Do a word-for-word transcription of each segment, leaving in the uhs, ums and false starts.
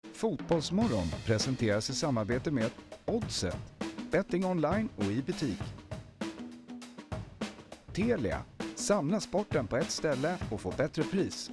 Fotbollsmorgon presenteras i samarbete med Oddset, betting online och i butik. Telia, samla sporten på ett ställe och få bättre pris.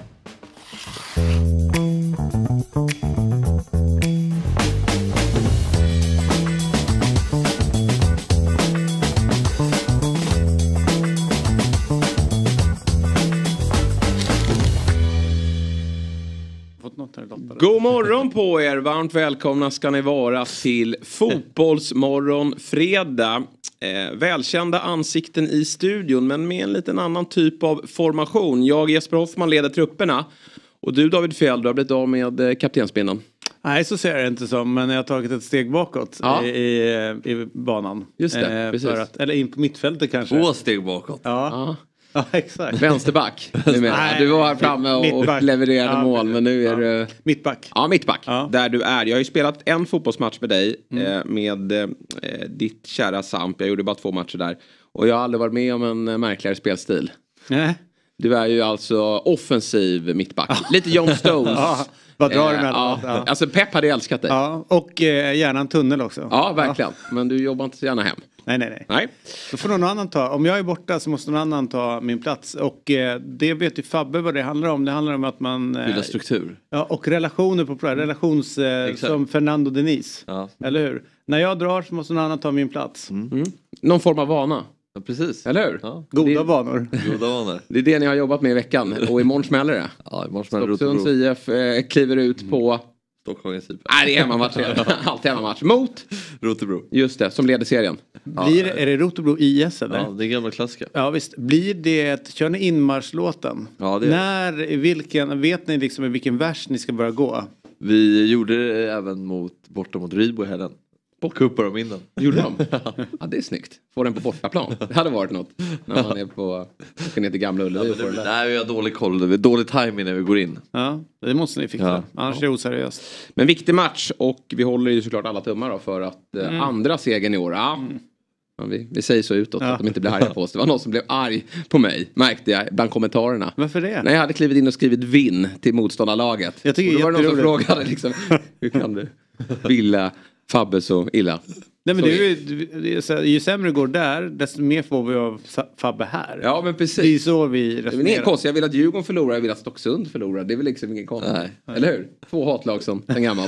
God morgon på er, varmt välkomna ska ni vara till Fotbollsmorgon fredag. Eh, välkända ansikten i studion men med en liten annan typ av formation. Jag Jesper Hoffman leder trupperna och du David Fjäll, du har blivit av med eh, kaptensbindeln. Nej, så ser jag det inte som, men jag har tagit ett steg bakåt ja. i, i, i banan. Just det, eh, precis. För att, eller in på mittfältet kanske. Två steg bakåt. Ja. Ja. Ja, exakt. Vänsterback. Du, Nej, du var här framme och mittback. levererade ja, mål, men nu är ja. du... Mittback. Ja, mittback. Ja. Där du är. Jag har ju spelat en fotbollsmatch med dig mm. eh, med eh, ditt kära Samp. Jag gjorde bara två matcher där. Och jag har aldrig varit med om en märkligare spelstil. Nej. Du är ju alltså offensiv mittback. Lite John Stones. Ja. Vad drar du med? Eh, ja. Ja. Alltså Pep hade älskat dig. Ja. Och eh, gärna en tunnel också. Ja, verkligen. Ja. Men du jobbar inte så gärna hem. Nej, nej, nej. nej. Då får någon annan ta. Om jag är borta så måste någon annan ta min plats. Och eh, det vet ju Fabbe vad det handlar om. Det handlar om att man... Eh, Bilda struktur. Ja, och relationer på relations... Eh, som Fernando Denis. Ja. Eller hur? När jag drar så måste någon annan ta min plats. Mm. Mm. Någon form av vana. Ja, precis. Eller hur? Ja. Goda det, vanor. Goda vanor. Det är det ni har jobbat med i veckan. Och imorgon smäller det. Ja, imorgon smäller det. Stocksunds I F eh, kliver ut mm. på... Stockholms I F. Nej, det är hemmamatch. Alltid hemmamatch. Mot? Rotebro. Just det, som leder serien. Blir, är det Rotebro I S eller? Ja, det är gamla klassiker. Ja, visst. Blir det... Kör ni inmarschlåten? Ja, det är När, i vilken... Vet ni liksom i vilken vers ni ska börja gå? Vi gjorde det även mot, borta mot Rydbo i helgen. Kuppar de in den. Gjorde de? Ja, det är snyggt. Få den på bortaplan. Det hade varit något. När man är på... Ska ner till Gamla Ullevi och få den där. Nej, vi har dålig koll. Vi har dålig timing när vi går in. Ja, det måste ni fixa. Ja. Annars ja. är det oseriöst. Men viktig match. Och vi håller ju såklart alla tummar då för att mm. andra segern i år. Ja. Mm. Ja, vi, vi säger så utåt ja. att de inte blir arga på oss. Det var någon som blev arg på mig. Märkte jag bland kommentarerna. Varför det? När jag hade klivit in och skrivit vinn till motståndarlaget. Jag tycker och då var det någon som frågade liksom, hur kan du vilja Fabbe så illa? Nej, men det är ju, det är, ju sämre går där, desto mer får vi av Fabbe här. Ja, men precis. Det är så vi resonerar. Det är ingen konstigt. Jag vill att Djurgården förlorar, jag vill att Stocksund förlorar. Det är väl liksom ingen konstigt. Nej. Eller hur? Två hatlag som en gammalt.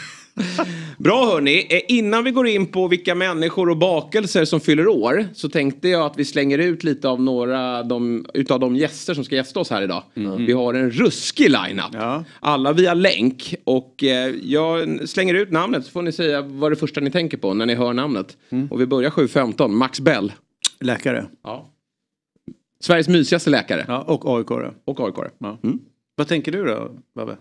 Bra hörni, innan vi går in på vilka människor och bakelser som fyller år så tänkte jag att vi slänger ut lite av några de, utav de gäster som ska gästa oss här idag. Mm. Vi har en ruskig lineup. Ja. Alla via länk och eh, jag slänger ut namnet så får ni säga vad det första ni tänker på när ni hör namnet. Mm. Och vi börjar sju femton, Max Bell. Läkare. Ja. Sveriges mysigaste läkare. Ja, och A I K-are. Och A I K-are. Ja. Mm. Vad tänker du då, Babbe?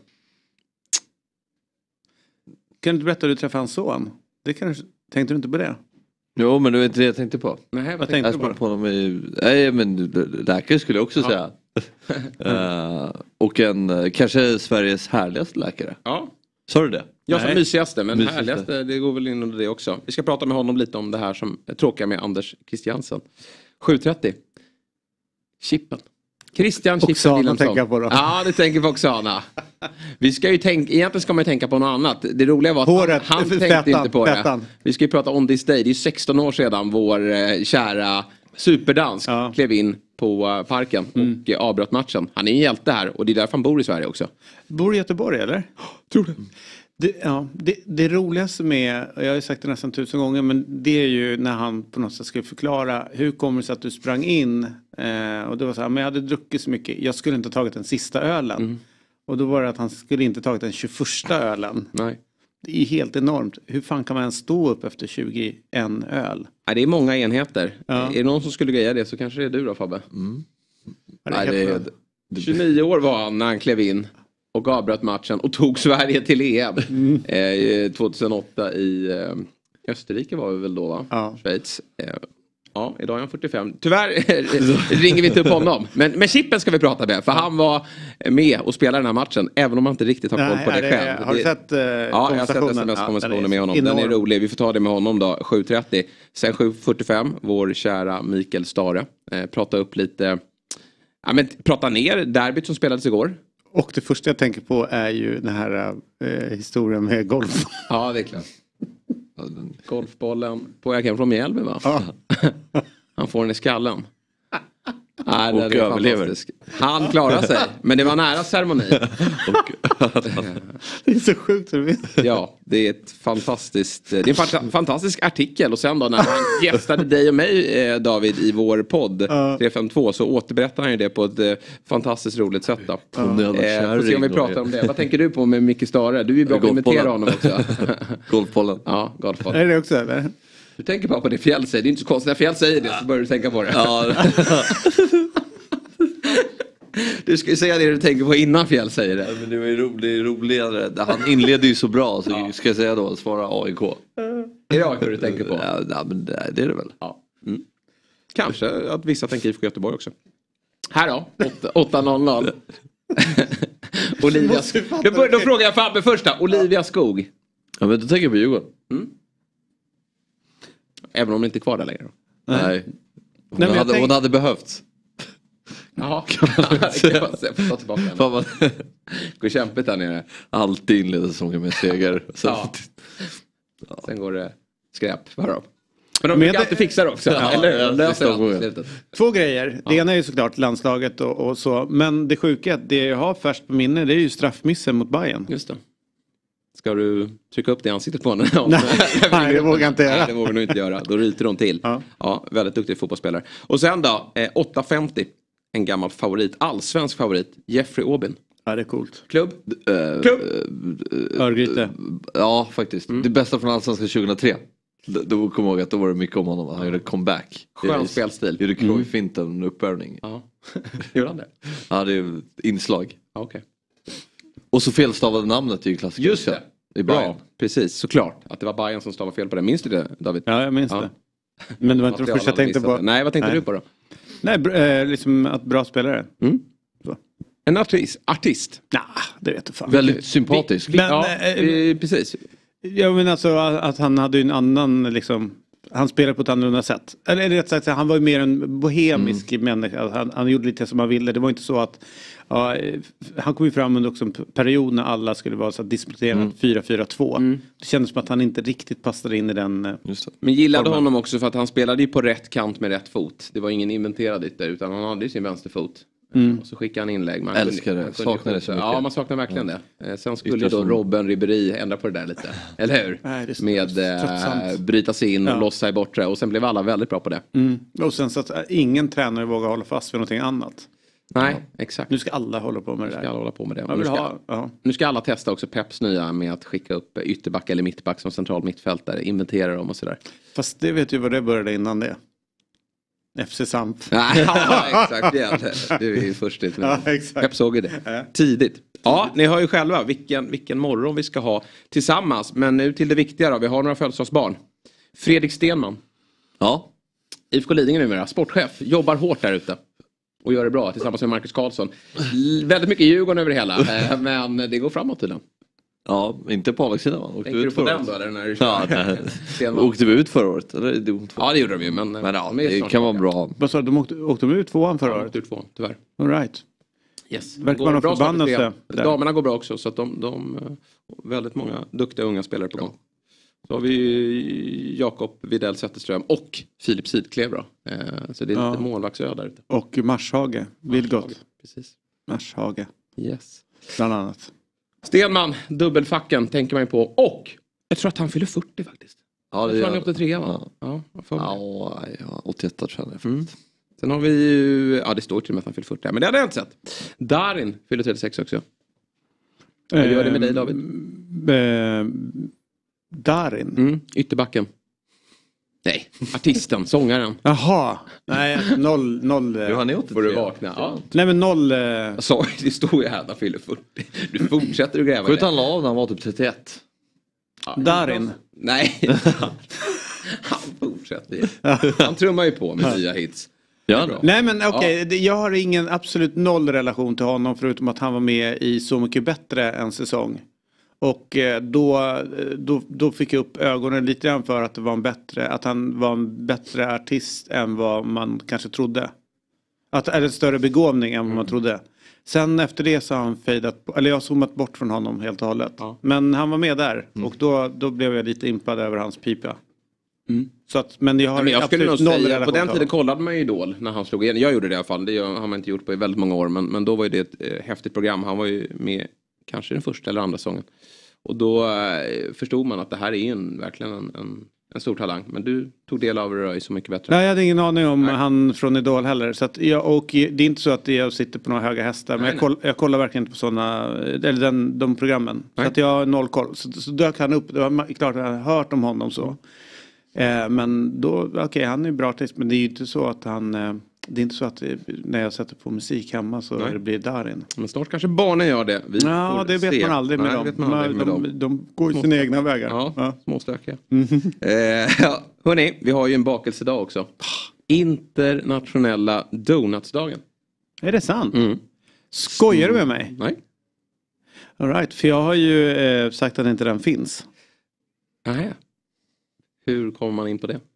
Kan du berätta hur du träffade hans son? Det kanske, tänkte du inte på det? Jo, men det var inte det jag tänkte på. Nej, vad tänkte jag du på? på honom i, nej, men läkare skulle jag också ja. säga. uh, och en, uh, kanske Sveriges härligaste läkare. Ja. Sa du det? Jag sa mysigaste, men mysigaste. härligaste, det går väl in under det också. Vi ska prata med honom lite om det här som är tråkiga med Anders Christiansen. sju trettio. Chippen. Christian Chippen Wilhelmsson. Ja, det tänker på Oksana. Vi ska ju tänka, egentligen ska man ju tänka på något annat. Det roliga var att Håret, han, han tänkte fettan, inte på fettan. det. Vi ska ju prata on this day. Det är ju sexton år sedan vår eh, kära superdansk ja. klev in på uh, parken mm. och uh, avbröt matchen. Han är en hjälte här och det är därför han bor i Sverige också. Bor i Göteborg eller? Tror det. Det, ja, det, det roligaste med, jag har ju sagt det nästan tusen gånger, men det är ju när han på något sätt skulle förklara hur kommer det sig att du sprang in eh, och det var så här, men jag hade druckit så mycket, jag skulle inte ha tagit den sista ölen mm. och då var det att han skulle inte tagit den tjugoförsta ölen. Nej. Det är helt enormt. Hur fan kan man ens stå upp efter tjugoen öl? Nej, det är många enheter. Ja. Är det någon som skulle greja det så kanske det är du då, Fabbe. Mm. Nej, det är, tjugonio år var han när han klev in och avbröt matchen och tog Sverige till E M. Mm. Eh, tjugohundraåtta i eh, Österrike var vi väl då, va? Ja. Schweiz. Eh, ja, idag är han fyrtiofem. Tyvärr ringer vi inte upp honom. Men med Chippen ska vi prata med. För han var med och spelade den här matchen. Även om man inte riktigt har koll på Nej, det, det själv. Har du sett eh, ja, jag har sett sms-konversationen ja, med honom. Enorm. Den är rolig. Vi får ta det med honom då. sju trettio. Sen sju fyrtiofem. Vår kära Mikael Stare. Eh, prata upp lite... Ja, men prata ner derbyt som spelades igår. Och det första jag tänker på är ju den här eh, historien med golf. Ja, det är klart. Golfbollen på väg hem från Mjällby, va? Ja. Han får den i skallen. Nej, det och är överlever. Han klarar sig, men det var nära ceremoni. Det är så sjukt. Ja, det är ett fantastiskt, det är en fanta- fantastisk artikel. Och sen då när han gästade dig och mig, eh, David, i vår podd uh. tre fem två, så återberättar han ju det på ett eh, fantastiskt roligt sätt då. Uh. Eh, får se om vi pratar om det. Vad tänker du på med Micke Stare? Du är ju bra på att imitera honom också. Golfbollen. Ja, golfbollen. Är det också, eller? Du tänker bara på det Fjäll säger. Det är inte så konstigt när Fjäll säger det, så börjar du tänka på det. Ja. Du ska ju säga det du tänker på innan Fjäll säger det. Ja, men det var ju ro, det är roligare. Han inledde ju så bra, så ja. Ska jag säga då, svara A I K. Är det A I K du tänker på? Ja, ja men det, det är det väl. Ja. Mm. Kanske att vissa tänker I F K Göteborg också. Här då, åtta noll noll. Olivia Skog. Då, då frågar jag Fabbe första. Olivia Skog. Ja, men då tänker jag på Djurgården. Mm. Även om det inte är kvar där längre då. Nej. Nej. Hon, Nej, hade, tänk... hon hade behövt. Jaha, det kan man se. Ta tillbaka den. Går kämpigt där nere. Alltid inleder säsongen med seger. Så. Ja. Ja. Sen går det skräp. Vadå? Men de brukar alltid fixa det också. Ja, eller hur? Ja, två grejer. Det ja. ena är ju såklart landslaget och, och så. Men det sjuka, det jag har färskt på minne, det är ju straffmissen mot Bayern. Just det. Ska du trycka upp det i ansiktet på henne? Nej, nej det vågar jag inte göra. Nej, det vågar du inte göra. Då ryter de till. Ja, ja väldigt duktig fotbollsspelare. Och sen då, eh, åtta femtio. En gammal favorit, allsvensk favorit, Jeffrey Aubin. Ja, det är coolt. Klubb? Uh, Klubb? Uh, Örgryte. Uh, ja, faktiskt. Mm. Det bästa från allsvenskan tjugohundratre. Då kommer jag ihåg att då var det mycket om honom. Han gjorde comeback. Skön spelstil. Gjorde Cruyff-finten, en uppvärmning. Ja. Gjorde han det? Ja, det är inslag. Ja, okej. Okay. Och så felstavade namnet är ju klassiker. Just det. I Bayern. Bra, precis. Såklart. Att det var Bayern som stavade fel på det. Minns du det, David? Ja, jag minns ja. det. Men det var inte det första jag tänkte på. Nej, vad tänkte Nej. du på då? Nej, äh, liksom att bra spelare. Mm. En artist? artist. Nej, nah, det vet jag fan. Väldigt sympatisk. Men, ja, äh, precis. Jag menar alltså att han hade en annan liksom... Han spelade på ett annorlunda sätt. Eller rätt sagt, han var ju mer en bohemisk mm. människa. Han, han gjorde lite som han ville. Det var inte så att... Ja, han kom ju fram under också en period när alla skulle vara så disciplinerat mm. fyra fyra två. Mm. Det kändes som att han inte riktigt passade in i den... Just det. Men gillade formen. Honom också för att han spelade ju på rätt kant med rätt fot. Det var ingen inventerad dit där, utan han hade ju sin vänsterfot. Mm. Och så skickade han inlägg. Man älskar det. Saknar det så mycket. Ja, man saknar verkligen ja. det. Sen skulle då Robben Ribéry ändra på det där lite. Eller hur? Nej, det med äh, bryta sig in och ja. lossa i bortre. Och sen blev alla väldigt bra på det. Mm. Och sen så att ingen tränare vågar hålla fast vid någonting annat. Nej, ja. exakt. Nu ska alla hålla på med det där. Nu ska alla hålla på med det. Nu ska, ha, ja. nu ska alla testa också Peps nya med att skicka upp ytterback eller mittback som central mittfältare. Inventera dem och sådär. Fast det vet ju vad det började innan det. F C Samp. Ja, exakt. Ja. Du är ju först dit. Ja, exakt. Pep såg ju det. Ja. Tidigt. Ja, ni hör ju själva vilken, vilken morgon vi ska ha tillsammans. Men nu till det viktiga då. Vi har några födelsedagsbarn. Fredrik Stenman. Ja. I F K Lidingö numera. Sportchef. Jobbar hårt där ute. Och gör det bra tillsammans med Marcus Karlsson. L- väldigt mycket Djurgården över det hela. Men det går framåt tydligen. Ja, inte på Alexina va? Tänker du på den då? Eller när ja, åkte vi ut förra året? Eller? Ja, det gjorde de ju. Men, men ja, det kan vara bra. Vad sa du, de åkte, åkte de ut tvåan förra ja, året? åkte ut tvåan, tyvärr. All right. Yes. Verkar man ha förbannat sig. Damerna går bra också. Så att de, de väldigt många duktiga unga spelare på gång. Så har vi Jakob Widell Zetterström och Filip Sidklev då. Så det är ja. lite målvaktsö där ute. Och Marshage, Vilgot. Precis. Marshage. Yes. Bland annat. Stenman, dubbelfacken tänker man ju på. Och jag tror att han fyller fyrtio faktiskt. Ja, det jag tror är han är åttiotre va? Ja, ja, ja åttioett tror jag. Mm. Sen har vi ju, ja det står till och med att han fyller fyrtio. Men det hade jag inte sett. Darin fyller trettiosex också. Hur eh, gör det med dig David? Eh, Darin? Mm, ytterbacken. Nej, artisten, sångaren. Jaha, nej, noll, noll. Jo, han är åttiotre. Får du vakna? Ja. Nej, men noll. Eh... Alltså, det står ju här att han fyller fyrtio. Du fortsätter att gräva. Sköt han la av när han var typ trettioett? Ja, Darin? Nej. Han fortsätter ju. Han trummar ju på med nya hits. Ja, nej men okej, okay, ja. Jag har ingen absolut noll relation till honom förutom att han var med i Så mycket bättre en säsong. Och då, då, då fick jag upp ögonen lite grann för att det var en bättre, att han var en bättre artist än vad man kanske trodde. Att är det större begåvning än vad mm. man trodde. Sen efter det så har han fejdat, eller jag har zoomat bort från honom helt och hållet. Ja. Men han var med där mm. och då, då blev jag lite impad över hans pipa. Mm. Så att, men jag har men jag skulle nog säga, på den tiden kollade man ju Idol när han slog igen. Jag gjorde det i alla fall, det har man inte gjort på väldigt många år. Men, men då var ju det ett eh, häftigt program. Han var ju med kanske den första eller andra sången. Och då eh, förstod man att det här är en, verkligen en, en, en stor talang. Men du tog del av det så mycket bättre. Nej, jag hade ingen aning om nej. Han från Idol heller. Så att jag, och det är inte så att jag sitter på några höga hästar. Nej, men jag, koll, jag kollar verkligen inte på sådana, eller den, de programmen. Nej. Så att jag har noll koll. Så, så dök han upp, det var klart att jag har hört om honom så. Eh, men då, okej, okay, han är ju bra artist. Men det är ju inte så att han... Eh, det är inte så att när jag sätter på musik hemma så det blir Darin. Men snart kanske barnen gör det. Vi ja, det vet se. man aldrig med Nej, dem. Vet man aldrig med de, dem. de går ju sina egna vägar. Ja, ja. Småstökiga. Mm-hmm. Eh, ja, hörni, vi har ju en bakelsedag också. Internationella donutsdagen. Är det sant? Mm. Skojar du med mig? Nej. All right, för jag har ju eh, sagt att inte den finns. Nej. Hur kommer man in på det?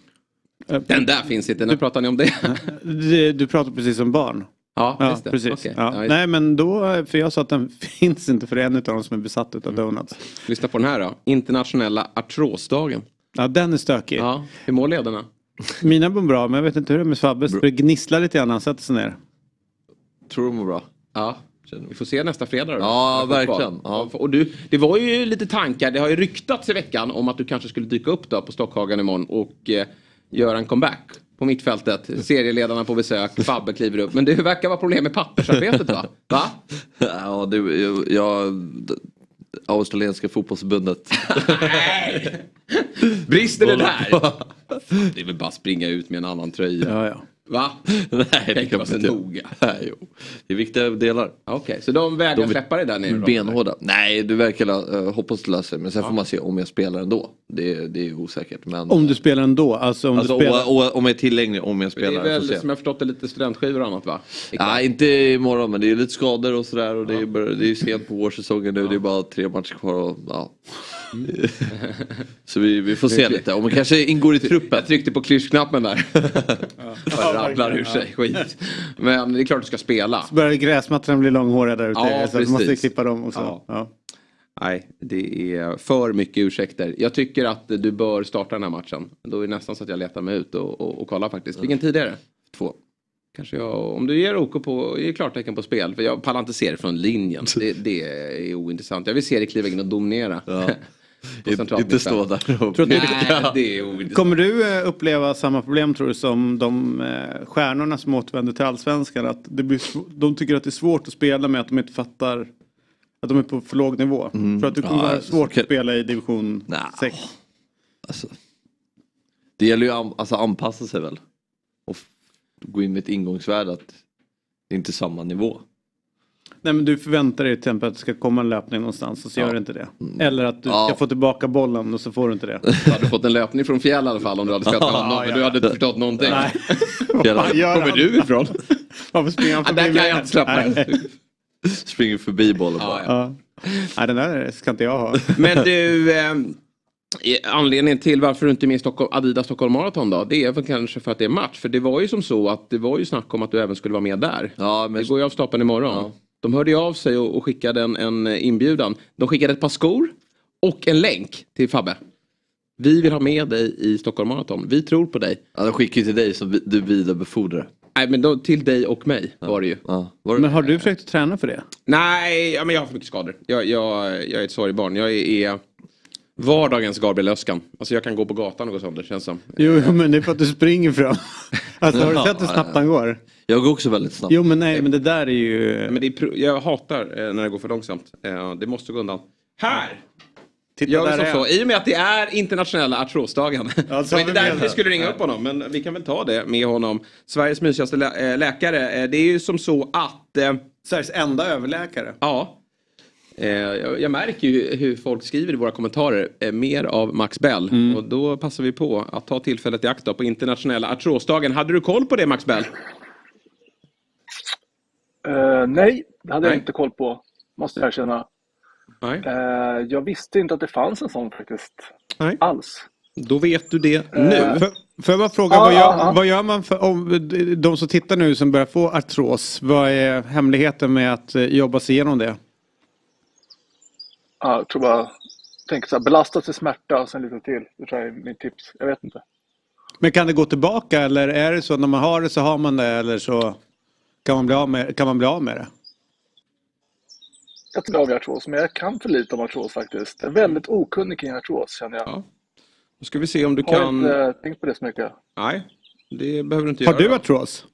Den där finns inte, när pratar ni om det? du, du pratar precis som barn. Ja, ja just det. Precis. Okay. Ja. Ja, just... Nej, men då, för jag sa att den finns inte för en av dem som är besatt av donuts. Lyssna på den här då. Internationella artrosdagen. Ja, den är stökig. Ja, hur mår lederna? Mina mår bra, men jag vet inte hur det är med Fabbes. Det gnisslar lite grann, han sätter sig ner. Tror du mår bra? Ja. Vi får se nästa fredag då. Ja, verkligen. Ja. Och du, det var ju lite tankar, det har ju ryktats i veckan om att du kanske skulle dyka upp då på Stockhagen imorgon och eh, göra en comeback på mittfältet. Serieledarna på besök, Fabbe kliver upp. Men det verkar vara problem med pappersarbetet va? Va? Ja, det, jag, jag australienska fotbollsförbundet. Nej! Brister det där? Det är väl bara springa ut med en annan tröja. Ja, ja. Va? Nej, det kan man inte noga. Nej, jo. Det är viktiga delar. Okej, okay, så de vägrar de släppa det där nere då? Benhårda. Nej, du verkar uh, hoppas lösa sig. Men sen ja. får man se om jag spelar ändå. Det, det är osäkert. Men, om du spelar ändå? Alltså om alltså, du spelar... och, och, om jag är tillgänglig om jag spelar. Det är väl som jag förstått det lite studentskivor och annat va? Nej, inte imorgon men det är lite skador och sådär. Och ja. det, är bara, det är sent på vårsäsongen nu. Ja. Det är bara tre matcher kvar. Och, ja. Mm. Så vi, vi får se lite. Om man kanske ingår i truppen. Jag tryckte på klyschknappen där. Ja. Rabblar ur sig skit. Men det är klart du ska spela. Så börjar gräsmattan bli långhåriga där ute. Ja, så du måste klippa dem också. Ja. Ja. Nej, det är för mycket ursäkter. Jag tycker att du bör starta den här matchen. Då är det nästan så att jag letar mig ut och, och, och kollar faktiskt. Vilken tid är det? Två. Kanske jag, om du ger OK på, ger klartecken på spel. För jag pallar inte se det från linjen. Det, det är ointressant. Jag vill se dig kliva in och dominera. Ja. Inte stå där och... Nej, det är ointressant. Kommer du uppleva samma problem tror du som de stjärnorna som återvänder till allsvenskan? Att det blir, de tycker att det är svårt att spela med att de inte fattar att de är på för låg nivå. Mm. För att du kommer ja, vara svårt kan... att spela i division nah. sex. Alltså, det gäller ju att alltså, anpassa sig väl. Och gå in med ett ingångsvärde att det är inte är samma nivå. Nej men du förväntar dig till exempel att det ska komma en löpning någonstans och så ja. gör det inte det. Eller att du ja. ska få tillbaka bollen och så får du inte det. Du hade fått en löpning från Fjäll i alla fall om du hade spelat med honom. Men ja, du hade inte förstått någonting. Nej. Kommer du ifrån? Varför springer han förbi? Ja, där kan jag inte släppa. Springer förbi bollen ja, bara. Ja. Nej den där ska inte jag ha. Men du... Eh, anledningen till varför du inte är med i Stockholm, Adidas Stockholm Marathon då, det är väl kanske för att det är match. För det var ju som så att det var ju snack om att du även skulle vara med där. Ja, men... Det går ju av stapeln imorgon. Ja. De hörde ju av sig och, och skickade en, en inbjudan. De skickade ett par skor och en länk till Fabbe. Vi vill ha med dig i Stockholm Marathon. Vi tror på dig. Ja, de skickade till dig som du vidarebefordrar. Nej, men då, till dig och mig ja. var det ju. Ja. Var det... Men har du försökt träna för det? Nej, ja, men jag har för mycket skador. Jag, jag, jag är ett sorgbarn. Jag är... är... vardagens Gabriel Öskan. Alltså jag kan gå på gatan och gå sönder, känns som. Jo, men det är för att du springer fram. Alltså har du sett hur snabbt han går? Jag går också väldigt snabbt. Jo, men nej, men det där är ju... Men det är, jag hatar när det går för långsamt. Det måste gå undan. Här! Titta jag där är är så, I och med att det är internationella artrosdagen. Ja, så är det därför vi skulle ringa upp honom. Men vi kan väl ta det med honom. Sveriges mysigaste lä- läkare. Det är ju som så att... Eh, Sveriges enda överläkare. Ja. Eh, jag, jag märker ju hur folk skriver i våra kommentarer. Eh, mer av Max Bell. Mm. Och då passar vi på att ta tillfället i akt då, på internationella artrosdagen. Hade du koll på det, Max Bell? Uh, nej, det hade nej. jag inte koll på. Måste jag erkänna. Nej. Uh, jag visste inte att det fanns en sån faktiskt. Nej. Alls. Då vet du det nu. Uh, för, för jag bara fråga, ah, vad, gör, ah, vad gör man för om, de som tittar nu som börjar få artros? Vad är hemligheten med att jobba sig igenom det? Ja, jag tror bara, tänk så här, belasta sig smärta och sen lite till. Det tror jag är mitt tips. Jag vet inte. Men kan det gå tillbaka eller är det så att när man har det så har man det eller så kan man bli av med, kan man bli av med det? Jag tror jag har artros, men jag kan för lite om artros faktiskt. Jag är väldigt okunnig kring artros, känner jag. Ja. Då ska vi se om du har kan... Jag har inte tänkt på det så mycket. Nej, det behöver du inte har göra. Har du artros?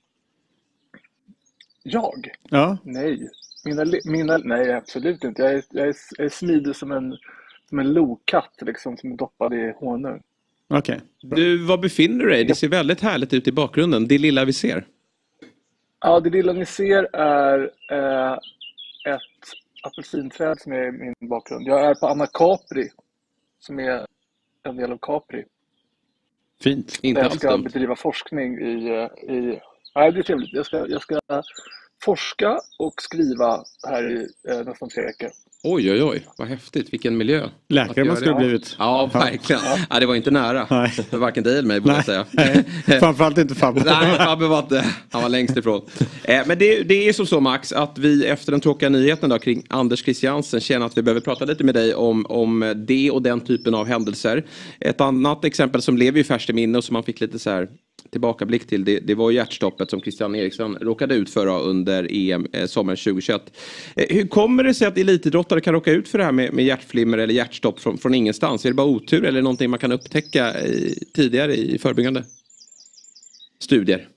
Jag? Ja. Nej. Mina, mina, nej, absolut inte. Jag är, jag är, jag är smidig som en, som en lokatt, liksom, som är doppad i honung. Okej. Okay. Du, var befinner du dig? Det ser väldigt härligt ut i bakgrunden. Det lilla vi ser. Ja, det lilla ni ser är eh, ett apelsinträd som är i min bakgrund. Jag är på Anna Capri, som är en del av Capri. Fint. Inte jag ska alls bedriva forskning i... i nej, det är trevligt. Jag ska, jag ska forska och skriva här i eh, nästan tre veckor. Oj, oj, oj. Vad häftigt. Vilken miljö. Läkare man skulle ha blivit. Ja, verkligen. Ja. Ja, det var inte nära. Nej. För varken dig eller mig, borde jag säga. Nej, framförallt inte Fabbe. Nej, Fabbe var inte. Han var längst ifrån. Eh, men det, det är som så, Max, att vi efter den tråkiga nyheten då, kring Anders Christiansen känner att vi behöver prata lite med dig om, om det och den typen av händelser. Ett annat exempel som lever i färskt minne och som man fick lite så här tillbakablick till, det, det var hjärtstoppet som Christian Eriksson råkade ut för under E M eh, sommaren tjugohundratjugoett. Eh, hur kommer det sig att elitidrottare kan råka ut för det här med, med hjärtflimmer eller hjärtstopp från, från ingenstans? Är det bara otur eller någonting man kan upptäcka i, tidigare i förebyggande studier?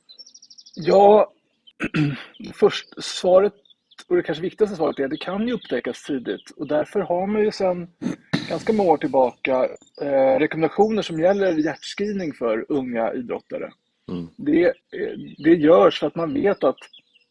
Ja, först svaret, och det kanske viktigaste svaret är att det kan ju upptäckas tidigt. Och därför har man ju sedan ganska många år tillbaka eh, rekommendationer som gäller hjärtscreening för unga idrottare. Mm. Det, det görs för att man vet att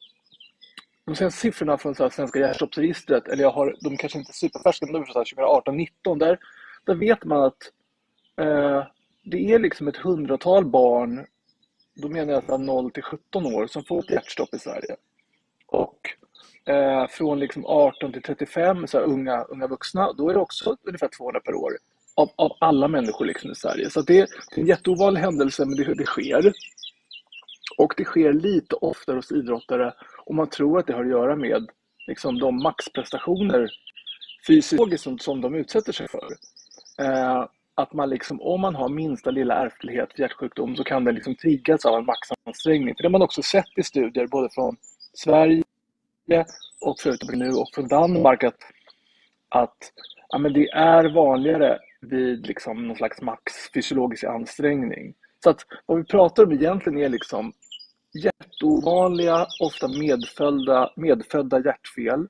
de senaste siffrorna från så här, Svenska hjärtstoppsregistret, eller jag har, de kanske inte är superfärska, men de är från tjugoarton nitton, där, där vet man att eh, det är liksom ett hundratal barn, då menar jag att noll till sjutton år, som får ett hjärtstopp i Sverige. Och Eh, från liksom arton till trettiofem, så här, unga, unga vuxna, då är det också ungefär tvåhundra per år av, av alla människor liksom i Sverige. Så det, det är en jätteovanlig händelse, men det, det sker. Och det sker lite oftare hos idrottare, och man tror att det har att göra med liksom, de maxprestationer fysiskt som, som de utsätter sig för. Eh, att man liksom, om man har minsta lilla ärftlighet för hjärtsjukdom, så kan det liksom triggas av en maxansträngning. För det har man också sett i studier både från Sverige och förutom nu och från Danmark, att, att ja, men det är vanligare vid liksom någon slags max fysiologisk ansträngning. Så att vad vi pratar om egentligen är liksom jätteovanliga, ofta medfödda, medfödda hjärtfel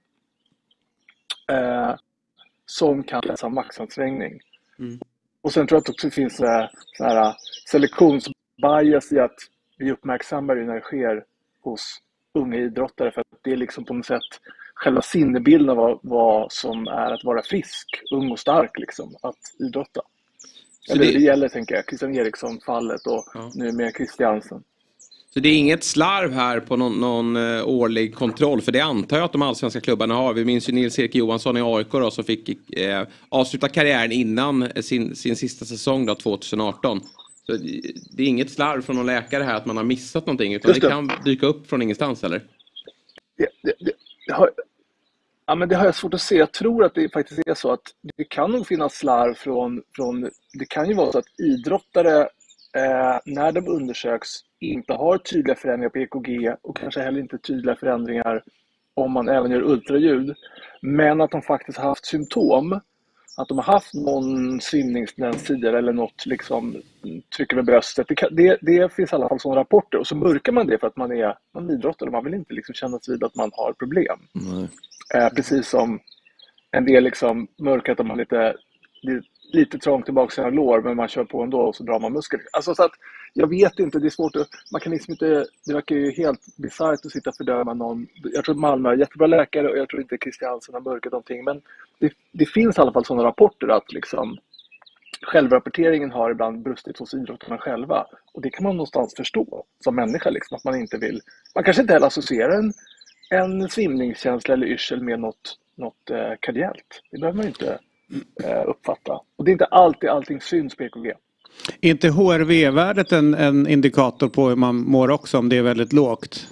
eh, som kan läsa maxansträngning. Mm. Och sen tror jag att det också finns så här, så här selektionsbias i att vi uppmärksammar det när det sker hos unga idrottare, för att det är liksom på något sätt själva sinnebilden av vad, vad som är att vara frisk, ung och stark liksom, att idrotta. Eller det... det gäller, tänker jag, Christian Eriksson-fallet och ja. Nu med Christiansen. Så det är inget slarv här på någon, någon uh, årlig kontroll, för det antar jag att de allsvenska klubbarna har. Vi minns ju Nils-Erik Johansson i A I K då, som fick uh, avsluta karriären innan sin, sin sista säsong då, tjugoarton. Så det är inget slarv från någon läkare här att man har missat någonting, utan det. det kan dyka upp från ingenstans, eller? Det, det, det, det, har, ja, men det har jag svårt att se. Jag tror att det faktiskt är så att det kan nog finnas slarv från... från det kan ju vara så att idrottare, eh, när de undersöks, inte har tydliga förändringar på E K G och kanske heller inte tydliga förändringar om man även gör ultraljud. Men att de faktiskt har haft symptom. Att de har haft någon svimningstendens tidigare eller något liksom trycker med bröstet. Det, kan, det, det finns i alla fall sådana rapporter. Och så mörkar man det för att man är man idrottare och man vill inte liksom känna sig vid att man har problem. Mm. Eh, precis som en del liksom mörkar att man lite, lite trångt tillbaka sina lår, men man kör på ändå och så drar man muskler. Alltså så att jag vet inte, det är svårt att, man kan liksom inte, det verkar ju helt bisarrt att sitta och fördöma någon. Jag tror att Malmö är jättebra läkare och jag tror inte Christiansen har mörkat någonting, men det, det finns i alla fall sådana rapporter att liksom självrapporteringen har ibland brustit hos idrottarna själva, och det kan man någonstans förstå som människa liksom, att man inte vill, man kanske inte heller associerar en, en svimningskänsla eller yrsel med något, något eh, kardiellt. Det behöver man ju inte eh, uppfatta. Och det är inte alltid allting syns på E K G. Är inte H R V-värdet en, en indikator på hur man mår också om det är väldigt lågt?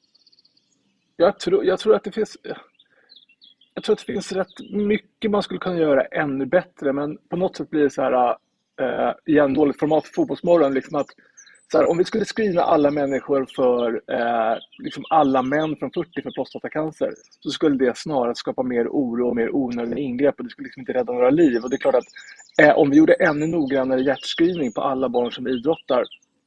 Jag tror, jag tror att det finns... Jag tror att det finns rätt mycket man skulle kunna göra ännu bättre, men på något sätt blir det så här, äh, igen, dåligt format för Fotbollsmorgon, liksom att så här, om vi skulle screena alla människor för äh, liksom alla män från fyrtio för prostatacancer, så skulle det snarare skapa mer oro och mer onödiga ingrepp, och det skulle liksom inte rädda några liv. Och det är klart att äh, om vi gjorde ännu noggrannare hjärtscreening på alla barn som idrottar,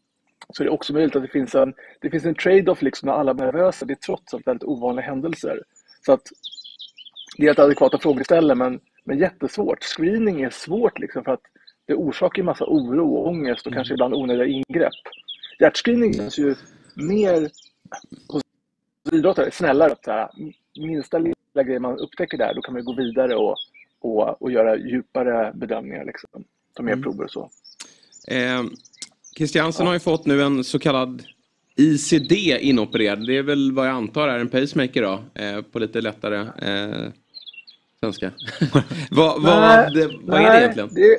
så är det också möjligt att det finns en, det finns en trade-off liksom när alla är nervösa. Det är trots allt väldigt ovanliga händelser. Så att det är ett adekvata frågeställare, men, men jättesvårt. Screening är svårt liksom för att det orsakar en massa oro och ångest och kanske ibland onödiga ingrepp. Hjärtscreening känns ju mer hos idrottare, snällare. Att så här, minsta lilla grej man upptäcker där, då kan man gå vidare och, och, och göra djupare bedömningar. Liksom. Ta mer mm. prover och så. Eh, Christiansen ja. har ju fått nu en så kallad I C D inopererad. Det är väl vad jag antar är en pacemaker då. Eh, på lite lättare eh, svenska. vad, vad, det, vad är det egentligen? Det,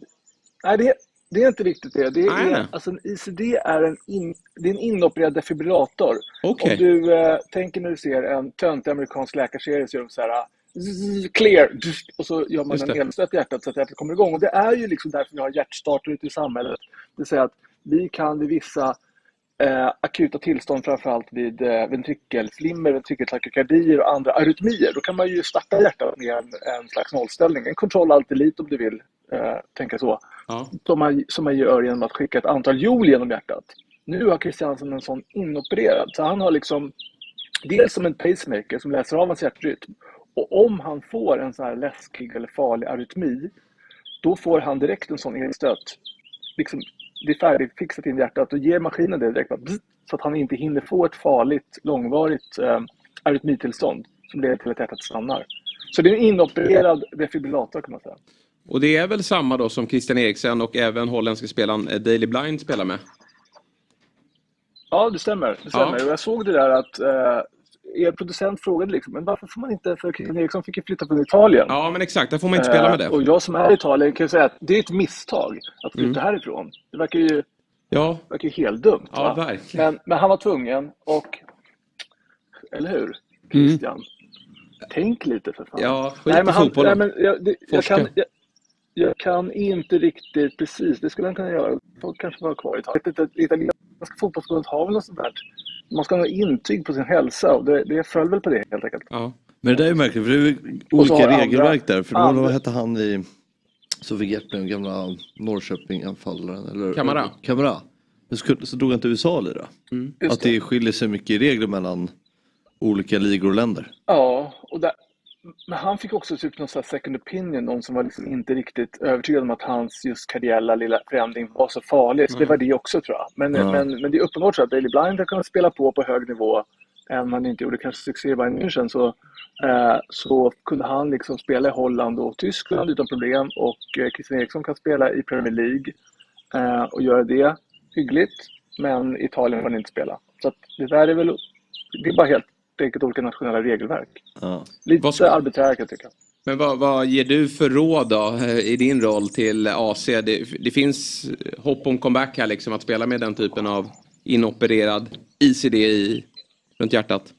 nej, det, det är inte riktigt det. Det är, nej. Alltså, en I C D är en, in, det är en inopererad defibrillator. Okay. Om du eh, tänker när du ser en töntig amerikansk läkarserie, så gör de så här zzz, clear, och så gör man en elstöt i hjärtat så att hjärtat kommer igång. Och det är ju liksom därför vi har hjärtstarter ute i samhället. Det vill säga att vi kan vid vissa Eh, akuta tillstånd, framförallt vid eh, ventrikelflimmer, ventrikeltakykardier och andra arytmier, då kan man ju starta hjärtat med en, en slags nollställning. En kontroll allt om du vill eh, tänka så. Ja. Som, man, som man gör genom att skicka ett antal joule genom hjärtat. Nu har Christiansen en sån inopererad, så han har liksom dels som en pacemaker som läser av hans hjärtrytm, och om han får en sån här läskig eller farlig arytmi, då får han direkt en sån elstöt liksom. Det är färdigfixat in hjärtat och ger maskinen det direkt så att han inte hinner få ett farligt, långvarigt eh, arytmitillstånd som leder till att hjärtat stannar. Så det är en inopererad defibrillator kan man säga. Och det är väl samma då som Christian Eriksen och även holländska spelaren Daley Blind spelar med? Ja, det stämmer. Det stämmer. Ja. Och jag såg det där att eh, er producent frågade liksom, men varför får man inte, för Christian Eriksson fick ju flytta från Italien. Ja, men exakt, där får man inte spela med det. Och jag som är i Italien kan säga att det är ett misstag att flytta mm. härifrån. Det verkar ju, ja. verkar ju helt dumt. Ja, verkligen. Men, men han var tvungen och, eller hur, Christian? Mm. Tänk lite för fan. Ja, skit nej, men han, nej, men jag, det, jag, kan, jag, jag kan inte riktigt, precis, det skulle han kunna göra. Folk kanske vara kvar i Italien. Italienska fotbollsförbundet har väl något sånt där. Man ska ha intyg på sin hälsa, och det, det föll väl på det helt enkelt. Ja. Men det där är ju märkligt, för det är ju olika regelverk andra, där. För då, vad hette han i, så fick hjälp med den gamla Norrköping-anfallaren? Eller, Kamara. Kamara. Men så, så drog han till U S A i det. Mm. Att det skiljer sig mycket i regler mellan olika ligor och länder. Ja, och där, men han fick också typ någon sån second opinion, någon som var liksom inte riktigt övertygad om att hans just karriära lilla förändring var så farlig. Så mm. det var det också, tror jag. Men, mm. men, men det är uppenbart så att Daley Blind har kunnat spela på på hög nivå, även om han inte gjorde kanske succé i Bayern München, så, eh, så kunde han liksom spela i Holland och Tyskland utan problem, och eh, Christian Eriksson kan spela i Premier League eh, och göra det hyggligt, men Italien får han inte spela. Så att det där är väl, det är bara helt enkelt olika nationella regelverk. Ja. Lite ska... arbiträrt, jag tycker. Men vad, vad ger du för råd då i din roll till A C? Det, det finns hopp om comeback här liksom, att spela med den typen av inopererad I C D i, runt hjärtat?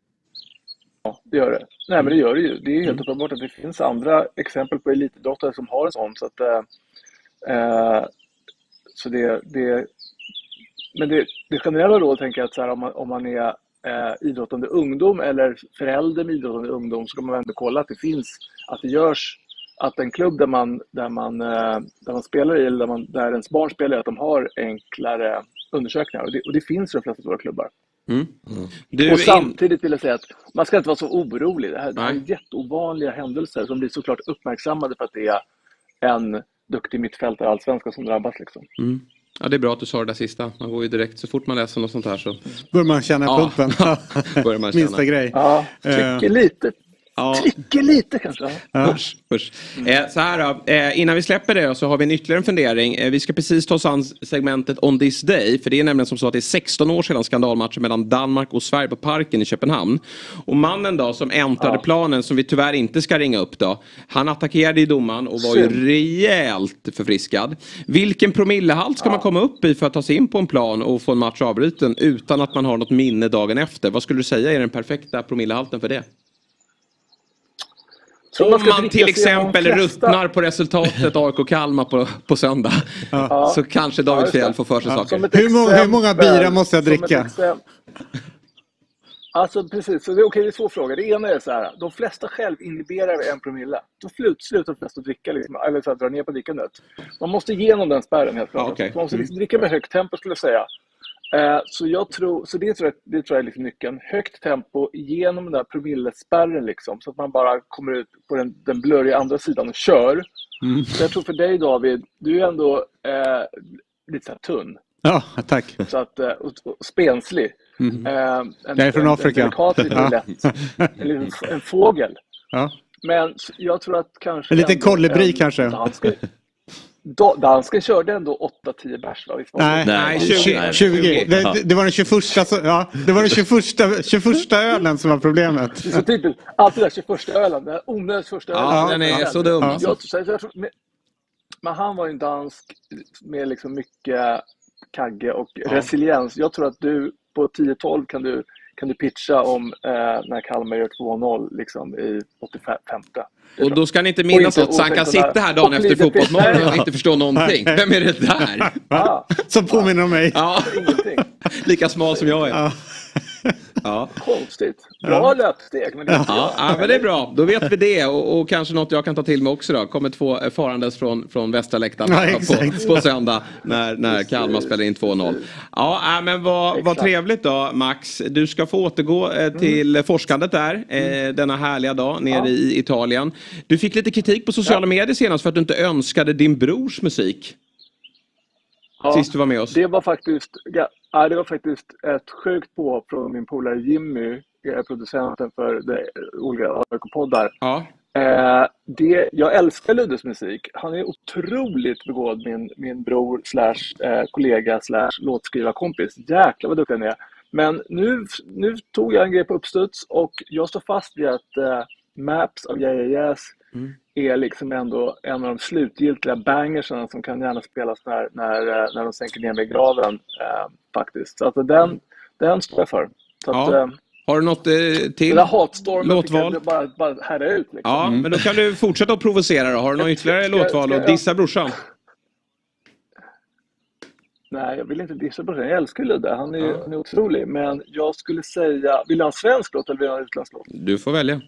Ja, det gör det. Nej, men det gör det ju. Det är helt mm. uppenbart att det finns andra exempel på elitidrottare som har en sån. Så att, äh, så det, det, men det, det generella rådet tänker jag att så här, om, man, om man är Eh, idrottande ungdom eller förälder med idrottande ungdom, så ska man ändå kolla att det finns, att det görs, att en klubb där man, där man, eh, där man spelar i, eller där, man, där ens barn spelar, att de har enklare undersökningar, och det, och det finns i de flesta stora klubbar. Mm. Mm. Du och samtidigt vill jag säga att man ska inte vara så orolig. Det här, det här är jätteovanliga händelser som blir såklart uppmärksammade för att det är en duktig mittfältare, allsvenska, som drabbas liksom. Mm. Ja, det är bra att du sa det där sista. Man går ju direkt, så fort man läser något sånt här så... Börjar man känna ja. pumpen. Börjar man känna. Minsta grej. Ja, tycker lite Ja. Trycker lite kanske. Ja. Usch, usch. Eh, så här då, eh, innan vi släpper det så har vi en ytterligare en fundering. Eh, vi ska precis ta oss an segmentet On This Day. För det är nämligen som så att det är sexton år sedan skandalmatchen mellan Danmark och Sverige på Parken i Köpenhamn. Och mannen då som äntrade ja. planen, som vi tyvärr inte ska ringa upp då. Han attackerade i domaren och var ju rejält förfriskad. Vilken promillehalt ska ja. man komma upp i för att ta sig in på en plan och få en match avbruten utan att man har något minne dagen efter? Vad skulle du säga är den perfekta promillehalten för det? Om man, man till exempel ruttnar på resultatet A I K Kalmar på, på söndag. Ja. Så kanske David ja, Fjäll får för sig ja. saker. Hur, exempel, många, hur många bira måste jag dricka? Alltså precis, så det är okej, det är två frågor. Det ena är så här, de flesta själv inhiberar en promille. Då slut, slutar de flesta att dricka, liksom, eller så här, dra ner på drickandet. Man måste igenom den spärren helt klart. Ja, okay. Man måste liksom dricka med högt tempo skulle jag säga. Eh, så jag tror, så det tror jag, det tror jag är liksom nyckeln. Högt tempo genom den där promillespärren liksom, så att man bara kommer ut på den, den blurriga andra sidan och kör. Mm. Så jag tror för dig David, du är ändå eh, lite så här tunn. Ja, tack. Så att, och, och spenslig. Mm. Eh, en, jag är från en, Afrika. En delikat liten lätt. En, en, en fågel. Ja. Men jag tror att kanske... En liten kolibri kanske. Danska, dansken körde ändå åtta tio bärs, va? Nej, nej, tjugo. tjugo. Det, det var den tjugoförsta, ja, det var den tjugoförsta, tjugoförsta ölen som var problemet. Så typiskt, alltid den tjugoförsta ölen, den onödigt första ölen. Ja, den är så dum. Jag, jag, jag, jag tror, men, men han var ju en dansk med liksom mycket kagge och ja. resiliens. Jag tror att du på tio tolv kan du, kan du pitcha om eh, när Kalmar gör två noll liksom, i åttiofem. Och då ska ni inte minnas att han kan sitta här dagen efter fotbollsmorgon och inte förstå någonting. Vem är det där? Ja. Som påminner om mig. Ja. Lika smal som jag är. Ja. Ja. Konstigt. Bra ja. löpsteg. Men det är ja. ja, men det är bra. Då vet vi det. Och, och kanske något jag kan ta till mig också då. Kommer två farandes från, från Västerläktaren ja, på, på söndag när, när Kalmar spelar in två noll. Ja, men vad, vad trevligt då, Max. Du ska få återgå eh, till mm. forskandet där eh, denna härliga dag nere ja. i Italien. Du fick lite kritik på sociala ja. medier senast för att du inte önskade din brors musik. Ja, sist du var med oss. Det var faktiskt, ja, det var faktiskt ett sjukt på från min polare Jimmy, producenten för de olika A I K-poddar. Ja. Eh, det, jag älskar Luddes musik. Han är otroligt begåvad, min, min bror slash eh, kollega slash låtskrivarkompis. Jäklar vad duktig han är. Men nu, nu tog jag en grej på uppstuds och jag står fast vid att eh, Maps av Yeah Yeah Yes mm. är liksom ändå en av de slutgiltiga bangersarna som kan gärna spelas när, när, när de sänker ner med graven eh, faktiskt. Så att den, den står jag för. Så ja. att, eh, har du något eh, till låtval? Bara, bara härda ut. Liksom. Ja, mm. men då kan du fortsätta att provocera då. Har du något ytterligare ska, låtval och dissa brorsan? Nej, jag vill inte dissa brorsan. Jag älskar Ludde. Han är, ja. han är otrolig. Men jag skulle säga, vill du ha en svensk låt eller vill du ha en utländsk låt? Du får välja.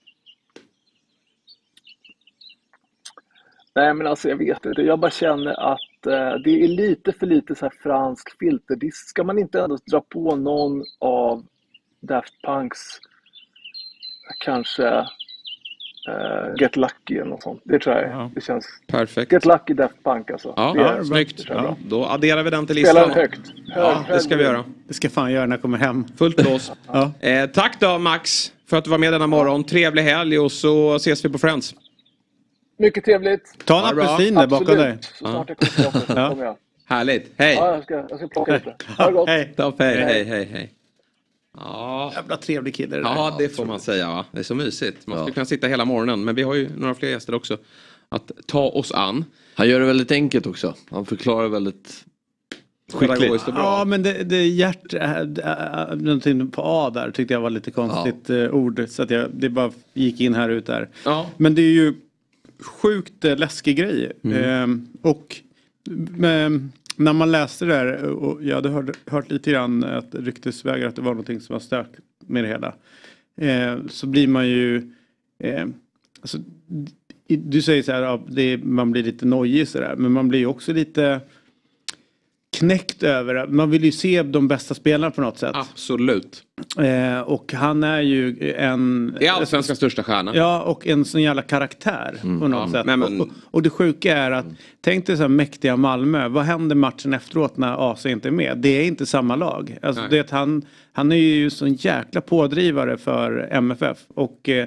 Nej, men alltså jag vet inte. Jag bara känner att eh, det är lite för lite så här fransk filterdisk. Ska man inte ändå dra på någon av Daft Punks kanske eh, Get Lucky eller något sånt. Det tror jag ja. det känns. Perfekt. Get Lucky Daft Punk alltså. Ja, det är, ja snyggt. Ja. Då adderar vi den till listan. Spela högt. Hög, ja, det ska vi göra. Det ska fan göra när jag kommer hem. Fullt lås. ja. eh, tack då Max för att du var med denna morgon. Trevlig helg och så ses vi på Friends. Mycket trevligt. Ta en apelsin där bakom dig. Så snart jag kommer till så kommer jag. Härligt. Hej. Ja, jag ska, jag ska plocka lite. Ha det gott. Hej. Hej, hej, hej, hej. Ja. Jävla trevlig kille det där. Ja, det får man säga va. Det är så mysigt. Man skulle ja. kunna sitta hela morgonen. Men vi har ju några fler gäster också att ta oss an. Han gör det väldigt enkelt också. Han förklarar väldigt skickligt. Ja, men det, det hjärt äh, äh, någonting på A där tyckte jag var lite konstigt ja. äh, ord. Så att jag, det bara gick in här ut där. Ja. Men det är ju sjukt äh, läskig grej. Mm. Ehm, och med, när man läste det där och jag hade hört, hört lite grann att ryktesvägar att det var någonting som var stök med det hela. Eh, så blir man ju eh, alltså, du säger så här ja, det, man blir lite nojig så där, men man blir ju också lite knäckt över det. Man vill ju se de bästa spelarna på något sätt. Absolut. Eh, och han är ju en... Det är allsvenskans största stjärna. Ja, och en sån jävla karaktär mm. på något ja, sätt. Men, men... Och, och det sjuka är att, mm. tänk dig så här mäktiga Malmö. Vad händer matchen efteråt när A C inte är med? Det är inte samma lag. Alltså, det, han, han är ju sån jäkla pådrivare för M F F. Och... Eh,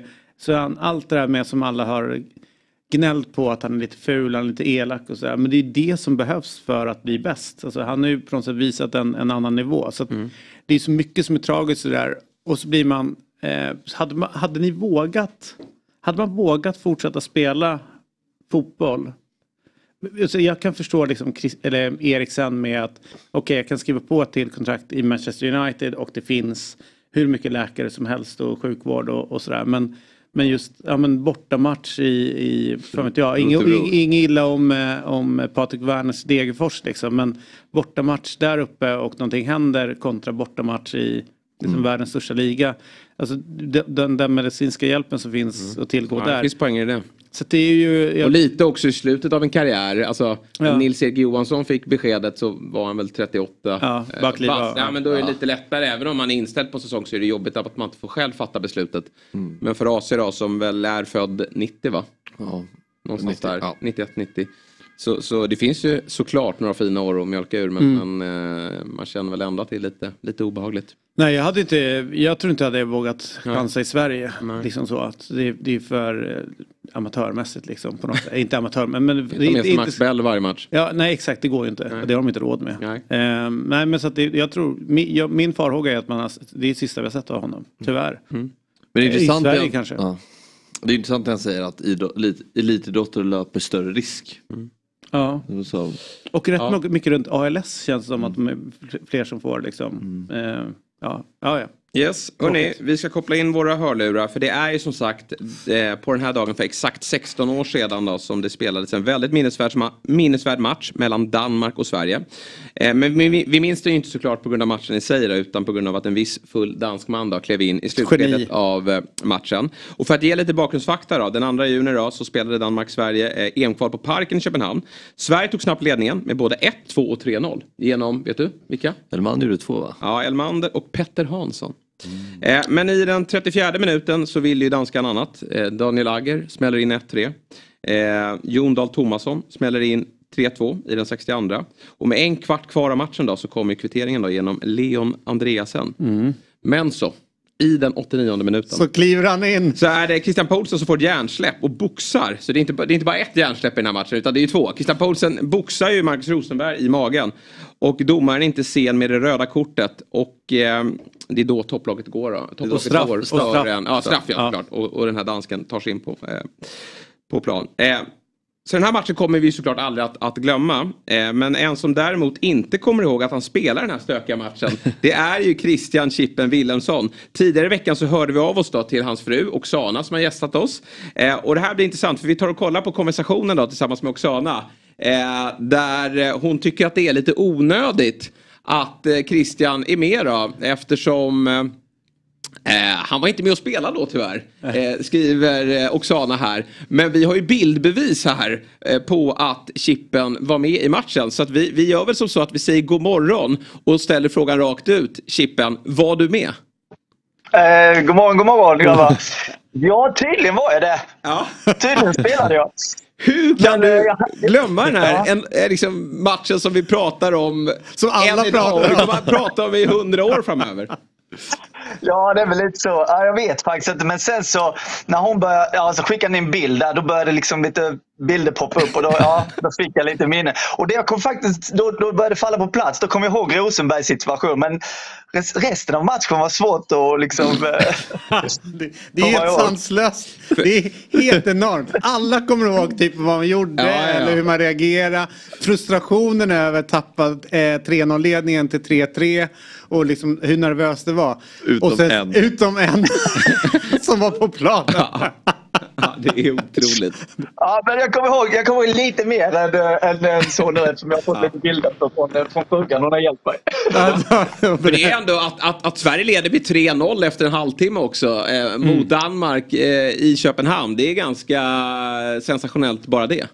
Så han, allt det där med som alla har gnällt på att han är lite ful, han är lite elak och sådär. Men det är det som behövs för att bli bäst. Alltså, han har ju på något sätt visat en, en annan nivå. Så att mm. det är så mycket som är tragiskt där. Och så blir man, eh, hade man, hade ni vågat, hade man vågat fortsätta spela fotboll? Alltså, jag kan förstå liksom, Chris, eller Eriksen med att okej, okay, jag kan skriva på ett till kontrakt i Manchester United och det finns hur mycket läkare som helst och sjukvård och, och sådär. Men Men just ja, men bortamatch i, i för vet jag, inget ing, illa om, om Patrik Werners Degerfors liksom, men bortamatch där uppe och någonting händer kontra bortamatch i liksom, mm. världens största liga. Alltså den, den medicinska hjälpen som finns mm. att tillgå ja, där. Det finns poäng i det. Så det är ju, jag... Och lite också i slutet av en karriär. Alltså, ja. Nils-Erik Johansson fick beskedet så var han väl trettioåtta. Ja, backliv, eh, ja, ja, men då är det ja. lite lättare. Även om man är inställd på säsong så är det jobbigt att man inte får själv fatta beslutet. Mm. Men för A C då, som väl är född nittio va? Ja. Någonstans nittio, där. Ja. nittioett nittio. Så, så det finns ju såklart några fina år att mjölka ur. Men, mm. men eh, man känner väl ändå att det är lite, lite obehagligt. Nej, jag hade inte, jag tror inte jag hade vågat chansa i Sverige. Nej. Liksom så att det, det är för eh, amatörmässigt liksom på något sätt. Inte amatör, men, men det är inte som Max Bell varje match. Ja, nej exakt, det går ju inte. Nej. Det har de inte råd med. Nej, eh, nej men så att det, jag tror min, jag, min farhåga är att man har, det är det sista vi har sett av honom. Tyvärr. Mm. Men det är intressant i Sverige jag, kanske. Ja. Det är intressant att han säger att elitidrottare löper större risk. Mm. Ja. Så. Och rätt ja. mycket runt A L S känns det som att de är fler som får liksom. Mm. Eh, ja, ja, ja. Yes, hörni, vi ska koppla in våra hörlurar för det är ju som sagt eh, på den här dagen för exakt sexton år sedan då, som det spelades en väldigt minnesvärd, minnesvärd match mellan Danmark och Sverige. Eh, men vi, vi minns det ju inte såklart på grund av matchen i sig då, utan på grund av att en viss full dansk man då klev in i slutskedet av eh, matchen. Och för att ge lite bakgrundsfakta då, den andra juni då så spelade Danmark-Sverige eh, E M-kval på Parken i Köpenhamn. Sverige tog snabbt ledningen med både ett två och tre noll genom, vet du, vilka? Elmander gjorde två va? Ja, Elmander och Petter Hansson. Mm. Eh, men i den trettiofjärde minuten så vill ju danskan annat. Eh, Daniel Agger smäller in ett tre. Eh, Jon Dahl Tomasson smäller in tre två i den sextioandra. Och med en kvart kvar av matchen då så kommer kvitteringen då genom Leon Andreasen. Mm. Men så, i den åttionionde minuten. Så kliver han in. Så är det Christian Poulsen som får ett hjärnsläpp och boxar. Så det är inte, det är inte bara ett hjärnsläpp i den här matchen utan det är två. Christian Poulsen boxar ju Marcus Rosenberg i magen. Och domaren är inte sen med det röda kortet. Och eh, det är då topplaget går då. Topplaget och straff. går och straff. En, ja, straff ja, ja. Klart. Och, och den här dansken tar sig in på, eh, på plan. Eh, Så den här matchen kommer vi såklart aldrig att, att glömma. Eh, men en som däremot inte kommer ihåg att han spelar den här stökiga matchen. Det är ju Christian Chippen Wilhelmsson. Tidigare i veckan så hörde vi av oss då till hans fru Oksana som har gästat oss. Eh, och det här blir intressant för vi tar och kollar på konversationen då tillsammans med Oksana. Eh, där hon tycker att det är lite onödigt att eh, Christian är med då. Eftersom... Eh, Eh, han var inte med och spela då tyvärr, eh, skriver eh, Oksana här. Men vi har ju bildbevis här eh, på att Chippen var med i matchen. Så att vi, vi gör väl som så att vi säger god morgon och ställer frågan rakt ut. Chippen, var du med? Eh, god morgon, god morgon grabbar. Ja, tydligen var jag det. Ja. Tydligen spelade jag. Hur kan Men, du jag... glömma den här en, en, liksom matchen som vi pratar om? Som alla pratar om. Prata om i hundra år framöver. Ja, det är väl lite så. Ja, jag vet faktiskt inte. Men sen så, när hon började, ja, alltså skickade en bild där, då började liksom lite bilder poppa upp och då, ja, då fick jag lite minne. Och det jag kom faktiskt, då, då började det falla på plats. Då kom jag ihåg Rosenbergs situation. Men resten av matchen var svårt att liksom... det, det är helt sanslöst. Det är helt enormt. Alla kommer ihåg typ vad man gjorde, ja, ja. eller hur man reagerade. Frustrationen över att tappa eh, tre noll-ledningen till tre tre. Och liksom hur nervös det var. Utom och sen, en. Utom en som var på plan. Ja. Ja, det är otroligt. Ja, men jag kommer ihåg, jag kommer ihåg lite mer än, än så nu eftersom jag har fått ja. lite bilder från, från frugan. Hon har hjälpt mig. För det är ändå att, att, att Sverige leder med tre noll efter en halvtimme också eh, mot mm. Danmark eh, i Köpenhamn. Det är ganska sensationellt bara det.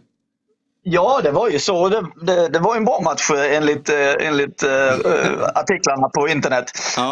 Ja, det var ju så. Det, det, det var en bra match enligt, enligt uh, artiklarna på internet. Ja.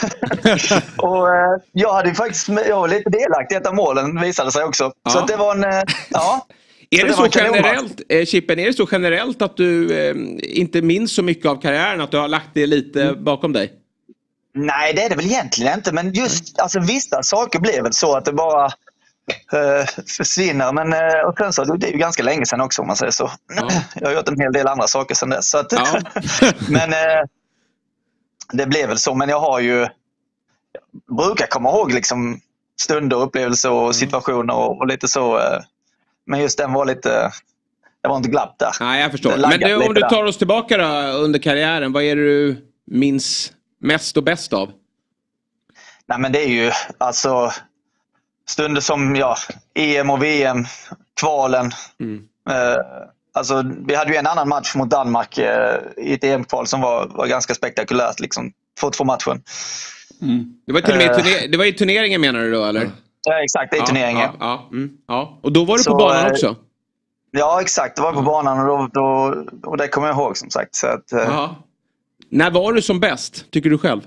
Och, och uh, jag hade faktiskt jag var lite delaktig i ett av målen, visade sig också. Ja. Så att det var en... Uh, ja. Är det, det så generellt, eh, Chippen, är det så generellt att du eh, inte minns så mycket av karriären, att du har lagt det lite mm. bakom dig? Nej, det är det väl egentligen inte. Men just alltså, vissa saker blev väl så att det bara... uh, försvinner. Men uh, och sen så, det är ju ganska länge sedan också om man säger så. Ja. Jag har gjort en hel del andra saker sedan dess. Så att, ja. men uh, det blev väl så. Men jag har ju, jag brukar komma ihåg liksom stunder, upplevelser och situationer och, och lite så. Uh, men just den var lite... Det var inte glapp där. Nej, jag förstår. Men det, om du tar oss tillbaka då, under karriären, vad är det du minns mest och bäst av? Nej, men det är ju alltså stunder som ja, E M och V M, kvalen. Mm. Eh, alltså, vi hade ju en annan match mot Danmark eh, i ett E M-kval som var, var ganska spektakulärt. Liksom, två två matchen. Mm. Det var till och med turner- det var i turneringen menar du då, eller? Ja, exakt. Det är ja, turneringen. Ja, ja, mm, ja. Och då var du så, på banan också? Ja, exakt. Det var på ja. banan och, då, då, och det kommer jag ihåg som sagt. Så att, eh. När var du som bäst, tycker du själv?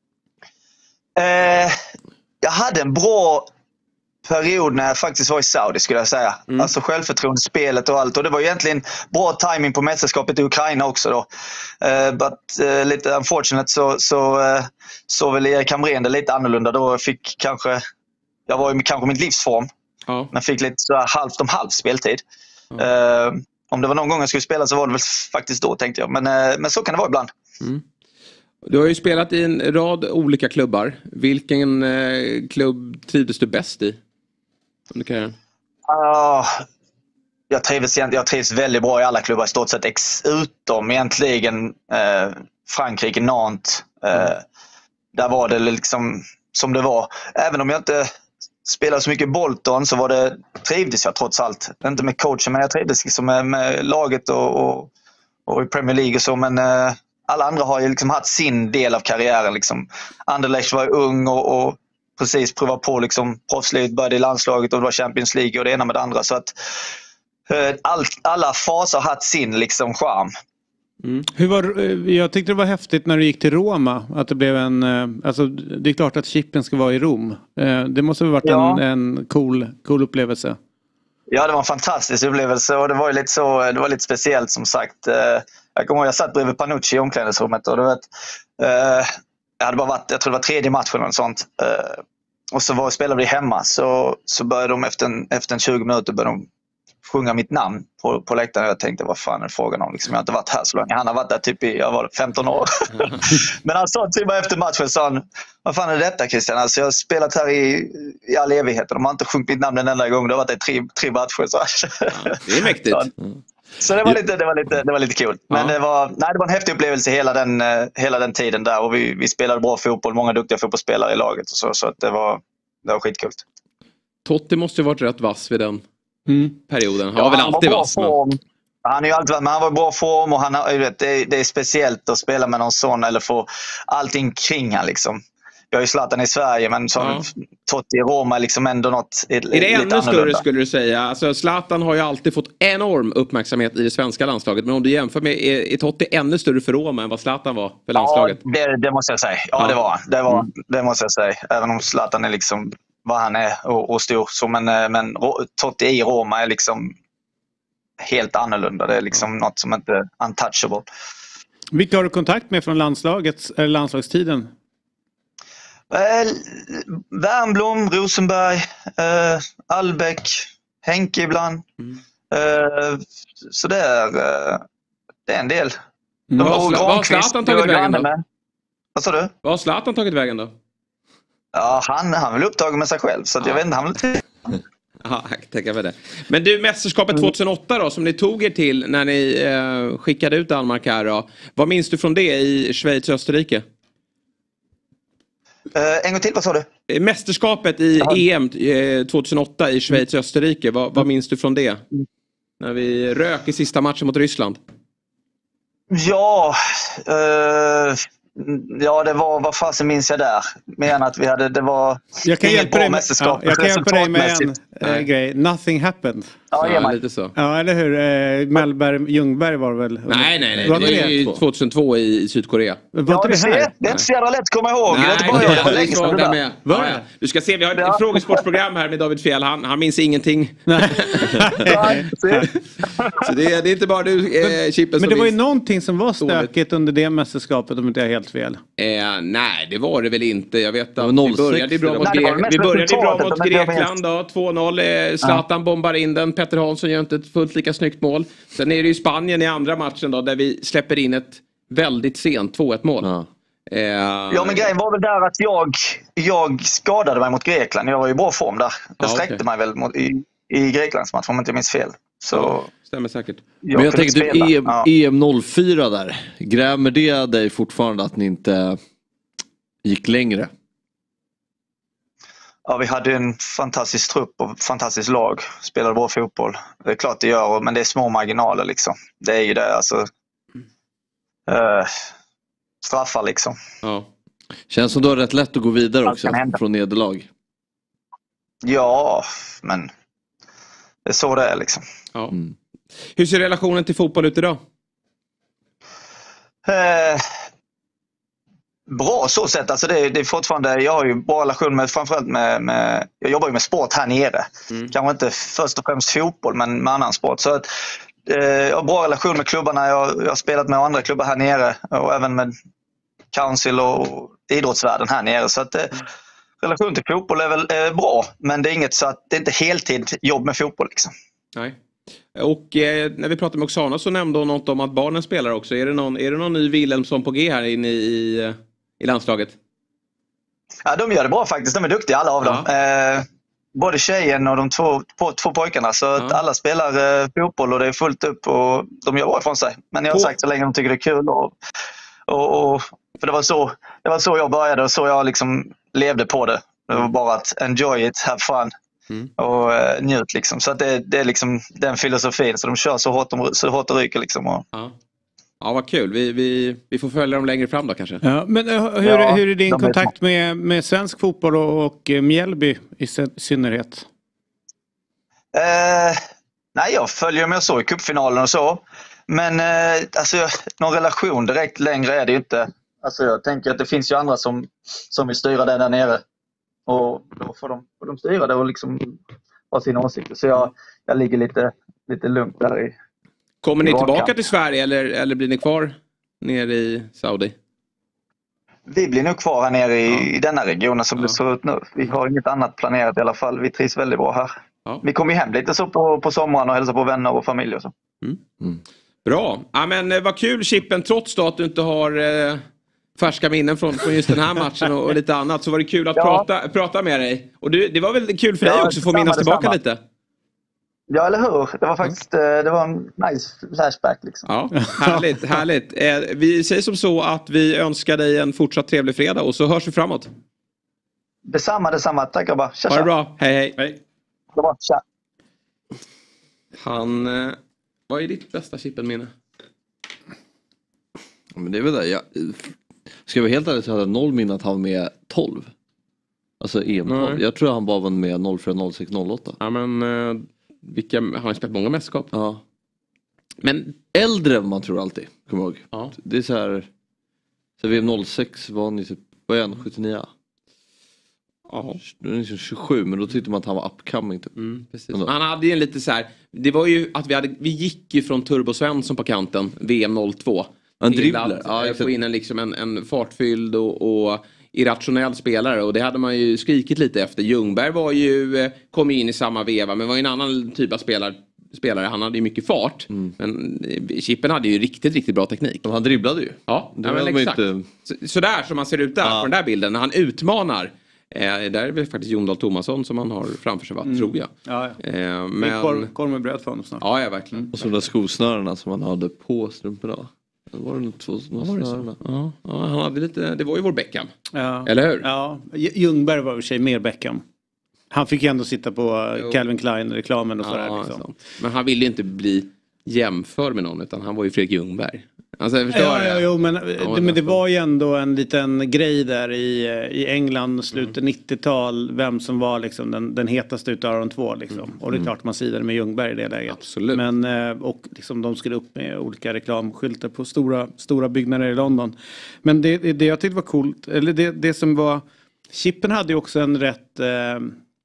Eh, jag hade en bra period när jag faktiskt var i Saudi skulle jag säga. Mm. Alltså självförtroende, spelet och allt. Och det var egentligen bra timing på mästerskapet i Ukraina också då. Eh, but eh, lite unfortunate så, så, eh, så väl Erik Hamrén det lite annorlunda. Då fick kanske, jag var i kanske min livsform. Ja. Men fick lite så här halvt om halv speltid. Ja. Eh, om det var någon gång jag skulle spela så var det väl faktiskt då tänkte jag. Men, eh, men så kan det vara ibland. Mm. Du har ju spelat i en rad olika klubbar. Vilken eh, klubb trivdes du bäst i under karriären? Uh, jag, trivs, jag trivs väldigt bra i alla klubbar i stort sett. Ex, utom egentligen eh, Frankrike, Nantes. Eh, mm. Där var det liksom som det var. Även om jag inte spelade så mycket Bolton så var det, trivdes jag trots allt. Inte med coachen men jag trivdes liksom med, med laget och, och, och i Premier League och så. Men eh, alla andra har ju liksom haft sin del av karriären. Liksom. Anderlecht var ung och, och precis provat på liksom, proffslivet, började i landslaget och det var Champions League och det ena med det andra. Så att eh, all, alla faser har haft sin liksom, charm. Mm. Hur var, jag tyckte det var häftigt när du gick till Roma. Att det blev en, alltså, det är klart att chippen ska vara i Rom. Det måste ha varit ja. en, en cool, cool upplevelse. Ja, det var en fantastisk upplevelse och det var ju lite så, det var lite speciellt som sagt. Jag kommer ihåg, jag satt bredvid Panucci i omklädningsrummet och du vet, jag hade bara varit, jag tror det var tredje matchen och sånt. Och så var, spelade vi hemma så, så började de efter en, efter en tjugo minuter började de sjunga mitt namn på, på läktaren. Jag tänkte, vad fan är frågan om? Liksom, jag har inte varit här så länge. Han har varit där typ i, jag var femton år. Men han sa typ efter matchen, sa han, vad fan är detta Christian? Alltså, jag har spelat här i, i all evighet och de har inte sjungit mitt namn en enda gång. Det har varit i tre, tre matcher. Så. Ja, det är mäktigt. Så, så det var lite, det var lite, det var lite kul. Men ja. det, var, nej, det var en häftig upplevelse hela den, hela den tiden där. Och vi, vi spelade bra fotboll, många duktiga fotbollsspelare i laget. Och så så att det, var, det var skitkul. Totti måste ju varit rätt vass vid den mm. perioden. Han ja, var väl alltid vass. Men... Han är ju alltid, men han var i bra form och han har, vet, det, är, det är speciellt att spela med någon sån eller få allting kring han liksom. Vi har ju Zlatan i Sverige men så ja. Totti i Roma är liksom ändå något är det lite ännu större skulle du säga? Alltså Zlatan har ju alltid fått enorm uppmärksamhet i det svenska landslaget, men om du jämför med, är, är Totti ännu större för Roma än vad Zlatan var för landslaget? Ja, det, det måste jag säga. Ja, ja. det var det var mm. det måste jag säga. Även om Zlatan är liksom vad han är och, och stor så, men, men Totti i Roma är liksom helt annorlunda. Det är liksom mm. något som inte är untouchable. Vilka har du kontakt med från landslaget, eller landslagstiden? Äh, Wernbloom, Rosenberg, äh, Albeck, Henke ibland. Mm. Äh, så det är, äh, det är en del. Mm. Vad har Zlatan tagit vägen då? Med. Vad sa du? Vad har Zlatan tagit vägen då? Ja, han, han vill upptagen med sig själv. Så att ja. jag vet inte, han vill... Ja, jag tänker på det. Men du, mästerskapet tjugohundraåtta då, som ni tog er till när ni eh, skickade ut Danmark här då. Vad minns du från det i Schweiz och Österrike? Uh, en gång till, vad sa du? Mästerskapet i Jaha. E M eh, tjugohundraåtta i Schweiz och Österrike. Vad, vad minns du från det? När vi rök i sista matchen mot Ryssland. Ja, uh... Ja, det var, vad fasen minns jag där? Men att vi hade, det var jag kan hjälpa dig med, ja, jag kan hjälpa dig med en äh, grej. Nothing happened. Ja, ja lite så. Ja, eller hur? Eh, Mellberg, Ljungberg var väl? Nej, nej, nej. Var det var ju tjugohundratvå i, i Sydkorea. Var ja, det, det, här? det är inte så jävla lätt att komma ihåg. Nej, det, bara det, jag, det, det, det, det med. Ja, ja. Du ska se, vi har ett ja. frågesportprogram här med David Fjell. Han, han minns ingenting. Så det, det är inte bara du, eh, Chippen. Men det var ju någonting som var stökigt under det mästerskapet om inte jag är helt fel. Eh, nej, det var det väl inte. Jag vet att vi noll sex, började bra mot, nej, Gre- vi började bra mot Grekland då. två noll. Eh, Zlatan ja. bombar in den. Petter Hansson gör inte ett fullt lika snyggt mål. Sen är det ju Spanien i andra matchen då, där vi släpper in ett väldigt sent två ett mål. Ja. Eh, Ja, men grejen var väl där att jag, jag skadade mig mot Grekland. Jag var i bra form där. Jag ja, sträckte okay. mig väl mot, i, i Greklands match om inte jag minns fel. Så ja, stämmer säkert. Jag men jag tänkte typ E M, ja. E M noll fyra där. Grämer det dig fortfarande att ni inte gick längre? Ja, vi hade en fantastisk trupp och fantastiskt lag. Spelade bra fotboll. Det är klart det gör, men det är små marginaler liksom. Det är ju det, alltså. Uh, straffar liksom. Ja. Känns som du har rätt lätt att gå vidare också från nederlag. Ja, men det är så det är liksom. Ja. Mm. Hur ser relationen till fotboll ut idag? Uh, Bra så sett, alltså det, det är fortfarande, jag har ju bra relation med, framförallt med, med jag jobbar ju med sport här nere. Mm. Kanske inte först och främst fotboll, men med annan sport. Så att, eh, jag har bra relation med klubbarna, jag, jag har spelat med andra klubbar här nere och även med council och idrottsvärlden här nere. Så att eh, relation till fotboll är väl eh, bra, men det är inget så att det är inte heltid jobb med fotboll liksom. Nej. Och eh, när vi pratade med Oksana så nämnde hon något om att barnen spelar också. Är det någon, är det någon ny Wilhelmsson på G här inne i, i, i landslaget? Ja, de gör det bra faktiskt. De är duktiga alla av ja. dem. Eh, både tjejen och de två, på, två pojkarna. Så ja. att alla spelar eh, fotboll och det är fullt upp och de gör bra ifrån sig. Men jag har på. sagt så länge de tycker det är kul. Och, och, och, för det var, så, det var så jag började och så jag liksom levde på det. Det var bara att enjoy it, have fun. Mm. Och uh, njut liksom. Så att det, det är liksom den filosofin. Så de kör så hårt, de, så hårt det ryker liksom. Och... Ja. Ja, vad kul. Vi, vi, vi får följa dem längre fram då kanske. Ja, men uh, hur, ja, hur är din kontakt med, med svensk fotboll och, och uh, Mjällby i synnerhet? Uh, nej, jag följer med så i cupfinalen och så. Men uh, alltså, någon relation direkt längre är det ju inte. Alltså, jag tänker att det finns ju andra som, som vill styra det där nere. Och då får de, får de styra det och liksom ha sina åsikter. Så jag, jag ligger lite, lite lugnt där i. Kommer ni tillbaka, tillbaka till Sverige eller, eller blir ni kvar nere i Saudi? Vi blir nog kvar här nere i, ja. i denna regionen som ja. det ser ut nu. Vi har inget annat planerat i alla fall. Vi trivs väldigt bra här. Ja. Vi kommer hem lite så på, på sommaren och hälsar på vänner och familj och så. Mm. Mm. Bra. Ja, men vad kul Chippen, trots då att du inte har... Eh... färska minnen från, från just den här matchen och, och lite annat, så var det kul att ja. prata, prata med dig. Och du, det var väl kul för dig ja, också att få minnas tillbaka samma. lite? Ja, eller hur? Det var faktiskt det var en nice flashback liksom. Ja, härligt, härligt. Eh, vi säger som så att vi önskar dig en fortsatt trevlig fredag och så hörs vi framåt. Detsamma, detsamma. Tack grabbar. Ha det bra. Hej, hej. Hej. Det var, tja. Han... Eh, vad är ditt bästa Chippen-minne? Ja, men det är väl det. Jag... Ska jag vara helt ärlig så hade jag noll minne att han var med tolv. Alltså E M tolv. Jag tror han bara var med noll fyra, noll sex, noll åtta. Ja men uh, vilka, han har spelat många mästerskap. Ja. Men äldre än man tror alltid. Kommer jag ihåg. Ja. Det är så här. Så V M noll sex var ni typ, vad är han, sjuttionio? Ja. Då är ni tjugosju, men då tyckte man att han var upcoming typ. Mm, precis. Han hade ju en lite så här. Det var ju att vi hade, vi gick ju från Turbo Svensson på kanten V M noll två. En dribbler. Ja, få in en, liksom en, en fartfylld och, och irrationell spelare. Och det hade man ju skrikit lite efter. Ljungberg var ju, kom ju in i samma veva. Men var ju en annan typ av spelare. spelare. Han hade ju mycket fart. Mm. Men Chippen hade ju riktigt, riktigt bra teknik. Och han dribblade ju. Ja, ja men exakt. Inte... Så, så där som man ser ut där ja. på den där bilden. När han utmanar. Eh, där är det faktiskt Jon Dahl Tomasson som han har framför sig, va? Mm. Tror jag. Ja, ja. Eh, men... Korv, korv med bröd för honom snart. Ja, ja, verkligen. Mm. Och så de där skosnörarna som han hade på strumporna. Det var det två snörarna. Ja, ja, han hade lite, det var ju vår Beckham. Ja. Eller hur? Ja, Ljungberg var i sig mer Beckham. Han fick ju ändå sitta på jo. Calvin Klein-reklamen och sådär. Ja, liksom. Men han ville ju inte bli jämför med någon, utan han var ju Fredrik Ljungberg. Alltså, jag förstår ja, det. Ja, jo, men, det, men det var ju ändå en liten grej där i, i England slutet mm. nittiotal. Vem som var liksom den, den hetaste utav de två. Liksom. Mm. Och det är klart man sidade med Ljungberg i det läget. Absolut. Men, och liksom, de skulle upp med olika reklamskyltar på stora, stora byggnader i London. Men det, det jag tyckte var coolt. Eller det, det som var... Chippen hade ju också en rätt eh,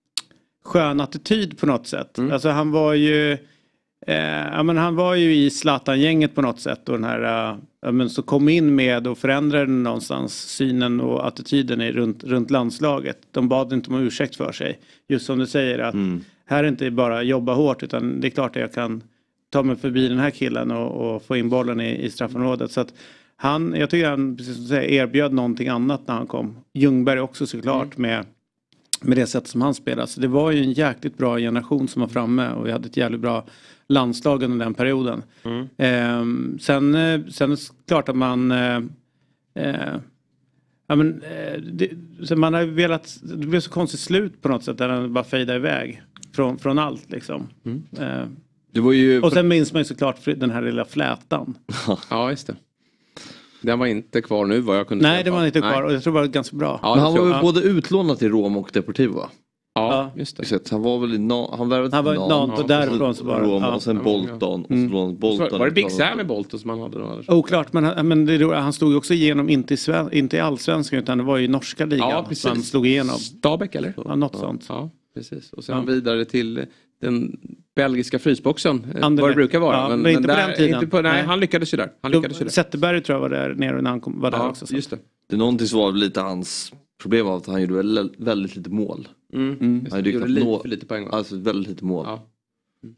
skön attityd på något sätt. Mm. Alltså han var ju... Eh, ja, men han var ju i Zlatan-gänget på något sätt och den här uh, ja, men så kom in med och förändrade någonstans synen och attityden i, runt, runt landslaget. De bad inte om ursäkt för sig. Just som du säger att mm. här är inte bara jobba hårt utan det är klart att jag kan ta mig förbi den här killen och, och få in bollen i, i straffområdet. Så att han, jag tycker han precis som du säger, erbjöd någonting annat när han kom. Ljungberg också såklart mm. med, med det sätt som han spelade. Så det var ju en jäkligt bra generation som var framme och vi hade ett jävligt bra landslag under den perioden. Mm. Eh, sen, sen är det klart att man eh, eh, ja, men, eh, det, så man har velat, det blev så konstigt slut på något sätt där den bara fejdade iväg från, från allt liksom. Mm. Eh, det var ju... Och sen minns man ju såklart den här lilla flätan. Ja, just det. Den var inte kvar nu vad jag kunde Nej, den var inte kvar Nej. Och jag tror det var ganska bra. Ja, men han var ju ja. både utlånad till Roma och Deportivo va? Ja, just det. Så han var väl i na- han var han var i Nantes och därifrån så var det Roma ja. och sen Bolton och så mm. Bolton. Så var det Big Sam i Bolton som han hade då? Oklart, men, men det, han stod ju också igenom inte i, sven, inte i allsvenskan utan det var ju i norska ligan. Ja, precis. Han slog igenom. Stabäck eller? Ja, något ja. sånt. Ja, precis. Och sen ja. vidare till den belgiska frysboxen. Anderlecht. Vad det brukar vara. Ja, men, men inte där, på den tiden. Inte på, nej, nej, han lyckades ju där. Han lyckades ju där. Zetterberg tror jag var där nere när han kom, var där ja, också. Så. Just det. Det är någonting som var lite hans problem av att han gjorde väldigt, väldigt lite mål. Mm. Mm. Han gjorde lite nå- för lite poäng. Alltså väldigt lite mål. Ja. Mm.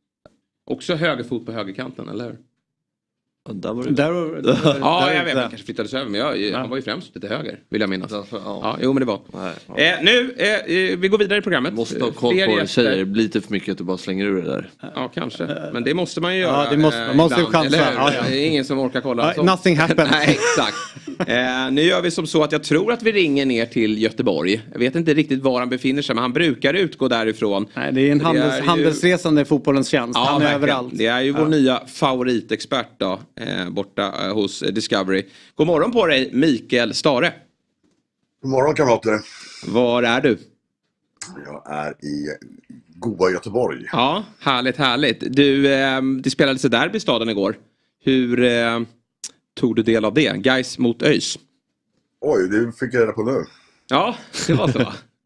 Också högerfot på högerkanten, eller hur? Ja, där var det. Där var, där var, ja, där jag vet. Han kanske flyttades över. Men jag, ja. han var ju främst lite höger, vill jag minnas. Därför, ja. Ja, jo, men det var. Nej, ja. eh, nu, eh, vi går vidare i programmet. Måste ha koll på det, tjejer. Det blir lite för mycket att du bara slänger ur det där. Ja, kanske. Men det måste man ju göra. Ja, det måste, man måste ju chansa. Ja, ja. Det är ingen som orkar kolla. Ja, nothing happens. Nej, exakt. Eh, nu gör vi som så att jag tror att vi ringer ner till Göteborg. Jag vet inte riktigt var han befinner sig, men han brukar utgå därifrån. Nej, det är en handels, är ju... handelsresande i fotbollens tjänst. Ja, han är verkligen. överallt. Det är ju vår ja. nya favoritexpert då, eh, borta eh, hos Discovery. God morgon på dig, Mikael Stare. God morgon kamrater. Var är du? Jag är i goa Göteborg. Ja, härligt, härligt. Du, eh, det spelades i derbystaden igår. Hur eh, tog du del av det? Gais mot ÖIS. Oj, det fick jag reda på nu. Ja, det var så.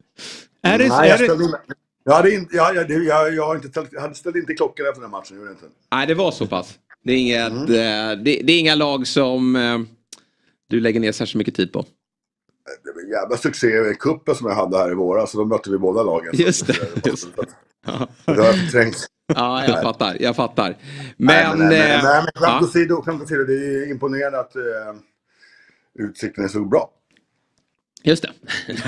är det, Nej, är jag, in, jag, hade in, jag, jag, jag, jag, inte ställt, jag hade ställt inte klockan efter den matchen. Jag inte. Nej, det var så pass. Det är, inget, mm. eh, det, det är inga lag som eh, du lägger ner särskilt mycket tid på. Det var en jävla succé i kuppen som jag hade här i våras. Så då mötte vi båda lagen. Just det. Så, just det. Ja. Det har trängt. Ja, jag fattar. Jag fattar. Men... Nej, men, nej, eh, men, men skämt åsido, skämt åsido, det är imponerande att eh, utsikten är så bra. Just det.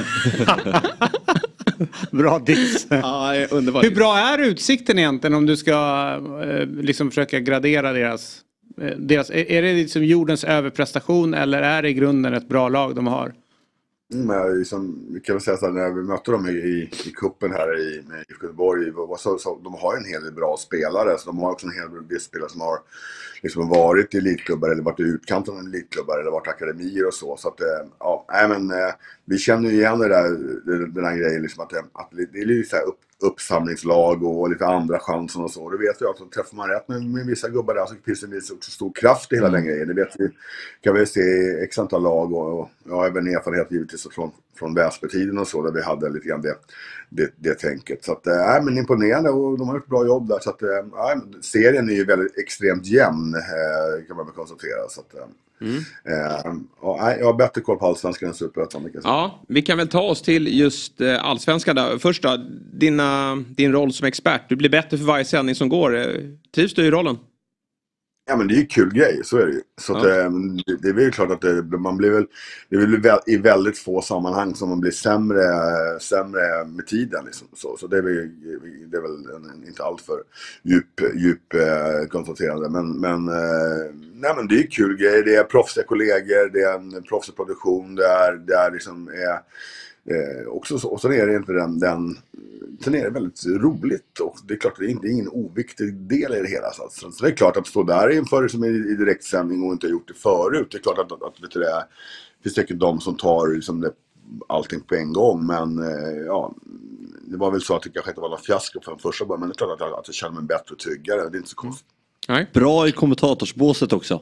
Bra diss. Ja, underbart. Hur bra är utsikten egentligen om du ska eh, liksom försöka gradera deras... Eh, deras är, är det liksom jordens överprestation eller är det i grunden ett bra lag de har? Men liksom, vi kan väl säga så här, när vi mötte dem i, i, i kuppen här i, med I F K Göteborg, så, så, de har en hel del bra spelare, så de har också en hel del spelare som har liksom varit i elitklubbar eller varit i utkanten av elitklubbar eller varit akademier och så. Så att, ja, nej, men vi känner ju igen det där, den här grejen liksom att, att det är lite så här upp, uppsamlingslag och lite andra chanser och så. Det vet jag att träffar man rätt med, med vissa gubbar där så finns det så stor kraft i hela den grejen. Det vet vi, kan vi se x antal lag och, och jag har även erfarenhet givetvis från, från Väsbytiden och så där vi hade lite grann det, det, det tänket. Så att, äh, men imponerande och de har gjort bra jobb där. Så att, äh, serien är ju väldigt extremt jämn äh, kan man väl konstatera. Så att, äh, Mm. Uh, och, jag har bättre koll på allsvenskan än superettan. Ja, vi kan väl ta oss till just uh, allsvenskan då. Först då, dina, din roll som expert. Du blir bättre för varje sändning som går. Trivs du i rollen? Ja, men det är ju kul grej, så är det ju. Så att, ja. det, det är väl klart att det, man blir väl, det är väl i väldigt få sammanhang som man blir sämre, sämre med tiden. Liksom. Så, så det är väl, det är väl en, inte allt för djup, djup eh, konstaterande. Men, men, eh, nej, men det är kul grej. Det är proffsiga kollegor, det är en proffsig produktion. Det är, det är liksom... Eh, Eh, också så, och sen är det inte den, den sen är det väldigt roligt och det är klart att det är inte ingen oviktig del i det hela. Så, så det är klart att stå där inför som i, i direktsändning och inte har gjort det förut. Det är klart att, att, att vet du, det finns säkert de som tar liksom det, allting på en gång, men eh, ja, det var väl så att det kanske inte var någon fiasko för den första början, men det är klart att, att jag känner mig bättre och tryggare, det är inte så konstigt. Nej. Bra i kommentatorsbåset också.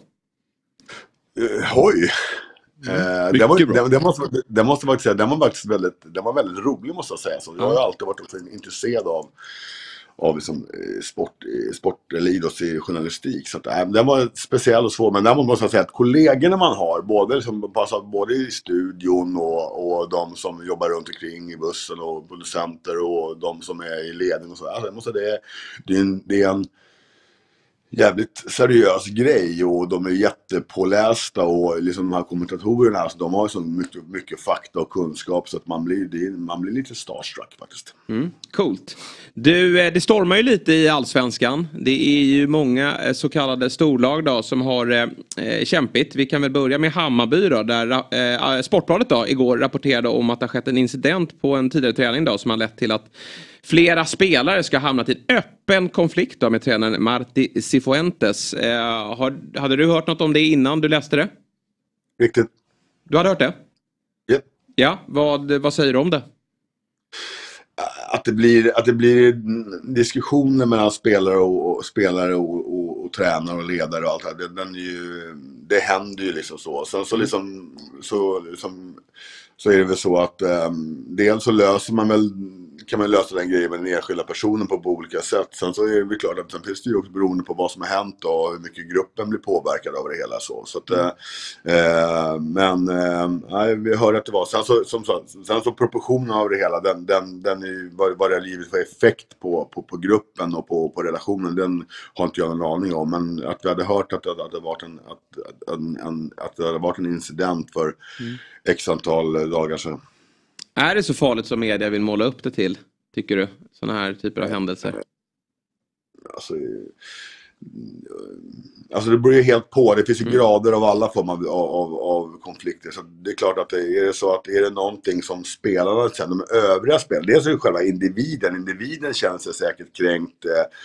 Uh, oj! Mm. Uh, det, var, det, det, måste, det måste faktiskt säga, den var faktiskt väldigt, den var väldigt rolig måste jag säga. Så jag har ju alltid varit också intresserad av, av liksom, sport, sport eller idrottsjournalistik. Så att, äh, den var speciell och svår, men där måste jag säga att kollegorna man har, både, liksom, både i studion och, och de som jobbar runt omkring i bussen och producenter och de som är i ledning och så, alltså, jag måste säga, det, det är en, det är en jävligt seriös grej och de är jättepålästa och liksom de här kommentatorerna, alltså, de har ju så mycket, mycket fakta och kunskap så att man blir, det, man blir lite starstruck faktiskt. Mm, coolt. Du, det stormar ju lite i Allsvenskan. Det är ju många så kallade storlag då som har eh, kämpigt. Vi kan väl börja med Hammarby då, där eh, Sportbladet då igår rapporterade om att det har skett en incident på en tidigare träning då som har lett till att flera spelare ska hamna i en öppen konflikt då med tränaren Marti Cifuentes. Eh, har, hade du hört något om det innan du läste det? Riktigt. Du hade hört det? Ja. Ja, vad, vad säger du om det? Att det blir, att det blir diskussioner mellan spelare och, och spelare och, och, och tränare och ledare och allt det här. Det, den är ju, det händer ju liksom så. Sen så liksom så, liksom, så är det väl så att um, dels så löser man väl, kan man lösa den grejen med den enskilda personen på, på olika sätt. Sen så är det klart att sen finns det ju också beroende på vad som har hänt och hur mycket gruppen blir påverkad av det hela så. Så att, mm. eh, men eh, nej, vi hörde att det var. Sen så, som sagt, sen så proportionen av det hela, den, den, den är, vad, vad det har givit för effekt på, på, på gruppen och på, på relationen, den har inte jag en aning om. Men att vi hade hört att det hade varit en, att, en, en, att det hade varit en incident för mm. x antal dagar sedan. Är det så farligt som media vill måla upp det till, tycker du? Sådana här typer av händelser. Alltså, alltså det beror ju helt på. Det finns ju mm. grader av alla former av, av, av konflikter. Så det är klart att det är det så att är det någonting som spelarna sen, de övriga spelarna, det är så själva individen. Individen känner sig säkert kränkt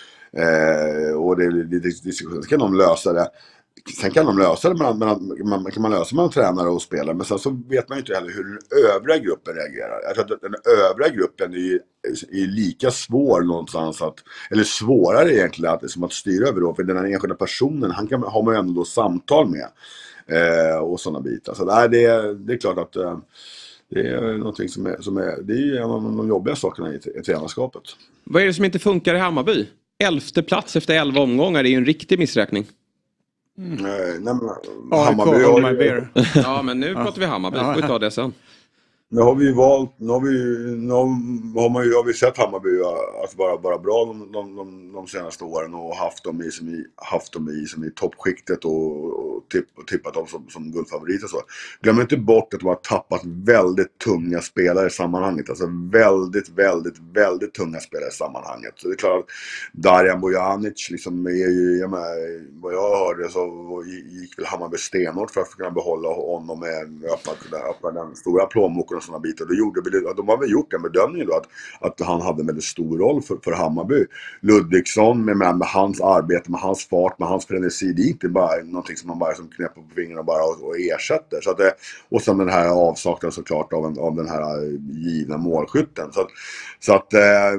eh, och det, det, det, det kan de lösa det. Sen kan de lösa det mellan, mellan, man, kan man lösa mellan tränare och spelare, men sen så vet man ju inte heller hur den övriga gruppen reagerar. Jag tror att den övriga gruppen är ju är lika svår någonstans att, eller svårare egentligen att, som att styra över då, för den här enskilda personen, han kan, har man ju ändå då samtal med eh, och sådana bitar. Så nej, det, är, det är klart att eh, det är någonting som är, som är, det är ju en av de jobbiga sakerna i, i tränarskapet. Vad är det som inte funkar i Hammarby? Elfte plats efter elva omgångar, det är ju en riktig missräkning. Mm. Nej, nej, men Hammarby har ju... Ja, men nu pratar vi Hammarby. Får vi ta det sen. Nu har vi ju valt, nu har vi, nu har, man ju, har vi sett Hammarby att vara bara bra de, de, de, de senaste åren och haft dem i, som i, haft dem i, som i toppskiktet och, och, tipp, och tippat dem som, som guldfavoriter. Så. Glöm inte bort att de har tappat väldigt tunga spelare i sammanhanget. Alltså väldigt, väldigt, väldigt tunga spelare i sammanhanget. Så det är klart att Darjan Bojanic liksom är ju, jag menar, vad jag hörde så gick väl Hammarby stenhårt för att kunna behålla honom med öppna, öppna den stora plånboken och sådana bitar. Då gjorde vi, de har väl gjort den bedömningen då att, att han hade en väldigt stor roll för, för Hammarby. Ludvigsson med, med, med hans arbete, med hans fart, med hans frenesi, det är inte bara någonting som man bara som knäpper på fingrarna bara och, och ersätter. Så att det, och sen den här avsaknaden såklart av, en, av den här givna målskytten. Så att, så att eh,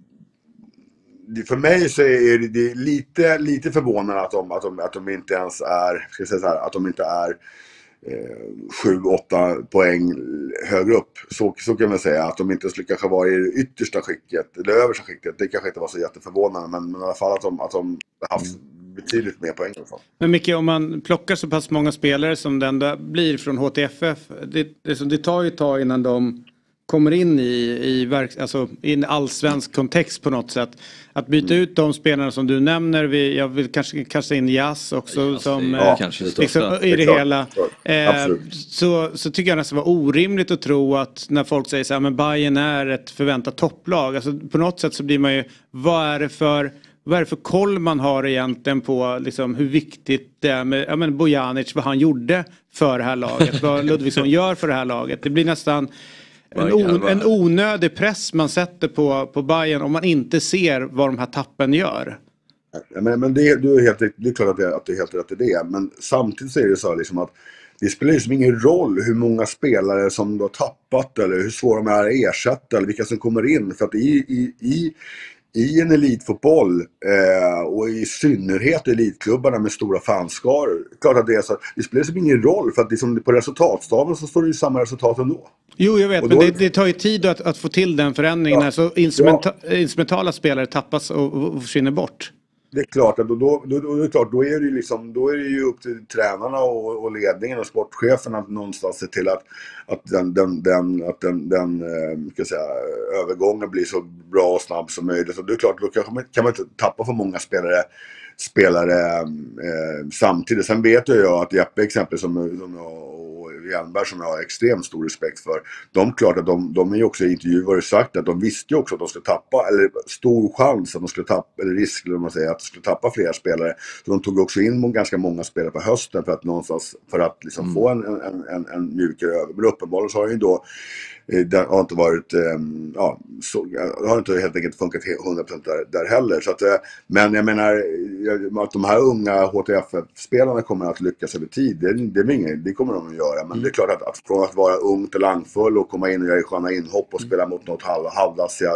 för mig så är det, det är lite, lite förvånande att de, att, de, att de inte ens är, ska jag säga så här, att de inte är sju åtta poäng högre upp. Så, så kan man säga att de inte skulle kanske vara i det yttersta skicket eller översta skicket. Det kanske inte var så jätteförvånande, men, men i alla fall att de, att de haft betydligt mer poäng i alla fall. Men Micke, om man plockar så pass många spelare som den där blir från H T F F, det, det, det tar ju ett tag innan de kommer in i, i, verk, alltså, i en allsvensk kontext på något sätt. Att byta mm. ut de spelarna som du nämner, vi, jag vill kanske kasta in Jazz också ja, som ja, eh, liksom, i det, det hela. Eh, så, så tycker jag nästan var orimligt att tro att när folk säger så här, men Bayern är ett förväntat topplag. Alltså, på något sätt så blir man ju, vad är det för... Vad är det för koll man har egentligen på liksom, hur viktigt det är med ja, men Bojanic, vad han gjorde för det här laget, vad Ludvigsson gör för det här laget. Det blir nästan... En, on, en onödig press man sätter på, på Bayern om man inte ser vad de här tappen gör. Men, men det, du är helt, det är klart att det, att det är helt rätt i det. Men samtidigt så är det så liksom att det spelar liksom ingen roll hur många spelare som du har tappat eller hur svåra de är att ersätta eller vilka som kommer in. För att i, i, i, i en elitfotboll eh, och i synnerhet elitklubbarna med stora fanskaror, klart att det är så att det spelar liksom ingen roll för att liksom på resultatstaven så står det ju samma resultat ändå. Jo, jag vet, men det, det tar ju tid att, att få till den förändringen. Ja. Så instrumenta, ja. instrumentala spelare tappas och, och försvinner bort. Det är klart att då, då, då, då, är, klart, då, är det ju liksom, då är det ju upp till tränarna och, och ledningen och sportchefen att någonstans se till att, att den, den, den, att den, den eh, ska säga, övergången blir så bra och snabb som möjligt. Så det är klart, då kan man, kan man inte tappa för många spelare, spelare eh, samtidigt. Sen vet jag ju att Jeppe exempel som, som jag Jernberg som jag har extremt stor respekt för. De klart att de, de är ju också i intervjuer sagt att de visste ju också att de skulle tappa, eller stor chans att de skulle tappa, eller risk eller man säger, att de skulle tappa flera spelare. Så de tog också in ganska många spelare på hösten för att någonstans, för att liksom mm. få en, en, en, en mjukare över. Men uppenbarligen så har ju då det har inte varit ja, så, det har inte helt enkelt funkat hundra procent där, där heller så att, men jag menar att de här unga H T F F-spelarna kommer att lyckas över tid det, det, är inget, det kommer de att göra men mm. det är klart att, att från att vara ung till langfull och komma in och göra sköna inhopp och spela mot något halv, halvdassiga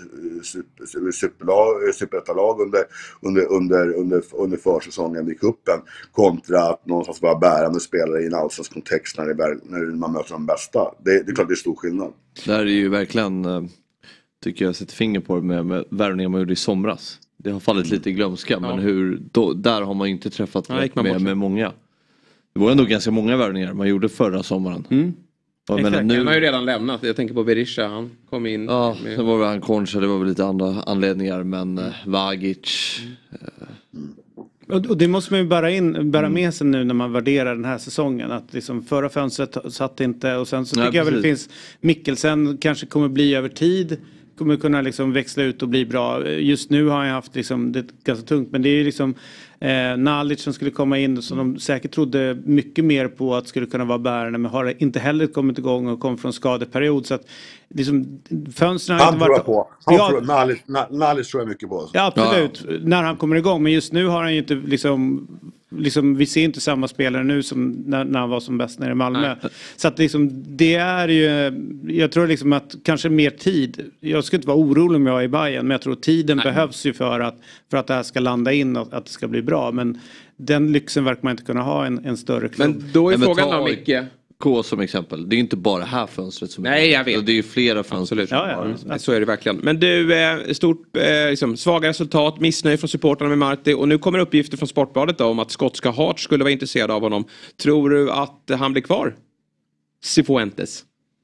superettalag under, under, under, under, under försäsongen i kuppen kontra att någonstans vara bärande spelare i en allsvensk kontext när, det, när man möter de bästa det, det är klart det är stor skillnad. Där är ju verkligen, tycker jag, sätter finger på det med, med värvningar man gjorde i somras. Det har fallit lite i glömska, ja. Men hur, då, där har man ju inte träffat ja, med, med många. Det var ändå ganska många värvningar man gjorde förra sommaren. Mm. Jag menar, nu... Han har ju redan lämnat, jag tänker på Berisha, han kom in. Ja, med... sen var väl han Koncha, det var väl lite andra anledningar, men mm. Vagic... Mm. Och det måste man ju bära, in, bära med sig nu när man värderar den här säsongen. Att liksom förra fönstret satt inte. Och sen så tycker Nej, jag väl det finns Mikkelsen kanske kommer bli över tid. Kommer kunna liksom växla ut och bli bra. Just nu har jag haft liksom, det ganska tungt. Men det är ju liksom eh, Nalic som skulle komma in. Som de säkert trodde mycket mer på att skulle kunna vara bärande. Men har inte heller kommit igång och kom från skadeperiod. Så att liksom, fönstren har han inte tror varit... på. Han ja, tror, Nalic, Nalic tror jag mycket på. Ja, absolut. Ja. När han kommer igång. Men just nu har han ju inte liksom... Liksom, vi ser inte samma spelare nu som när, när han var som bäst nere i Malmö. Nej. Så att liksom, det är ju, jag tror liksom att kanske mer tid. Jag skulle inte vara orolig om jag är i Bayern, men jag tror tiden Nej. behövs ju för att, för att det här ska landa in och att det ska bli bra. Men den lyxen verkar man inte kunna ha en, en större klubb. Men då är frågan då, Micke. K som exempel. Det är inte bara här fönstret som Nej, jag vet. Det är ju flera fönster. Ja, ja. Så är det verkligen. Men du, eh, stort, eh, liksom, svaga resultat, missnöje från supportarna med Marti. Och nu kommer uppgifter från Sportbladet då, om att skotska Hearts skulle vara intresserade av honom. Tror du att han blir kvar? Cifuentes.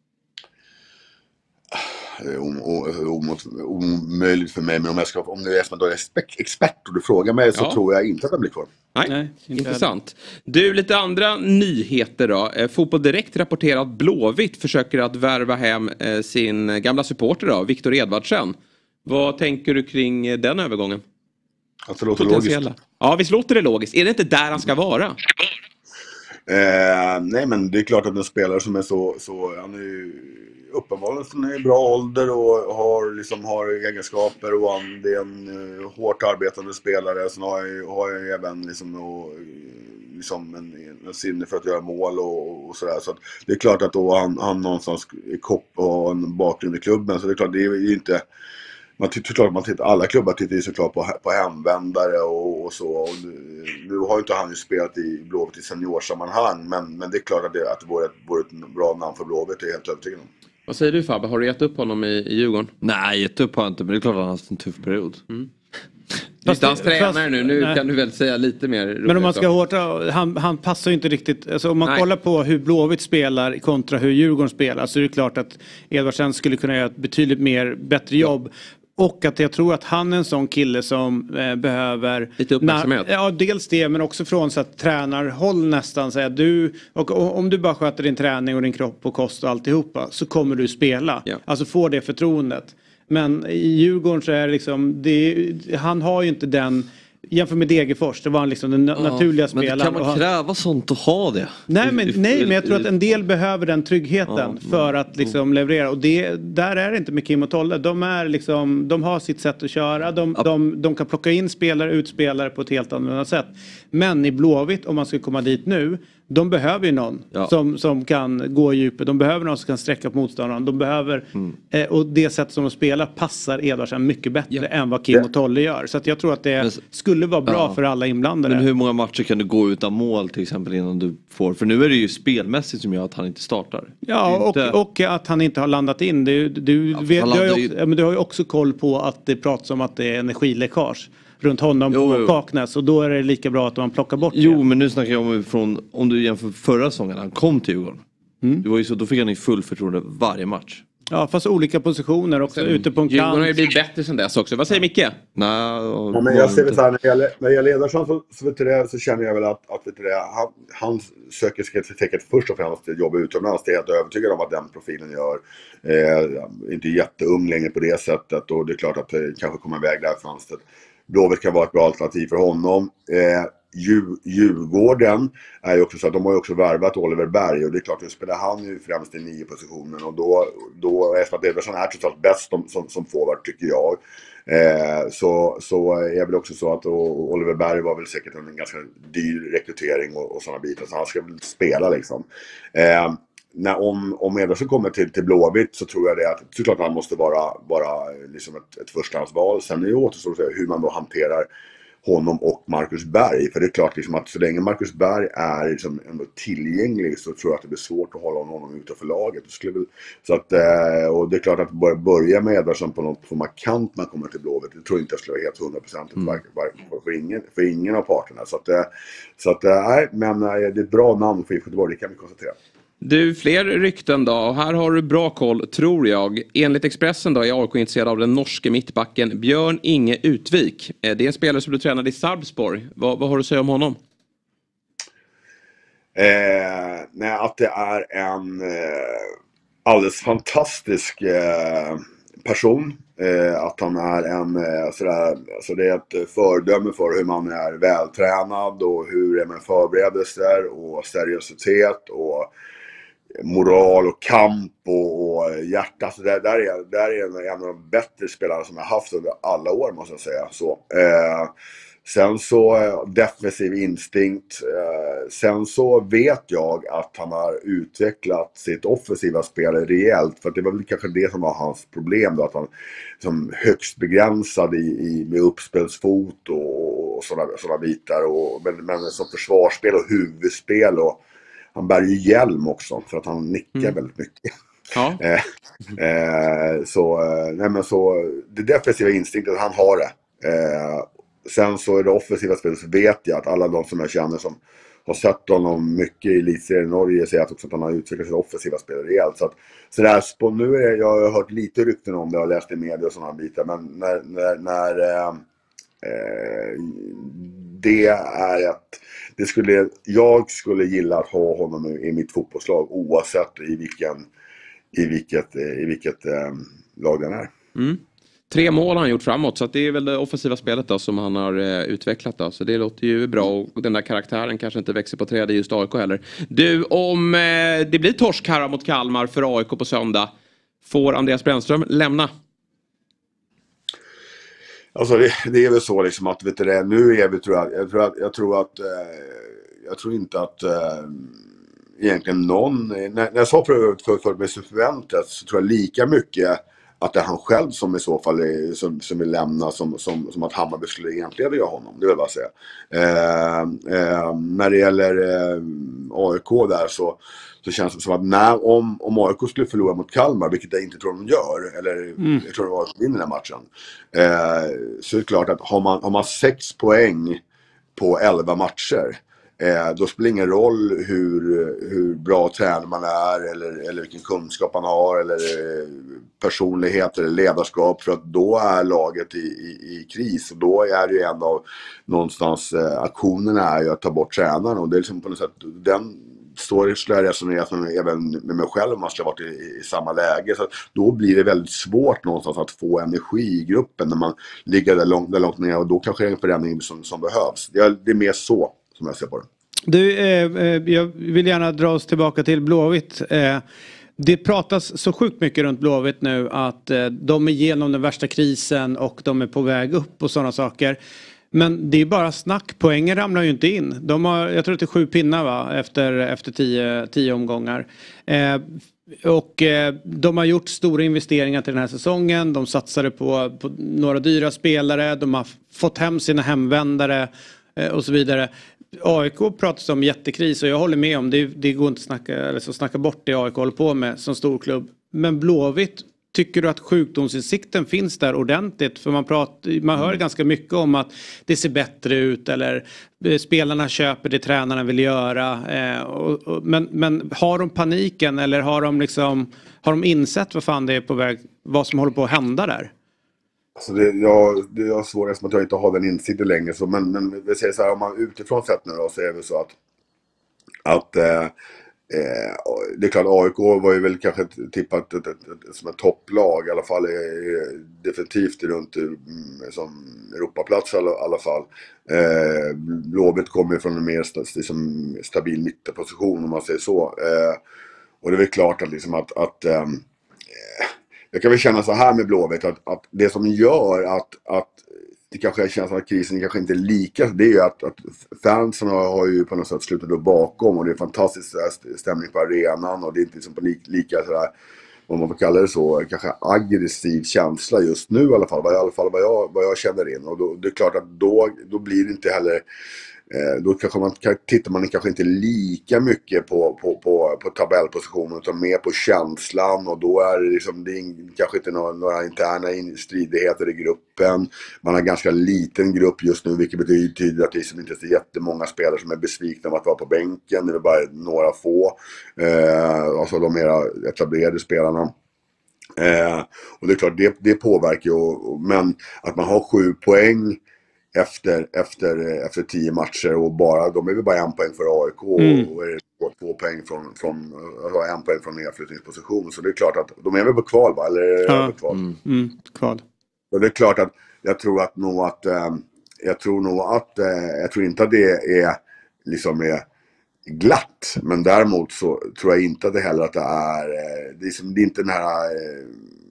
Omöjligt för mig, men om, jag ska, om du är som en expert och du frågar mig så ja. tror jag inte att han blir kvar. Nej, Nej intressant. Du, lite andra nyheter då. Eh, Fotboll Direkt rapporterar att Blåvitt försöker att värva hem eh, sin gamla supporter då, Viktor Edvardsen. Vad tänker du kring den övergången? Att det låter logiskt. Ja, visst låter det logiskt. Är det inte där han ska vara? Eh, nej, men det är klart att en spelare som är så, så han är ju uppenbarligen som är i bra ålder och har, liksom, har egenskaper och han, det är en uh, hårt arbetande spelare. Sen har jag, har jag även liksom, och, liksom en, en sinne för att göra mål och, och sådär. Så att det är klart att då han, han någonstans är kopp och en bakgrund i klubben. Så det är klart, det är ju inte... Man tittar, man tittar, alla klubbar tittar ju såklart på, på hemvändare och, och så. Och nu, nu har ju inte han ju spelat i Blåvitt i seniorsammanhang. Men, men det är klart att det, att det vore, ett, vore ett bra namn för Blåvitt, det är helt övertygad om. Vad säger du Fabbe? Har du gett upp honom i, i Djurgården? Nej, gett upp har jag inte. Men det är klart att han har haft en tuff period. Mm. Fast hans tränare nu, nu nej. kan du väl säga lite mer. Men om man ska hårt, han, han passar ju inte riktigt. Alltså om man nej. kollar på hur Blåvitt spelar kontra hur Djurgården spelar, så är det klart att Edvardsen skulle kunna göra ett betydligt mer, bättre jobb. Ja. Och att jag tror att han är en sån kille som eh, behöver... Lite uppmärksamhet. Na, ja, dels det, men också från så att tränarhåll nästan. Så att du, och, och om du bara sköter din träning och din kropp och kost och alltihopa, så kommer du spela. Ja. Alltså få det förtroendet. Men i Djurgården så är det liksom... Det, han har ju inte den jämför med Degerfors, det var han liksom den ja, naturliga spelaren. Men kan man kräva sånt och ha det? Nej men, nej, men jag tror att en del behöver den tryggheten ja, för att liksom leverera. Och det, där är det inte med Kim och Tolle. De, är liksom, de har sitt sätt att köra. De, ja. de, de kan plocka in spelare, utspelare på ett helt annat sätt. Men i Blåvitt, om man ska komma dit nu, de behöver ju någon ja. som, som kan gå i djupet. De behöver någon som kan sträcka på motståndaren. De behöver, mm. eh, och det sätt som de spelar passar Edvardsen mycket bättre ja. än vad Kim ja. och Tolle gör. Så att jag tror att det men, skulle vara bra ja. för alla inblandade. Men hur många matcher kan du gå utan mål till exempel innan du får? För nu är det ju spelmässigt som gör att han inte startar. Ja, inte... Och, och att han inte har landat in. Du, du, ja, vet, du, har ju också, ja, men du har ju också koll på att det pratas om att det är energiläckage runt honom jo, på Kaknäs. Och då är det lika bra att man plockar bort Jo, det. Men nu snackar jag om från, om du jämför förra säsongen, han kom till Djurgården. Mm. Det var ju så, då fick han ju full förtroende varje match. Ja, fast olika positioner också, mm. ute på en kant. Djurgården har ju blivit bättre sen dess också. Vad säger Micke? Nej, ja, men jag ser det så här, när det gäller, när det gäller Ederson så, så, vet det, så känner jag väl att, att vet det, han, han söker sig säkert först och främst till jobb utomlands. Det är jag helt övertygad om att den profilen gör. Eh, inte jätteung längre på det sättet, och det är klart att det kanske kommer iväg där fönstret. Blåvitt kan vara ett bra alternativ för honom. Eh, Djurgården är ju också så att de har ju också värvat Oliver Berg, och det är klart att nu spelar han ju främst i nio positionen, och då, då eftersom att Everson är totalt bäst som, som, som forward tycker jag, eh, så, så är väl också så att och Oliver Berg var väl säkert en ganska dyr rekrytering och, och sådana bitar, så han ska väl spela liksom. Eh, När, om, om Ederson kommer till, till Blåvitt så tror jag det att såklart han måste vara, vara liksom ett, ett förstahandsval. Sen är det återstår hur man då hanterar honom och Marcus Berg. För det är klart liksom att så länge Marcus Berg är liksom ändå tillgänglig så tror jag att det blir svårt att hålla honom utanför laget. Så att, och det är klart att börja, börja med Ederson på något på markant man kommer till Blåvitt. Det tror jag inte jag skulle vara helt hundra procent mm. för, ingen, för ingen av parterna. Så att, så att nej, men det är ett bra namn för I F K Göteborg, det kan vi konstatera. Du, fler rykten då. Och här har du bra koll, tror jag. Enligt Expressen då är A I K intresserad av den norske mittbacken Björn Inge Utvik. Det är en spelare som du tränade i Sarpsborg. Vad, vad har du att säga om honom? Eh, nej, att det är en eh, alldeles fantastisk eh, person. Eh, att han är en eh, sådär, alltså det är ett fördöme för hur man är vältränad och hur man förberedelser och seriositet och moral och kamp och, och hjärta. Så där, där är, där är en, en av de bättre spelarna som jag haft under alla år, måste jag säga. Så, eh, sen så eh, defensiv instinkt. Eh, sen så vet jag att han har utvecklat sitt offensiva spel rejält. För att det var väl kanske det som var hans problem då. Att han som högst begränsad i, i, med uppspelsfot och, och sådana, sådana bitar. Och, men, men som försvarsspel och huvudspel och han bär ju hjälm också för att han nickar mm. väldigt mycket. Ja. eh, eh, så, nej men så det defensiva instinktet, han har det. Eh, sen så är det offensiva spelet, så vet jag att alla de som jag känner som har sett honom mycket i elitserien i Norge säger att, också att han har utvecklat sitt offensiva spel rejält. Så, att, så där, nu är jag har hört lite rykten om det och läst i media och sådana bitar, men när, när, när eh, eh, det är ett det skulle, jag skulle gilla att ha honom i, i mitt fotbollslag oavsett i, vilken, i vilket, i vilket eh, lag den är. Mm. Tre mål har han gjort framåt, så att det är väl det offensiva spelet då som han har eh, utvecklat då. Så det låter ju bra, och den där karaktären kanske inte växer på träd i just A I K heller. Du, om eh, det blir torsk här mot Kalmar för A I K på söndag, får Andreas Brännström lämna? Alltså det, det är väl så liksom att vet du det, nu är vi tror jag, jag tror att jag tror att eh, jag tror inte att eh, egentligen någon när, när jag sa för för, för med förväntat så tror jag lika mycket att det är han själv som i så fall är, som, som vill lämna som, som, som att Hammarby skulle egentligen göra honom, det vill jag bara säga. Eh, eh, när det gäller eh, A I K där så så känns det som att när, om, om A I K skulle förlora mot Kalmar, vilket jag inte tror de gör, eller mm. jag tror de var vinner den matchen, eh, så är det klart att har man, har man sex poäng på elva matcher, eh, då spelar det ingen roll hur, hur bra tränare man är eller, eller vilken kunskap man har eller eh, personlighet eller ledarskap, för att då är laget i, i, i kris, och då är det ju en av någonstans eh, aktionerna är ju att ta bort tränaren, och det är liksom på något sätt den så skulle jag resonera som även med mig själv om man skulle ha varit i, i samma läge. Så då blir det väldigt svårt någonstans att få energi i gruppen när man ligger där långt, där långt ner, och då kanske det är en förändring som, som behövs. Det är, det är mer så som jag ser på det. Du, eh, jag vill gärna dra oss tillbaka till Blåvitt. Eh, det pratas så sjukt mycket runt Blåvitt nu att eh, de är igenom den värsta krisen och de är på väg upp och sådana saker. Men det är bara snack. Poängen ramlar ju inte in. De har, jag tror att det är sju pinnar va? Efter, efter tio, tio omgångar. Eh, och eh, de har gjort stora investeringar till den här säsongen. De satsade på, på några dyra spelare. De har fått hem sina hemvändare eh, och så vidare. A I K pratas om jättekris och jag håller med om det. Det går inte att snacka, eller så snacka bort det A I K håller på med som storklubb. Men Blåvitt, tycker du att sjukdomsinsikten finns där ordentligt? För man, pratar, man hör mm. ganska mycket om att det ser bättre ut eller spelarna köper det tränarna vill göra. Eh, och, och, men, men har de paniken eller har de, liksom, har de insett vad fan det är på väg, vad som håller på att hända där? Alltså det, jag, det är svårt som att jag inte har den insikten längre. Så, men, men vi säger så här, om man utifrån sett nu då, så är det så att, att eh, Eh, det är klart A I K var ju väl kanske tippat ett, ett, ett, som ett topplag i alla fall, är definitivt runt mm, som Europaplats i alla, alla fall. Eh, Blåvitt kommer från en mer st- liksom, stabil mittenposition om man säger så. Eh, och det är väl klart att, liksom att, att eh, jag kan väl känna så här med Blåvitt att, att det som gör att, att det kanske känns att krisen kanske inte är lika. Det är ju att, att fansen har, har ju på något sätt slutat upp bakom. Och det är fantastisk stämning på arenan. Och det är inte liksom på li, lika sådär, vad man får kalla det så, kanske aggressiv känsla just nu i alla fall. I alla fall vad jag, vad jag känner in. Och då, det är klart att då, då blir det inte heller... Eh, då kanske man, tittar man kanske inte lika mycket på, på, på, på tabellpositionen utan mer på känslan, och då är det, liksom, det är kanske inte några, några interna stridigheter i gruppen. Man har ganska liten grupp just nu, vilket betyder att det är inte så jättemånga spelare som är besvikna om att vara på bänken. Det är bara några få, eh, alltså de mer etablerade spelarna. Eh, och det är klart, det, det påverkar ju, men att man har sju poäng Efter, efter, efter tio matcher och bara, de är väl bara en poäng för A I K mm. och är det två, två poäng från, från alltså en poäng från nedflyttningsposition, så det är klart att de är väl på kval va? Eller är ja. på kval? Mm. Mm. Kval. Och det är klart att jag tror att nog att äh, jag tror nog att äh, jag tror inte att det är liksom är glatt, men däremot så tror jag inte att det heller att det är äh, det är, som, det är inte den här äh,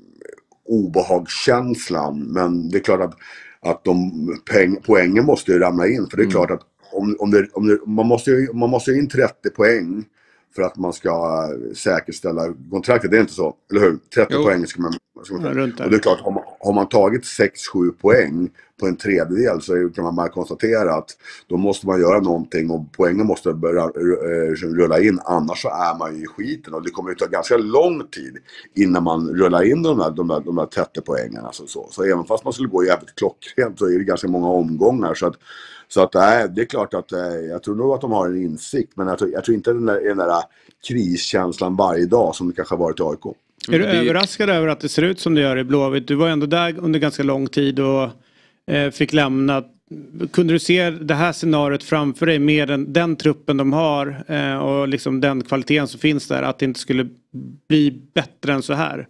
obehagskänslan, men det är klart att att de peng, poängen måste ju ramla in, för det är mm. klart att om, om, det, om det, man måste ju man måste ju in trettio poäng för att man ska säkerställa kontraktet, det är inte så, eller hur? trettio jo. Poäng ska man, ska man ja, och det är klart, har man, har man tagit sex sju poäng på en tredjedel så kan man bara konstatera att då måste man göra någonting och poängen måste börja rulla in, annars så är man ju i skiten, och det kommer ju ta ganska lång tid innan man rullar in de där, de där, de där trettio poängen, alltså så. Så även fast man skulle gå jävligt klockrent så är det ganska många omgångar, så att Så att äh, det är klart att äh, jag tror nog att de har en insikt, men jag tror, jag tror inte den där, den där kriskänslan varje dag som det kanske har varit i A I K. Är du mm. överraskad över att det ser ut som det gör i Blåvitt? Du var ändå där under ganska lång tid och eh, fick lämna. Kunde du se det här scenariot framför dig med den, den truppen de har eh, och liksom den kvaliteten som finns där, att det inte skulle bli bättre än så här?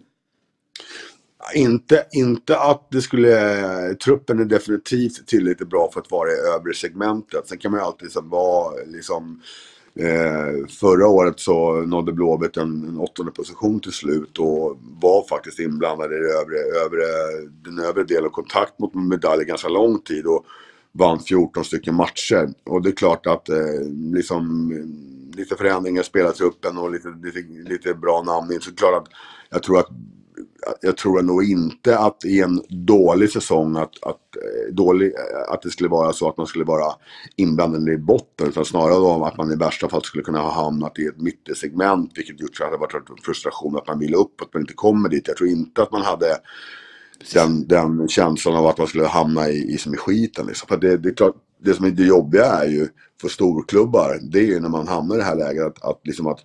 Inte, inte att det skulle, truppen är definitivt tillräckligt bra för att vara i övre segmentet. Sen kan man ju alltid liksom vara liksom, eh, förra året så nådde Blåvitt en, en åttonde position till slut och var faktiskt inblandade i övre, övre, den övre delen och kontakt mot medalj ganska lång tid och vann fjorton stycken matcher. Och det är klart att eh, liksom, lite förändringar spelar truppen och lite, lite, lite bra namn. Så klart att jag tror att Jag tror nog inte att i en dålig säsong att, att, dålig, att det skulle vara så att man skulle vara inblandad i botten, utan snarare då att man i värsta fall skulle kunna ha hamnat i ett mittesegment, vilket gjort så att det varit en frustration att man ville upp att man inte kommer dit. Jag tror inte att man hade den, den känslan av att man skulle hamna i, i, som i skiten. Liksom. För det, det är klart, det som är det jobbiga är ju för storklubbar, det är ju när man hamnar i det här läget att, att, liksom att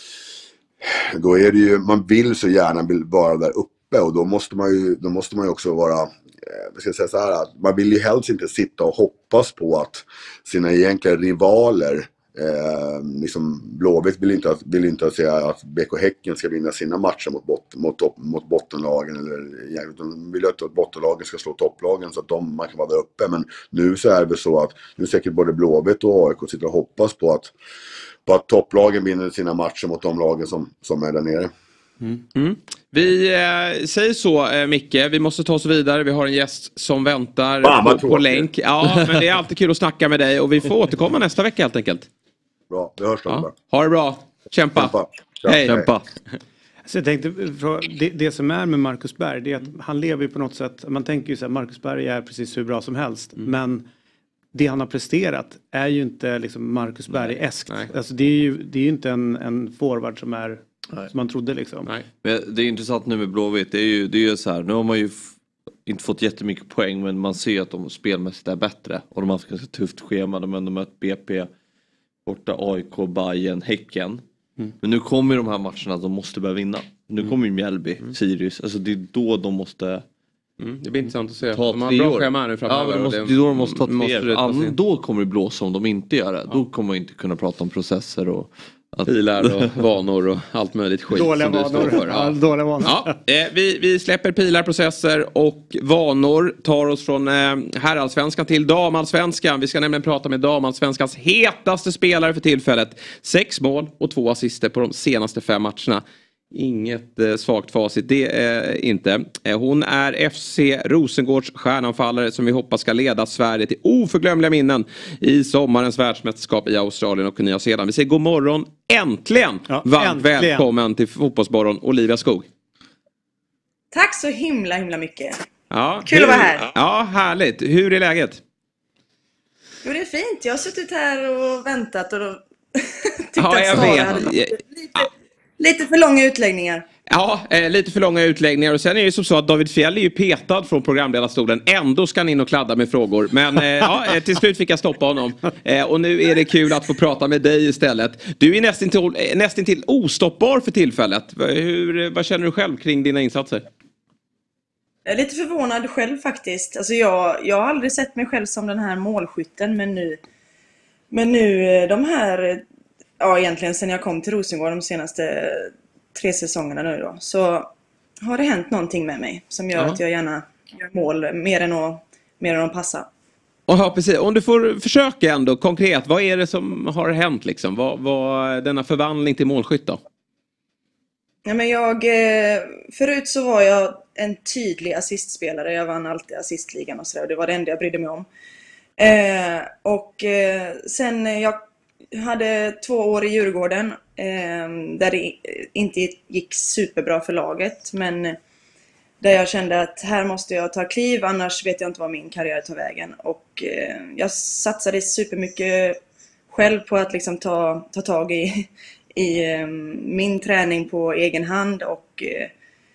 då är det ju, man vill så gärna vill vara där uppe, och då måste man ju, då måste man ju också vara, jag ska säga så här, att man vill ju helst inte sitta och hoppas på att sina egentliga rivaler Eh, liksom Blåvitt vill inte, att, vill inte att säga att B K Häcken ska vinna sina matcher mot, bot, mot, topp, mot bottenlagen. Eller, ja, de vill att bottenlagen ska slå topplagen så att de, man kan vara där uppe. Men nu så är det så att nu säkert både Blåvitt och A I K sitter och hoppas på att, på att topplagen vinner sina matcher mot de lagen som, som är där nere. Mm. Mm. Vi eh, säger så eh, Micke, vi måste ta oss vidare. Vi har en gäst som väntar ah, på, på länk. Ja, men det är alltid kul att snacka med dig och vi får återkomma nästa vecka helt enkelt. Bra, det hörs då. Ja. Ha det bra, kämpa. Kämpa. Hej. Kämpa. Så jag tänkte, det, det som är med Marcus Berg, det är att han lever ju på något sätt, man tänker ju så här, Marcus Berg är precis hur bra som helst, mm. men det han har presterat är ju inte liksom Marcus Berg-eskt. Alltså det är ju det är ju inte en, en forward som är Nej. som man trodde liksom. Nej. Men det är intressant nu med Blåvitt, det är ju, det är ju så här, nu har man ju f- inte fått jättemycket poäng, men man ser att de spelmässigt är bättre och de har haft ganska tufft schema, de har ändå mött B P borta, A I K, Bayern, Häcken. Mm. Men nu kommer ju de här matcherna att de måste börja vinna. Nu mm. kommer ju Mjällby, mm. Sirius, alltså det är då de måste mm. det blir intressant att se. Ta de har en bra schema nu framöver. Ja, men det, måste, det är då de måste ta tre. An, då kommer det blåsa om de inte gör det. Ja. Då kommer man inte kunna prata om processer och att... pilar och vanor och allt möjligt skit. Dåliga som vanor. Du står för. Ja. Ja, dåliga vanor. Ja, eh, vi, vi släpper pilar, processer och vanor. Tar oss från eh, herrallsvenskan till damallsvenskan. Vi ska nämligen prata med damallsvenskans hetaste spelare för tillfället. Sex mål och två assister på de senaste fem matcherna. Inget eh, svagt facit, det är eh, inte. Eh, hon är F C Rosengårds stjärnanfallare som vi hoppas ska leda Sverige till oförglömliga minnen i sommarens världsmästerskap i Australien och Nya Zeeland. Vi säger god morgon, äntligen! Ja, varmt äntligen. Välkommen till Fotbollsborgon, Olivia Skog. Tack så himla himla mycket. Ja, Kul hur, att vara här. Ja, härligt. Hur är läget? Jo, det är fint. Jag har suttit här och väntat och då tyckte ja, jag att Sara vet. hade lite... Ja. Lite för långa utläggningar. Ja, eh, lite för långa utläggningar. Och sen är det ju så att David Fjell är ju petad från programledarstolen. Ändå ska han in och kladda med frågor. Men eh, ja, till slut fick jag stoppa honom. Eh, och nu är det kul att få prata med dig istället. Du är nästintill, nästintill ostoppbar för tillfället. Hur, vad känner du själv kring dina insatser? Jag är lite förvånad själv faktiskt. Alltså jag, jag har aldrig sett mig själv som den här målskytten. Men nu, men nu de här... Ja, egentligen sen jag kom till Rosengård de senaste tre säsongerna nu då, så har det hänt någonting med mig som gör ja. att jag gärna gör mål mer än att, mer än att passa. Ja, precis. Om du får försöka ändå konkret, vad är det som har hänt liksom? Vad, vad denna förvandling till målskytt då? Ja, men jag, förut så var jag en tydlig assistspelare. Jag vann alltid assistligan och sådär, och det var det enda jag brydde mig om. Eh, och eh, sen jag Jag hade två år i Djurgården eh, där det inte gick superbra för laget, men där jag kände att här måste jag ta kliv, annars vet jag inte vad min karriär tar vägen. Och eh, jag satsade supermycket själv på att liksom ta, ta tag i, i eh, min träning på egen hand och eh,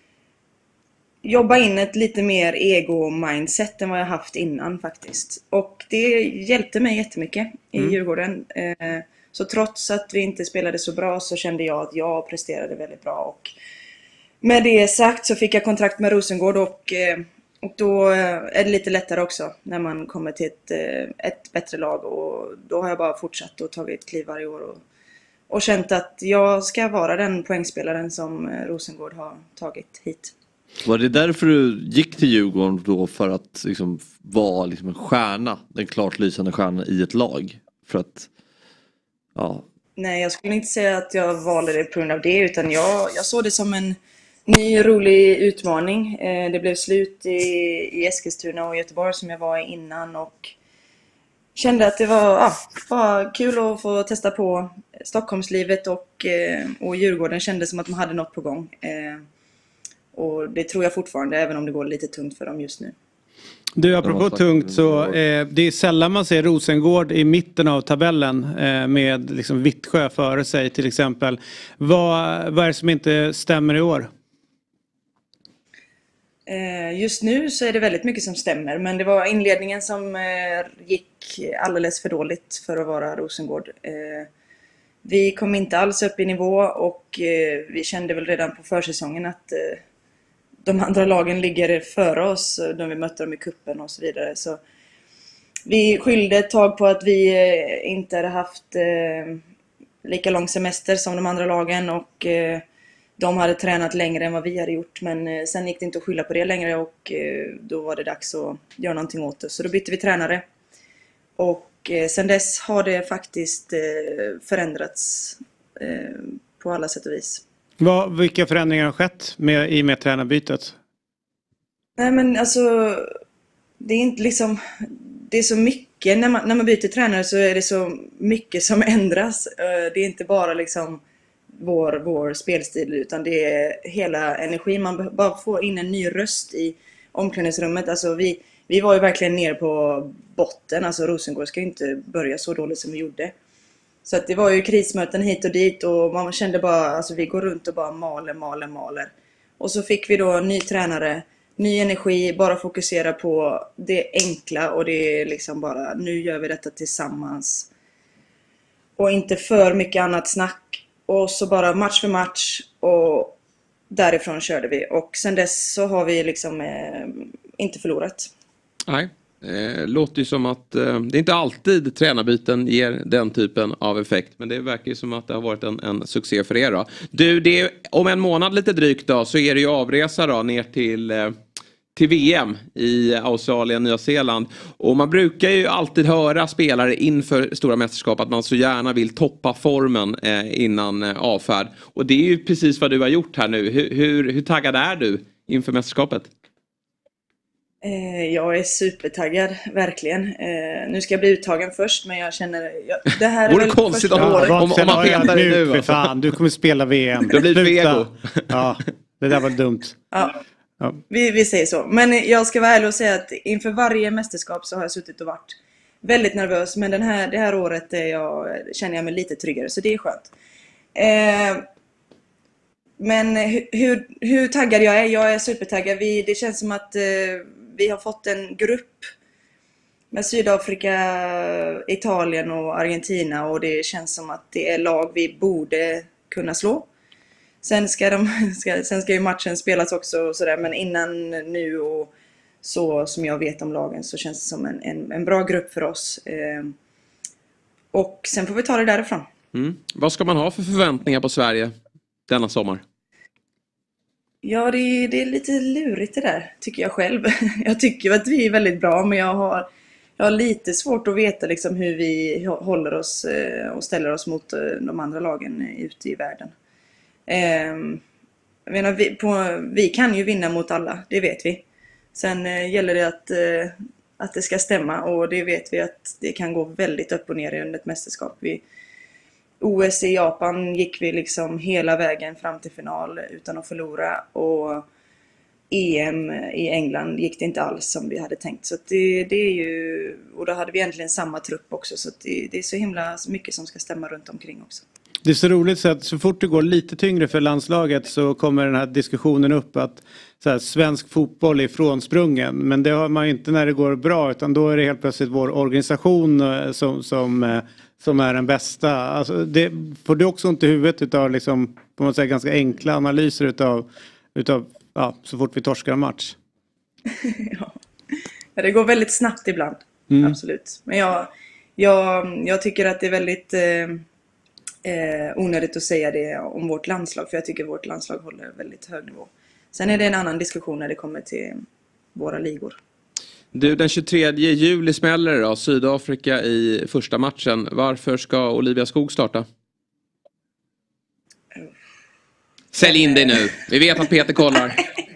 jobba in ett lite mer ego-mindset än vad jag haft innan faktiskt. Och det hjälpte mig jättemycket i mm. Djurgården. Så trots att vi inte spelade så bra så kände jag att jag presterade väldigt bra. Och med det sagt så fick jag kontrakt med Rosengård och, och då är det lite lättare också när man kommer till ett, ett bättre lag. Och då har jag bara fortsatt och tagit kliv varje år och, och känt att jag ska vara den poängspelaren som Rosengård har tagit hit. Var det därför du gick till Djurgården då, för att liksom vara liksom en stjärna, den klart lysande stjärnan i ett lag? För att, ja. Nej, jag skulle inte säga att jag valde det på grund av det, utan jag, jag såg det som en ny rolig utmaning. Det blev slut i, i Eskilstuna och Göteborg som jag var i innan och kände att det var, ja, var kul att få testa på Stockholmslivet och, och Djurgården kände som att de hade något på gång. Och det tror jag fortfarande, även om det går lite tungt för dem just nu. Du, apropå tungt så eh, det är sällan man ser Rosengård i mitten av tabellen eh, med liksom Vittsjö före sig till exempel. Vad, vad är det som inte stämmer i år? Eh, just nu så är det väldigt mycket som stämmer, men det var inledningen som eh, gick alldeles för dåligt för att vara Rosengård. Eh, vi kom inte alls upp i nivå och eh, vi kände väl redan på försäsongen att eh, de andra lagen ligger före oss, de vi mötte dem i kuppen och så vidare. Så vi skyllde ett tag på att vi eh, inte hade haft eh, lika lång semester som de andra lagen och eh, de hade tränat längre än vad vi hade gjort. Men eh, sen gick det inte att skylla på det längre och eh, då var det dags att göra någonting åt det. Så då bytte vi tränare. Och eh, sen dess har det faktiskt eh, förändrats eh, på alla sätt och vis. Vad, vilka förändringar har skett med, i med tränarbytet? Nej men alltså, det är inte liksom, det är så mycket, när man, när man byter tränare så är det så mycket som ändras. Det är inte bara liksom vår, vår spelstil utan det är hela energin. Man bara får in en ny röst i omklädningsrummet. Alltså vi, vi var ju verkligen ner på botten, alltså Rosengård ska ju inte börja så dåligt som vi gjorde. Så att det var ju krismöten hit och dit och man kände bara, alltså vi går runt och bara maler, maler, maler. Och så fick vi då ny tränare, ny energi, bara fokusera på det enkla och det är liksom bara, nu gör vi detta tillsammans. Och inte för mycket annat snack. Och så bara match för match och därifrån körde vi. Och sen dess så har vi liksom eh, inte förlorat. Nej. Eh, låter ju som att eh, det är inte alltid tränarbyten ger den typen av effekt. Men det verkar ju som att det har varit en, en succé för er då. Du, det är, om en månad lite drygt då så är det ju avresa då ner till, eh, till V M i Australien, Nya Zeeland. Och man brukar ju alltid höra spelare inför stora mästerskap att man så gärna vill toppa formen eh, innan eh, avfärd. Och det är ju precis vad du har gjort här nu. Hur, hur, hur taggad är du inför mästerskapet? Jag är supertaggad, verkligen. Eh, nu ska jag bli uttagen först, men jag känner... Jag, det här är väl konstigt första året. Om, om man petar dig nu. För fan, du kommer spela V M. Det blir vego. Ja, det där var dumt. Ja, ja. Vi, vi säger så. Men jag ska vara ärlig och säga att inför varje mästerskap så har jag suttit och varit väldigt nervös. Men den här, det här året är jag, känner jag mig lite tryggare, så det är skönt. Eh, men hur, hur taggad jag är? Jag är supertaggad. Vi, det känns som att... Eh, Vi har fått en grupp med Sydafrika, Italien och Argentina och det känns som att det är lag vi borde kunna slå. Sen ska, de, ska, sen ska ju matchen spelas också och sådär, men innan nu och så som jag vet om lagen så känns det som en, en, en bra grupp för oss. Eh, och sen får vi ta det därifrån. Mm. Vad ska man ha för förväntningar på Sverige denna sommar? Ja, det är, det är lite lurigt det där, tycker jag själv. Jag tycker att vi är väldigt bra, men jag har, jag har lite svårt att veta liksom hur vi håller oss och ställer oss mot de andra lagen ute i världen. Jag menar, vi, på, vi kan ju vinna mot alla, det vet vi. Sen gäller det att, att det ska stämma och det vet vi att det kan gå väldigt upp och ner under ett mästerskap. Vi, O S i Japan gick vi liksom hela vägen fram till final utan att förlora och E M i England gick det inte alls som vi hade tänkt. Så det, det är ju, och då hade vi egentligen samma trupp också, så det, det är så himla mycket som ska stämma runt omkring också. Det är så roligt så att så fort det går lite tyngre för landslaget så kommer den här diskussionen upp att så här, svensk fotboll är frånsprungen. Men det har man inte när det går bra, utan då är det helt plötsligt vår organisation som, som, som är den bästa. Alltså, det får du också inte i huvudet utav liksom, på något sätt ganska enkla analyser utav, utav ja, så fort vi torskar en match. Ja, det går väldigt snabbt ibland, mm. Absolut. Men jag, jag, jag tycker att det är väldigt... Eh, Eh, onödigt att säga det om vårt landslag, för jag tycker vårt landslag håller väldigt hög nivå. Sen är det en annan diskussion när det kommer till våra ligor. Du, den tjugotredje juli smäller då, Sydafrika i första matchen. Varför ska Olivia Skog starta? Uh. Sälj in dig nu, vi vet att Peter kollar.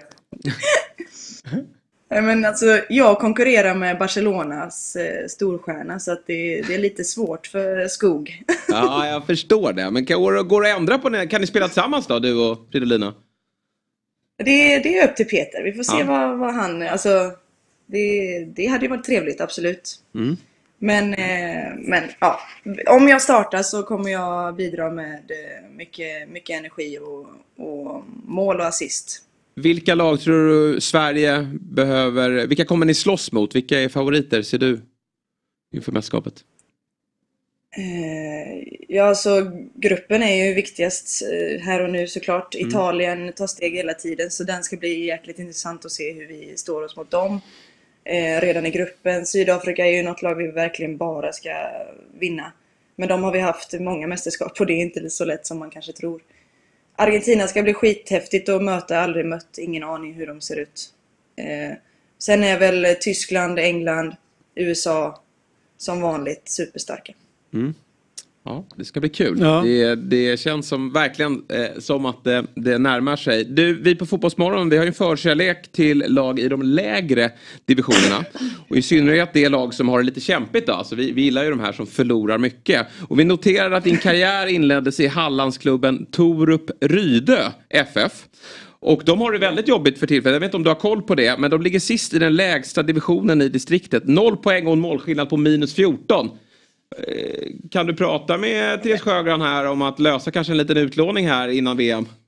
Men alltså, jag konkurrerar med Barcelonas eh, storstjärna, så att det, det är lite svårt för Skog. Ja, jag förstår det. Men kan, går det att ändra på det? Kan ni spela tillsammans då, du och Fridolina? Det, det är upp till Peter. Vi får se ja. vad, vad han... Alltså, det, det hade ju varit trevligt, absolut. Mm. Men, eh, men ja, om jag startar så kommer jag bidra med mycket, mycket energi och, och mål och assist. Vilka lag tror du Sverige behöver... Vilka kommer ni slåss mot? Vilka är favoriter, ser du, inför mästerskapet? Eh, ja, alltså gruppen är ju viktigast eh, här och nu såklart. Mm. Italien tar steg hela tiden, så den ska bli jäkligt intressant att se hur vi står oss mot dem. eh, redan i gruppen. Sydafrika är ju något lag vi verkligen bara ska vinna. Men de har vi haft många mästerskap och det är inte så lätt som man kanske tror. Argentina ska bli skithäftigt att möta, aldrig mött, ingen aning hur de ser ut. Eh, sen är väl Tyskland, England, U S A som vanligt superstarka. Mm. Ja, det ska bli kul. Ja. Det, det känns som verkligen eh, som att det, det närmar sig. Du, vi på Fotbollsmorgon, vi har ju en förkärlek till lag i de lägre divisionerna. Och i synnerhet det lag som har det lite kämpigt då. Alltså vi, vi gillar ju de här som förlorar mycket. Och vi noterar att din karriär inleddes i Hallandsklubben Torup Rydö F F. Och de har det väldigt jobbigt för tillfället. Jag vet inte om du har koll på det. Men de ligger sist i den lägsta divisionen i distriktet. Noll poäng och en målskillnad på minus fjorton. Kan du prata med Therese Sjögran här om att lösa kanske en liten utlåning här innan V M?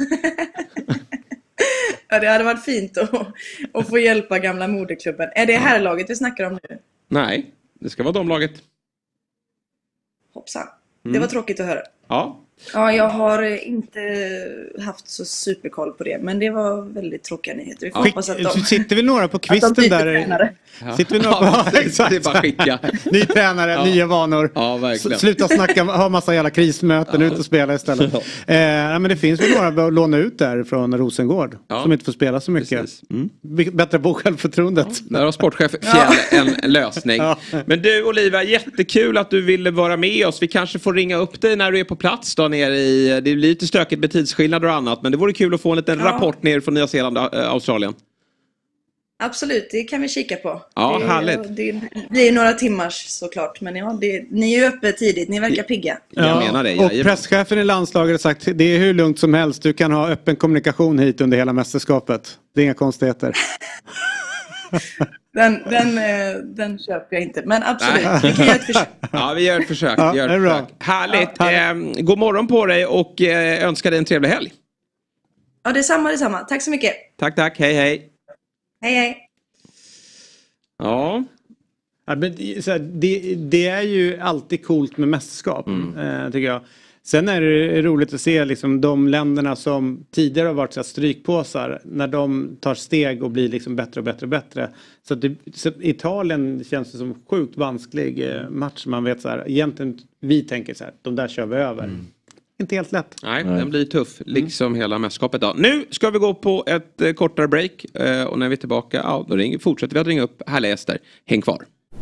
Ja, det hade varit fint att, att få hjälpa gamla moderklubben. Är det här laget vi snackar om nu? Nej, det ska vara de laget. Hoppsan. Mm. Det var tråkigt att höra. Ja. Ja, jag har inte haft så superkoll på det. Men det var väldigt tråkiga nyheter. Vi får Skick, hoppas att de... Sitter vi några på kvisten de där? Ja. Sitter vi några på... Ja, det är bara skicka. Ny tränare, ja. Nya vanor. Ja, verkligen. Sluta snacka, ha massa jävla krismöten, ja. Ut och spela istället. Ja. Eh, men det finns väl några att låna ut där från Rosengård. Ja. Som inte får spela så mycket. Mm. Bättre på självförtroendet. Ja. Där har sportchef Fjäll en, en lösning. Ja. Men du Olivia, jättekul att du ville vara med oss. Vi kanske får ringa upp dig när du är på plats då nere i... Det blir lite stökigt med tidsskillnader och annat. Men det vore kul att få en liten ja. rapport ner från Nya Zeeland och äh, Australien. Absolut, det kan vi kika på. Ja, det, härligt. Det blir några timmars såklart. Men ja, det, ni är ju uppe tidigt, ni verkar pigga. Jag ja. menar det. Och presschefen i landslaget har sagt det är hur lugnt som helst. Du kan ha öppen kommunikation hit under hela mästerskapet. Det är inga konstigheter. Den, den, den köper jag inte. Men absolut, Nej. vi kan göra ett försök. Ja, vi gör ett försök. Ja, gör ett försök. Härligt. Ja, härligt. Eh, god morgon på dig och eh, önskar dig en trevlig helg. Ja, det är samma, det är samma. Tack så mycket. Tack, tack. Hej, hej. Hej, hej. Ja. Ja men, så här, det, det är ju alltid coolt med mästerskap, mm. eh, tycker jag. Sen är det roligt att se liksom, de länderna som tidigare har varit så här, strykpåsar. När de tar steg och blir liksom, bättre och bättre och bättre. Så, det, så Italien känns det som sjukt vansklig eh, match. Man vet så här, egentligen vi tänker så här, de där kör vi över. Mm. Inte helt lätt. Nej, Nej, den blir tuff. Liksom mm. hela mästerskapet. Då. Nu ska vi gå på ett eh, kortare break. Eh, och när vi är tillbaka, ja, då ringer, fortsätter vi att ringa upp härliga gäster. Häng kvar.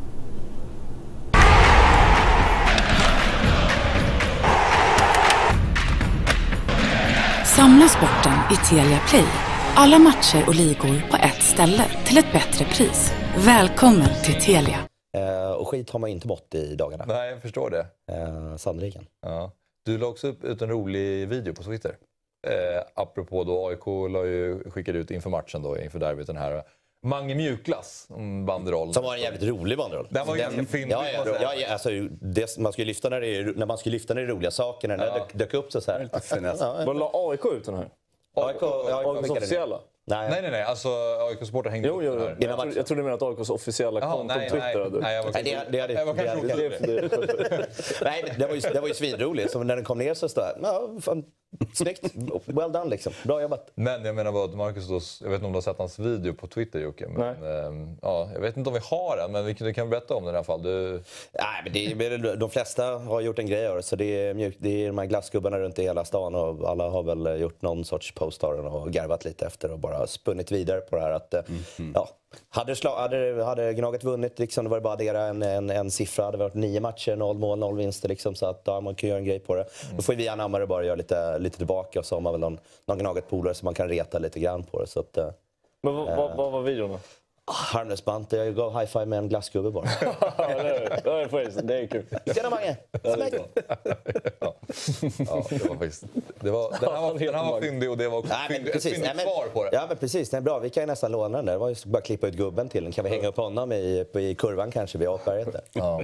Samla sporten i Telia Play. Alla matcher och ligor på ett ställe till ett bättre pris. Välkommen till Telia. Eh, och skit har man inte mått i dagarna. Nej, jag förstår det. Eh, sannoliken. Ja. Du la också upp ut en rolig video på Twitter. Eh, apropå då A I K la ju, skickade ut inför matchen då, inför derbyt den här Mange Mjukglass banderoll. Som var en jävligt rolig banderoll. Den var ganska fin. Ja, ja, ja, alltså, det, man ska ju lyfta när, det är, när man ska lyfta när det är roliga saker. När ja. det dök, dök upp så, så här. Vad la A I K ut den här? A I K, A I K:s officiella? Nej. nej, nej, nej. Alltså A I K-supporter hängde jo, jo, jo. Jag, jag, jag trodde du menade att A I K:s officiella konto nej, twittrade. Nej, nej, jag var kanske nej, det, det, det, det, var kanske det, det, nej, det var ju, det var ju svinroligt. Så när den kom ner så stod ja, fan, snyggt. Well done liksom. Bra jobbat. Men jag menar vad Marcus då, jag vet inte om du har sett hans video på Twitter, Jocke. Men ähm, ja, jag vet inte om vi har den, men vi kan, vi kan berätta om den i alla fall. Du... Nej, men det, de flesta har gjort en grej av det. Så det är, mjuk, det är de här glassgubbarna runt i hela stan och alla har väl gjort någon sorts post och garvat lite efter och bara spunnit vidare på det här att mm. ja, hade, slag, hade, hade Gnaget vunnit liksom, det var bara addera en, en, en siffra, det hade varit nio matcher, noll mål, noll vinster liksom, så att ja, man kan göra en grej på det. Mm. Då får vi anamma det bara göra lite, lite tillbaka och så har man väl någon, någon Gnaget-polare som man kan reta lite grann på det. Så att, men vad, äh, vad, vad var videon då? Harmless Bante, jag går high five med en glassgubbe bara. Det är kul. Tjena Mange! Smäck! Ja. Ja, det var faktiskt... Det var, den här var, den här var fyndig och det var också Nej, fyndig, precis. ett fyndigt svar på det. Ja men precis, det är bra. Vi kan ju nästan låna den där. Det var ju bara klippa ut gubben till den. Kan vi hänga upp honom i, i kurvan kanske vid Apberget där? Ja.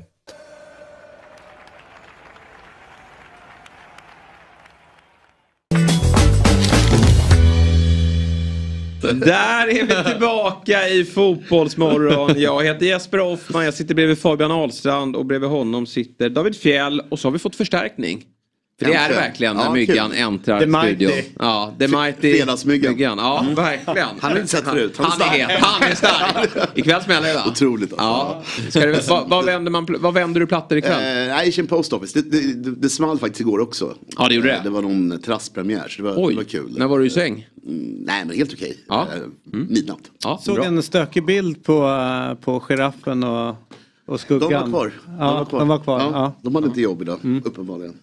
Där är vi tillbaka i Fotbollsmorgon. Jag heter Jesper Hoffman, jag sitter bredvid Fabian Ahlstrand och bredvid honom sitter David Fjäll och så har vi fått förstärkning. För det är det verkligen när ja, myggan äntrar studion. Ja, det mighty. Fredagsmyggan. Myggan. Ja, mm. verkligen. Han har inte sett förut. Han, han, är, han är stark. Ikväll smäller det va? Otroligt. Ja. Ska det, vad, vad, vänder man, vad vänder du plattor ikväll? Eh, Asian Post Office. Det, det, det, det small faktiskt igår också. Ja, det gjorde det. Det var någon terrasspremiär så det var, det var kul. När var du i säng? Mm, nej, men helt okej. Ja. Mm. Midnatt. Ja, såg bra. En stökig bild på, på giraffen och... Och skuggan. De var kvar. De ja, var kvar. De, var kvar. Ja, ja. de hade inte jobb idag, mm. uppenbarligen.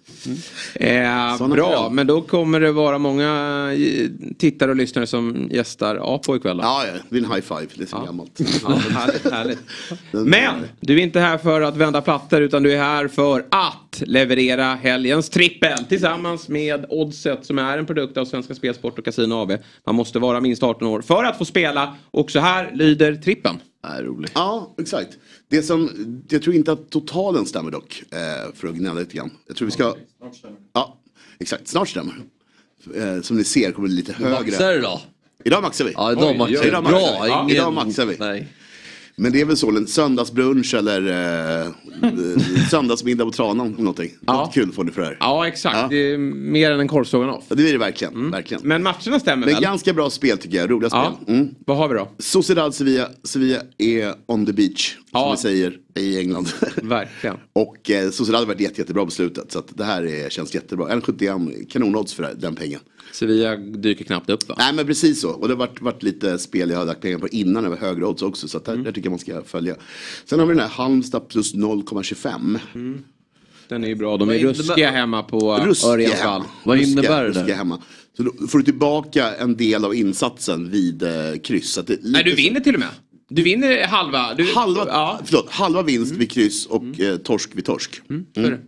Mm. Eh, bra, men då kommer det vara många tittare och lyssnare som gästar Apo ikväll. Då. Ja, ja, det är en high five, det är så ja. gammalt. Ja, härligt, härligt. Men du är inte här för att vända plattor utan du är här för att leverera helgens trippel tillsammans med Oddset som är en produkt av Svenska Spelsport och Casino A B. Man måste vara minst arton år för att få spela och så här lyder trippen. Är roligt. Ja, exakt. Det som, jag tror inte att totalen stämmer dock. Eh, för att gnälla lite grann. Jag tror vi ska... Snart stämmer. Ja, exakt. Snart stämmer. Eh, som ni ser kommer det lite högre. Maxar idag? Idag maxar vi. Ja, idag maxar vi. Idag maxar vi. Bra, ingen... idag maxar vi. Nej. Men det är väl så en söndagsbrunch eller eh, söndagsmiddag på Tranan eller någonting. Ja. Kul får ni för det här. Ja, exakt. Ja. Det är mer än en korvstroganoff. Ja, det är det verkligen. Mm. verkligen. Men matcherna stämmer väl? Det är ganska bra spel tycker jag. Roliga ja. spel. Mm. Vad har vi då? Sociedad Sevilla. Sevilla är on the beach. Ja. Som vi säger i England. Verkligen. Och eh, Sociedad har varit jätte, jättebra på slutet. Så att det här är, känns jättebra. en sjuttioen kanonodds för den pengen. Sevilla dyker knappt upp va? Nej men precis så. Och det har varit, varit lite spel jag har lagt pengar på innan över högre odds också. Så att där, mm. där tycker jag man ska följa. Sen har vi den här Halmstad plus noll komma tjugofem. Mm. Den är ju bra. De är ruskiga hemma på Örjansvall. Vad innebär det där? Hemma. Så då får du tillbaka en del av insatsen vid eh, kryss. Så att det Nej du vinner till och med. Du vinner halva. Du... Halva, ja. förlåt, halva vinst mm. vid kryss och mm. eh, torsk vid torsk. Mm. Mm.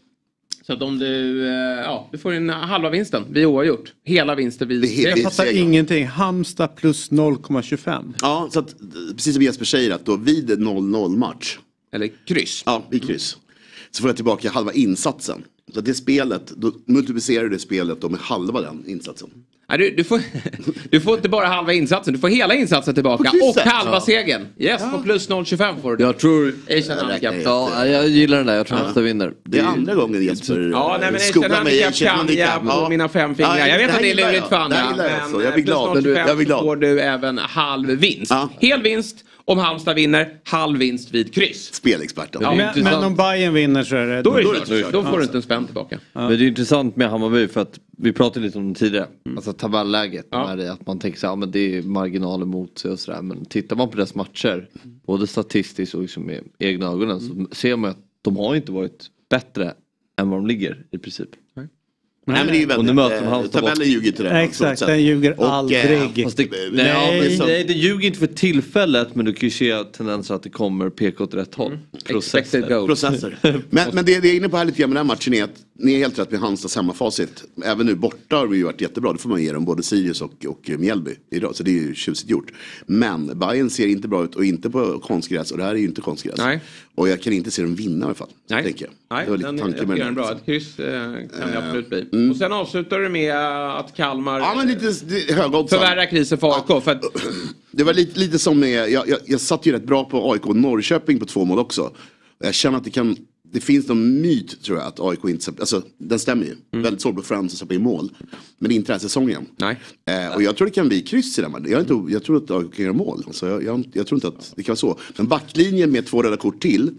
Så att om du, ja, du får en halva vinsten. Vi har gjort. Hela vinsten vid... Det, jag fattar ingenting. Halmstad plus noll komma tjugofem. Ja, så att, precis som Jesper säger att då vid noll noll match. Eller kryss. Ja, vid kryss. Så får jag tillbaka halva insatsen. Så att det spelet, då multiplicerar du det spelet då med halva den insatsen. Nej, du, du, får, du får inte bara halva insatsen, du får hela insatsen tillbaka. Och halva ja. segern. Yes, ja. på plus noll komma tjugofem får du. Jag tror... Ja, jag gillar den där, jag tror ja. nästa vinner. Det är andra gången Jesper. Ja, nej men Asian Handicap kan jag på ja. mina fem fingrar. Ja, jag vet att det är lurigt för andra. Men jag blir glad. plus noll komma tjugofem får du även halv vinst. Ja. Hel vinst om Halmstad vinner, halv vinst vid kryss. Spelexperten. Ja, men, men om Bayern vinner så är det... Då, är det då, är det då får du inte en spänn tillbaka. Ja. Men det är intressant med Hammarby för att vi pratade lite om det tidigare. Mm. Alltså tabelläget. Ja. När det, att man tänker så här, ja, men det är marginaler mot sig och sådär. Men tittar man på deras matcher, både statistiskt och liksom med egna ögonen, mm. så ser man att de har inte varit bättre än vad de ligger i princip. Nej. Nej, men det är ju väldigt, äh, tabellen ljuger till det. Nej, exakt, den ljuger och, aldrig. Äh, det, nej, nej. nej, det ljuger inte för tillfället, men du kan ju se tendenser att det kommer peka åt rätt håll. Mm. Processer. Processer. men men det, det jag är inne på här lite grann med den här matchen är att ni är helt rätt med Halmstads hemmafacit. Även nu borta har vi ju varit jättebra. Det får man ge dem både Sirius och, och Mjällby idag. Så det är ju tjusigt gjort. Men Bayern ser inte bra ut och inte på konstgräs. Och det här är ju inte konstgräs. Nej. Och jag kan inte se dem vinna i alla fall. Nej, tänker jag. Nej, det var lite tanke med den. Bra. Ett kryss eh, kan det absolut bli. Mm. Och sen avslutar du med att Kalmar ja, men lite, det, höga förvärrar krisen för A I K. Ja. För att... Det var lite, lite som med, jag, jag, jag satt ju rätt bra på A I K Norrköping på två mål också. Jag känner att det kan, det finns någon myt tror jag att A I K inte, alltså den stämmer ju. Mm. Väldigt svårt på Friends att släppa i mål. Men det är inte den här säsongen. Nej. Eh, och jag tror det kan bli kryss i den. Jag, inte, jag tror att A I K kan göra mål. Så jag, jag, jag tror inte att det kan vara så. Men backlinjen med två röda kort till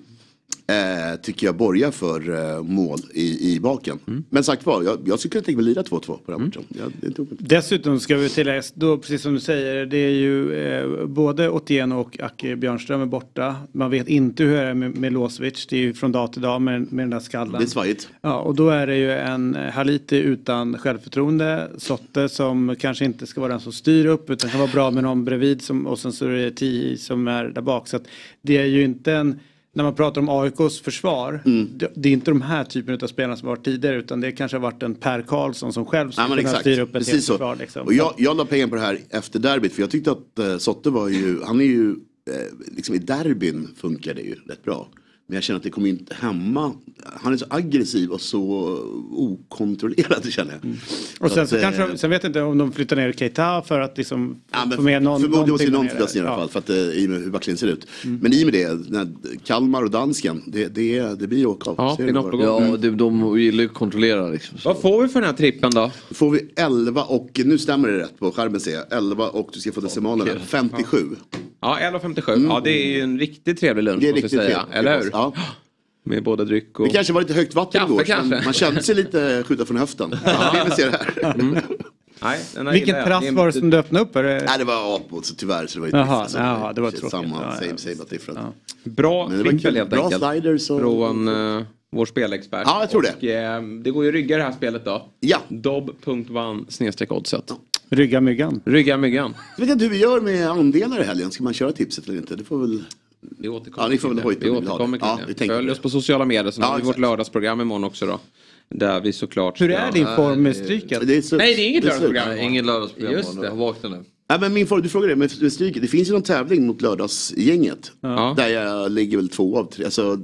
Eh, tycker jag borgar för eh, mål i, i baken. Mm. Men sagt var, jag, jag skulle tänka mig lira två två på den matchen. Mm. Jag, Dessutom ska vi tillägga, då, precis som du säger, det är ju eh, både Otieno och Acke Björnström är borta. Man vet inte hur det är med Milosevic. Det är ju från dag till dag med, med den där skallen. Det är svajigt. Ja, och då är det ju en Haliti utan självförtroende. Sotte som kanske inte ska vara den som styr upp utan kan vara bra med någon bredvid som, och sen så är det T som är där bak. Så att det är ju inte en... När man pratar om A I K:s försvar, mm. det, det är inte de här typen av spelarna som varit tidigare utan det kanske har varit en Per Karlsson som själv skulle kunna styra upp ett helt försvar. Liksom. Och jag, jag la pengar på det här efter derbyt för jag tyckte att eh, Sotte var ju, han är ju, eh, liksom i derbyn funkar det ju rätt bra. Men jag känner att det kommer inte hemma. Han är så aggressiv och så okontrollerad, det känner jag. Mm. Och sen, att, så kanske, sen vet jag inte om de flyttar ner Keita för att liksom ja, få med någon. Förmodligen måste ju någon flyttas ner i alla fall. För att, i och med hur backlinjen ser ut. Mm. Men i och med det, när Kalmar och dansken, det, det, det blir åka av. Ja, det är något på gång. Ja, de, de gillar ju kontrollera liksom. Vad får vi för den här trippen då? Då får vi elva och, nu stämmer det rätt på skärmen ser jag. elva och du ska få decimalerna. Okay. femtiosju. Ja, elva femtiosju. Mm. Ja, det är ju en riktigt trevlig lunch. Det är riktigt trevligt. Eller hur? Ja. Med både dryck och... Det kanske var lite högt vatten Kaffe, igår. kanske. Man kände sig lite skjuta från höften. Ja. Det vill vi se det här. Mm. Nej, vilken terrass var det som du öppnade upp? Nej, det var Apot, så tyvärr så det var ju Jaha, alltså, jaha, det var tråkigt. Samma, ja, same, ja. same, but different. Ja. Bra trippel helt bra enkelt. Sliders och... Från uh, vår spelexpert. Ja, jag tror det. Och, uh, det går ju att rygga det här spelet då. Ja. dob punkt one snedstreck oddset. Ja. Rygga myggan. Rygga myggan. Jag vet inte hur vi gör med andelar i helgen. Ska man köra tipset eller inte? Det får väl... Vi återkommer, ja, ni får väl hojta vi återkommer kring ja, det. Följ oss på sociala medier. Så ja, har vi vårt lördagsprogram imorgon också då. Där vi såklart... Hur är din form med stryket? Det är Nej, det är inget det är lördagsprogram. Nej, ingen lördagsprogram. Just det. Jag vaknar nu. Ja, men min far, du frågade det med, med stryket. Det finns ju någon tävling mot lördagsgänget. Ja. Där jag ligger väl två av tre. Alltså,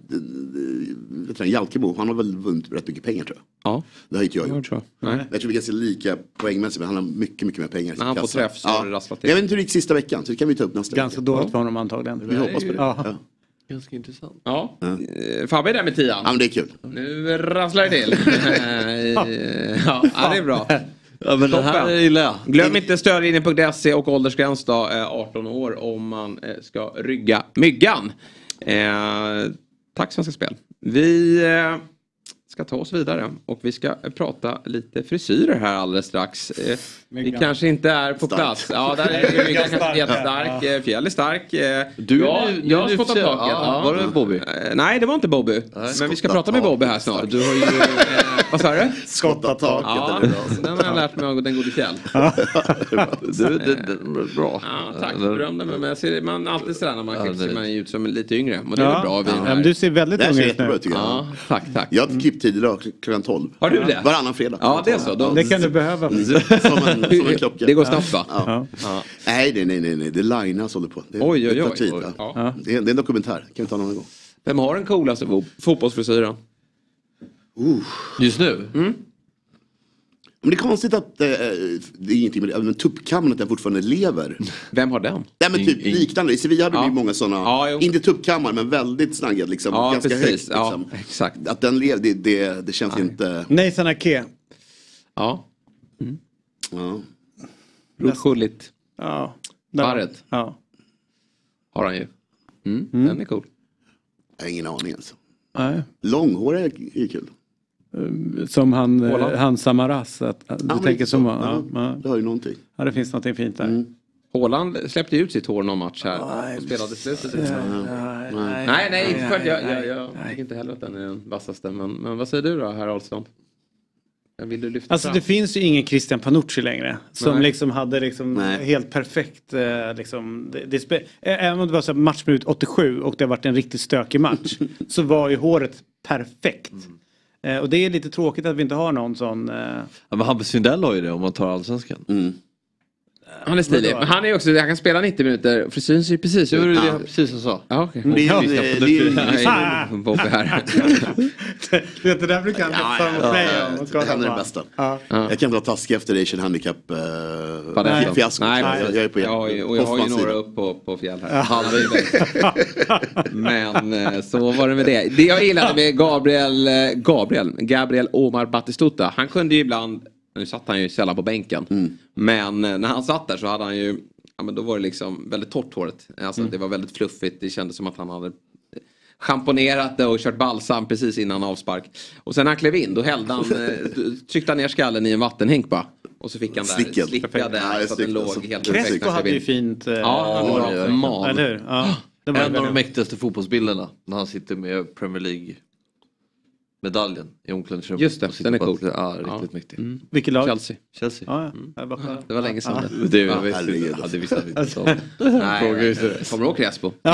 vet du, Jalkemo, han har väl vunnit rätt mycket pengar tror jag. Ja. Det har inte jag gjort. Jag tror, Nej. jag tror vi är ganska lika poängmässigt, men han har mycket, mycket mer pengar. När han får träff så har det rasslat till. Jag vet inte hur det gick sista veckan, så det kan vi ta upp nästa Ganska vecka. dåligt för honom antagligen. Vi hoppas på det. Ja. Ja. Ganska intressant. Ja. ja. Fabbe är där med tian. Ja, men det är kul. Nu rasslar det till. ja, ja, det är bra. Ja, men det här gillar jag. Glöm inte stödlinjen punkt se och åldersgräns då, arton år om man ska rygga myggan. Eh, tack Svenska Spel. Vi eh, ska ta oss vidare och vi ska prata lite frisyrer här alldeles strax. Eh, vi kanske inte är på stark. plats. Ja, där är myggan kanske jättestark. Ja. Fjäll är stark. Eh, du, ja, du, jag har du, fått av taket. Ja, var det Bobby? Eh, nej, det var inte Bobby. Nej, men vi ska prata med Bobby här snart. Du har ju... Eh, vad sa du? Skottat taket. Ja, den har jag lärt mig av den gode Kjell. du, det, det är bra. Ja, tack, berömde mig. Men jag ser, man alltid sådär när man klipper ser man ut som lite yngre. Och det är ja. bra. Vi ja, men du ser väldigt ung ut nu. Ja, tack, tack. Jag har klippt tid idag klockan tolv. Har du det? Varannan fredag. Ja, det är så. Då... Det kan du behöva. Som en, som en klocka. Det går snabbt va? Ja. Ja. Ja. Nej, nej, nej, nej, det linas håller på. Det, oj, oj, det tar oj. tid. oj. Ja. Ja. Det, är, det är en dokumentär, kan vi ta någon gång. Vem har den coolaste fotbollsfrisyren? Uh. Just nu? Mm. Men det är konstigt att eh, det är ingenting med det, men tuppkammen att den fortfarande lever. Vem har den? Nej men typ In, in. liknande, i Sevilla hade ja. vi många sådana, ja, inte tuppkammar men väldigt snaggad liksom, ja, ganska precis. högt liksom. Ja, exakt. Att den lever, det, det, det känns Nej. inte... Nathan Ake. Ja. Mm. Ja. Rotskjulligt. Ja. Barret. Ja. Har han ju. Mm. Mm. Den är cool. Jag har ingen aning alltså. Nej. Långhåriga är, är kul. Som han, Håland. han Samaras. Att, du Ja, tänker som... ja, Ja, ja. det har ju någonting. Ja, det finns någonting fint där. Mm. Håland släppte ut sitt hår någon match här. Nej, och spelade slutet. Nej, Nej, nej, nej, nej, inte för att jag, nej, jag, jag nej. tycker inte heller att den är den vassaste. Men, men vad säger du då, herr Ahlström? Jag vill du lyfta Alltså fram? det finns ju ingen Christian Panucci längre. Som Nej. liksom hade liksom Nej. helt perfekt eh, liksom, det, det spe- Även om det var så här matchminut åttiosju och det har varit en riktigt stökig match. Så var ju håret perfekt. Eh, och det är lite tråkigt att vi inte har någon sån... Eh... Ja, men Hampus Findell har ju det om man tar allsvenskan. Mm. Han är stilig. Men han är också, han kan spela nittio minuter. Frisyren ser ju precis Det var ut. det Ja. jag precis sa. Ja, okej. Det är ju... Det, det, det, det, Nej, Bobby här. Du vet, det där brukar han Ja, ja, ja, mig ja, om. det är det bästa. Ja. Ja. Jag kan inte vara taskig efter Asian Handicap Vad det är uh, för- fiaskot. Nej, jag, jag är på jag har ju, och jag har ju några upp på, på fjäll här. Men eh, så var det med det. Det jag gillade med Gabriel, eh, Gabriel, Gabriel Omar Batistuta. Han kunde ju ibland, nu satt han ju sällan på bänken. Mm. Men eh, när han satt där så hade han ju, ja men då var det liksom väldigt torrt håret. Alltså Mm. det var väldigt fluffigt. Det kändes som att han hade schamponerat det och kört balsam precis innan avspark. Och sen när han klev in då hällde han, eh, tryckte han ner skallen i en vattenhink bara. Och så fick han där, Slickad. slickade Ja, det är så att den snyggt, låg alltså. helt perfekt. Crespo när han hade klev ju in. fint... Eh, Ja, han Ja, var ja, för man. eller hur? Ja. Det var En av de väldigt- mäktigaste fotbollsbilderna när han sitter med Premier League-medaljen i omklädningsrummet. Just det, Och sitter den är på cool. att- Ja, riktigt Mm. mäktigt. Mm. Vilket lag? Chelsea. Chelsea. Ja, ja. Mm. Jag bara kollar. Det var länge sedan. Ja. det. Det Ja, jag vet herregud. inte. Ja, det visste vi inte om. Nej, Fråga ut det. kommer du ihåg Crespo? Ja.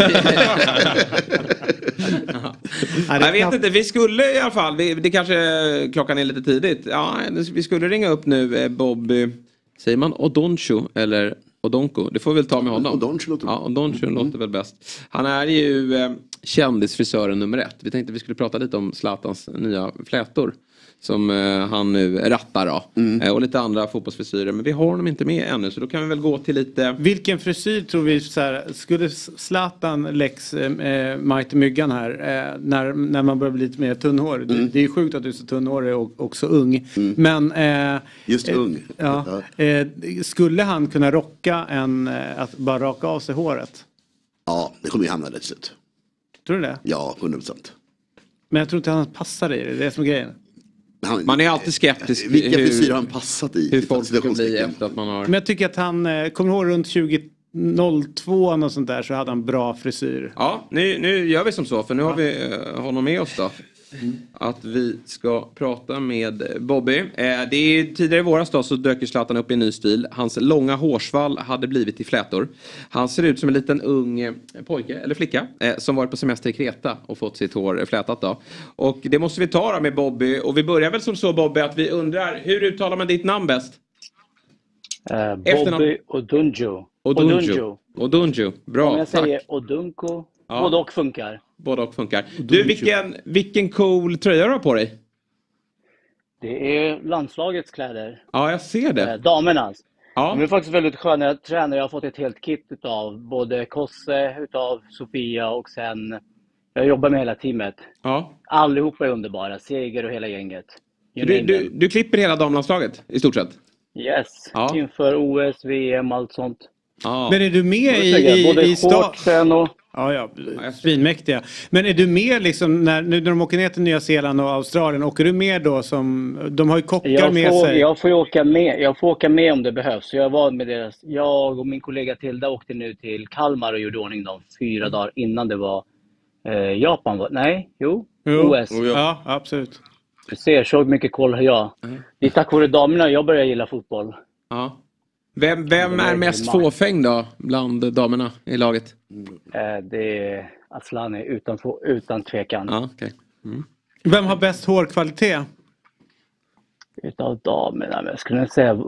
Ja. Jag vet inte, vi skulle i alla fall, vi, det kanske klockan är lite tidigt. Ja, vi skulle ringa upp nu eh, Bobby, säger man Odoncho eller Odonko? Det får vi väl ta med honom. Odoncho låter bra. Ja, Odoncho låter väl bäst. Han är ju eh, kändisfrisören nummer ett. Vi tänkte vi skulle prata lite om Zlatans nya flätor. Som eh, han nu rattar då. Mm. Eh, och lite andra fotbollsfrisyrer. Men vi har dem inte med ännu. Så då kan vi väl gå till lite... Vilken frisyr tror vi så här, skulle Zlatan läx eh, Mighty Myggan här. Eh, när, när man börjar bli lite mer tunnhårig. Mm. Det, det är sjukt att du är så tunnhårig och, och så ung. Mm. Men... Eh, Just eh, ung. Ja, eh, skulle han kunna rocka en... Eh, att bara raka av sig håret? Ja, det kommer ju hamna rätt slut. Tror du det? Ja, hundra procent. Men jag tror inte han passar i det. Det är som grejen. Han, man är alltid skeptisk. Vilka frisyrer har han passat i? Hur folk ska bli efter att man har... Men jag tycker att han, kommer ihåg runt tjugo noll två och sånt där så hade han bra frisyr. Ja, nu, nu gör vi som så. För nu har vi uh, honom med oss då. Mm. Att vi ska prata med Bobby. Eh, det är tidigare i våras då så dök Zlatan upp i en ny stil. Hans långa hårsvall hade blivit i flätor. Han ser ut som en liten ung eh, pojke eller flicka eh, som varit på semester i Kreta och fått sitt hår flätat då. Och det måste vi ta då med Bobby. Och vi börjar väl som så Bobby att vi undrar hur uttalar man ditt namn bäst? Uh, Bobby Odunjo. Odunjo. Odunjo. Bra. Om jag säger Odunko. Ja. Både och funkar. Både och funkar. Du, vilken, vilken cool tröja du har på dig? Det är landslagets kläder. Ja, jag ser det. Eh, damernas. Ja. De är faktiskt väldigt sköna tränare. Jag har fått ett helt kit av både Kosse, utav Sofia och sen... Jag jobbar med hela teamet. Ja. Allihopa är underbara. Seger och hela gänget. Du, du, du klipper hela damlandslaget i stort sett? Yes. Ja. Inför O S, V M, allt sånt. Ja. Men är du med i, i, både i shortsen och... Ja, ja, svinmäktiga. Men är du med liksom när, när de åker ner till Nya Zeeland och Australien, åker du med då som, de har ju kockar jag med får, sig? Jag får åka med, jag får åka med om det behövs. Så jag var med deras, jag och min kollega Tilda åkte nu till Kalmar och gjorde ordning dem fyra mm. dagar innan det var eh, Japan. Var, nej, jo, jo. O S. Oh, ja. ja, absolut. Du ser, så mycket koll har jag. Mm. Det är tack vare damerna jag börjar gilla fotboll. Ja. Vem, vem är mest fåfäng då bland damerna i laget? Eh, det är Asllani utan, utan tvekan. Ja, okay. Mm. Vem har bäst hårkvalitet? Utav damerna, men skulle jag säga...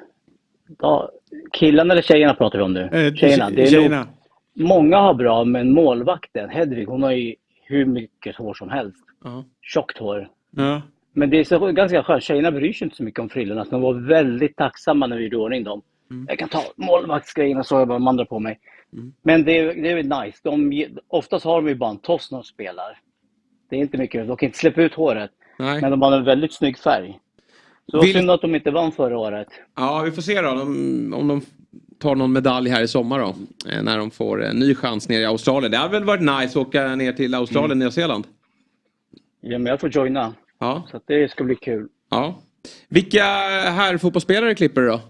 Da, killarna eller tjejerna pratar vi om nu? Eh, tjejerna. Det är tjejerna. Nog, många har bra, men målvakten, Hedvig, hon har ju hur mycket hår som helst. Uh-huh. Tjockt hår. Uh-huh. Men det är så, ganska skönt. Tjejerna bryr sig inte så mycket om frillorna. De var väldigt tacksamma när vi gjorde ordning dem. Mm. Jag kan ta målvaktsgrejerna så jag bara de andra på mig. Mm. Men det är, det är nice. De, oftast har de ju bara en toss när de spelar. Det är inte mycket. De kan inte släppa ut håret. Nej. Men de har en väldigt snygg färg. Så det var synd att de inte vann förra året. Ja, vi får se då. De, om de tar någon medalj här i sommar då. När de får en ny chans ner i Australien. Det hade väl varit nice att åka ner till Australien, mm. Nya Zeeland. Ja, men jag får joina. Ja. Så att det ska bli kul. Ja. Vilka här fotbollsspelare klipper du då?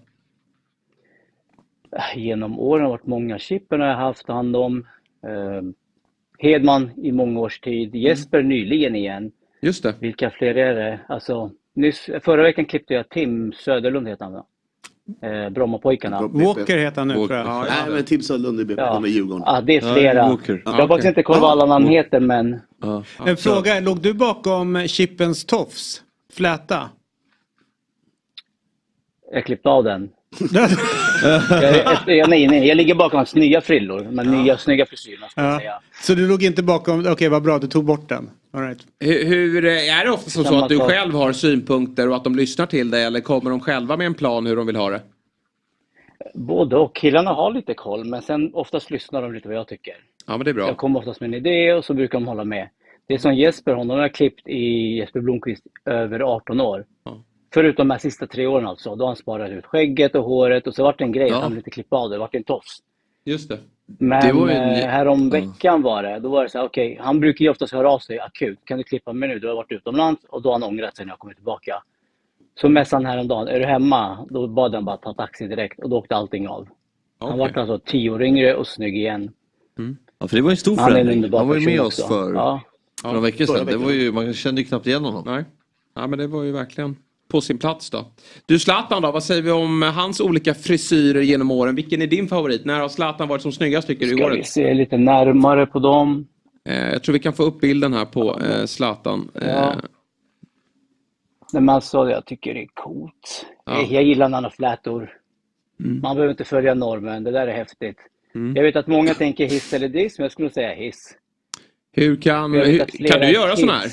Genom åren har det varit många. Chippen har jag haft hand om. Eh, Hedman i många års tid. Jesper mm. nyligen igen. Just det. Vilka fler är det? Alltså, nyss, förra veckan klippte jag Tim Söderlund heter han då. Eh, Brommapojkarna. Walker heter han nu tror jag. Ja, nej, men Tim Söderlund är ja. med Djurgården. Ja, det är flera. Ja, jag har faktiskt inte koll vad alla namn heter, men... Ja. En fråga, låg du bakom Chippens tofs? Fläta? Jag klippte av den. jag, jag, nej, nej, jag ligger bakom hans nya frillor. Men ja. nya snygga frisyrer ska jag säga. Så du låg inte bakom, okej okay, vad bra, du tog bort den. All right. hur, hur är det ofta som så att du själv har synpunkter och att de lyssnar till dig? Eller kommer de själva med en plan hur de vill ha det? Både och. Killarna har lite koll, men sen oftast lyssnar de lite vad jag tycker. Ja, men det är bra. Jag kommer oftast med en idé och så brukar de hålla med. Det är som Jesper, honom har klippt i Jesper Blomqvist över arton år. Ja. Förutom de här sista tre åren alltså. Då har han sparat ut skägget och håret och så vart det en grej ja. att han lite klippa av det. Det vart en tofs. Just det. Men det var en... här om veckan ja. var det. Då var det så här, okej. Okay, han brukar ju oftast höra av sig akut. Kan du klippa mig nu? Du har varit utomlands och då har han ångrat sig när jag kommer tillbaka. Så mässan häromdagen, är du hemma? Då bad han bara ta taxi direkt och då åkte allting av. Okay. Han var alltså tio år yngre och snygg igen. Mm. Ja, för det var en stor förändring. Han, han var ju med oss för ja. några ja. veckor sedan. Det var ju, man kände ju knappt igen honom. Nej. Ja, men det var ju verkligen på sin plats då. Du Zlatan då, vad säger vi om hans olika frisyrer genom åren? Vilken är din favorit? När har Zlatan varit som snyggast tycker du i året? Ska vi se lite närmare på dem? Eh, jag tror vi kan få upp bilden här på eh, Zlatan. Eh. Ja. Nej, men alltså, jag tycker det är coolt. Ja. Jag, jag gillar när han har flätor. Mm. Man behöver inte följa normen, det där är häftigt. Mm. Jag vet att många tänker hiss eller diss, men jag skulle säga hiss. Hur kan, hur, kan du göra kids, sån här?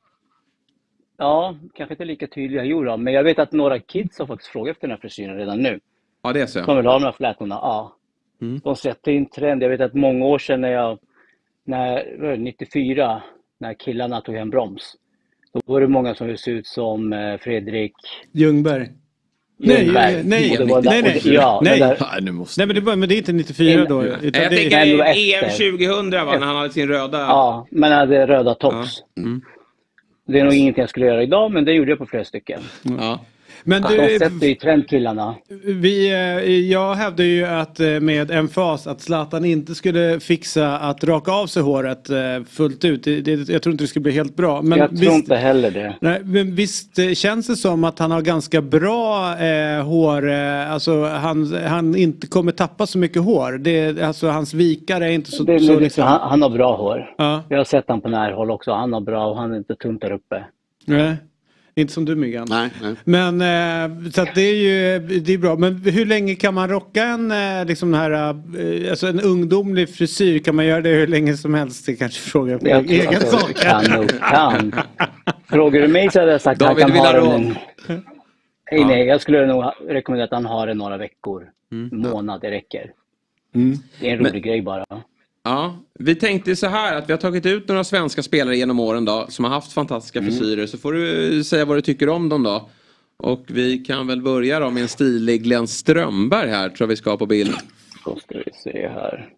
Ja, kanske inte lika tydliga gjorde, men jag vet att några kids har faktiskt frågat efter den här frisyren redan nu. Ja, det är så. De vill ha de här flätorna, ja. Mm. De sätter in trend. Jag vet att många år sedan när jag, när, nittiofyra, när killarna tog hem broms, då var det många som såg ut som Fredrik Ljungberg. Nej, nej, nej, nej, nej, ja, nej. Där... nej, måste... nej men, det var, men det är inte nittiofyra då. Utan jag det tänker är E M tjugohundra va, när han hade sin röda... Ja, men han hade röda tops. Ja. Mm. Det är nog ingenting jag skulle göra idag, men det gjorde jag på flera stycken. Ja. Men ja, du, de sätter ju trendkillarna. Vi, jag hävdar ju att med emfas att Zlatan inte skulle fixa att raka av sig håret fullt ut. Det, det, jag tror inte det skulle bli helt bra. Men jag tror visst, inte heller det. Nej, men visst känns det som att han har ganska bra eh, hår. Eh, alltså han, han inte kommer tappa så mycket hår. Det, alltså hans vikar är inte så... Det, så det, liksom... han, han har bra hår. Ja. Jag har sett han på närhåll också. Han har bra och han är inte tunt där uppe. Nej. Inte som du, Myggan. Nej, nej. Men eh, så att det är ju det är bra. Men hur länge kan man rocka en eh, liksom den här eh, alltså en ungdomlig frisyr? Kan man göra det hur länge som helst? Det kanske frågar på jag egen alltså, sak. Kan nog kan. Frågar du mig så hade jag sagt att han kan ha den. En... Nej, ja. nej, jag skulle nog rekommendera att han har det några veckor. Mm. Månad, det räcker. Mm. Det är en rolig Men... grej bara. Ja, vi tänkte så här att vi har tagit ut några svenska spelare genom åren då som har haft fantastiska mm. frisyrer, så får du säga vad du tycker om dem då. Och vi kan väl börja då med en stilig Glenn Strömberg här, tror jag vi ska ha på bild. Då ska vi se här.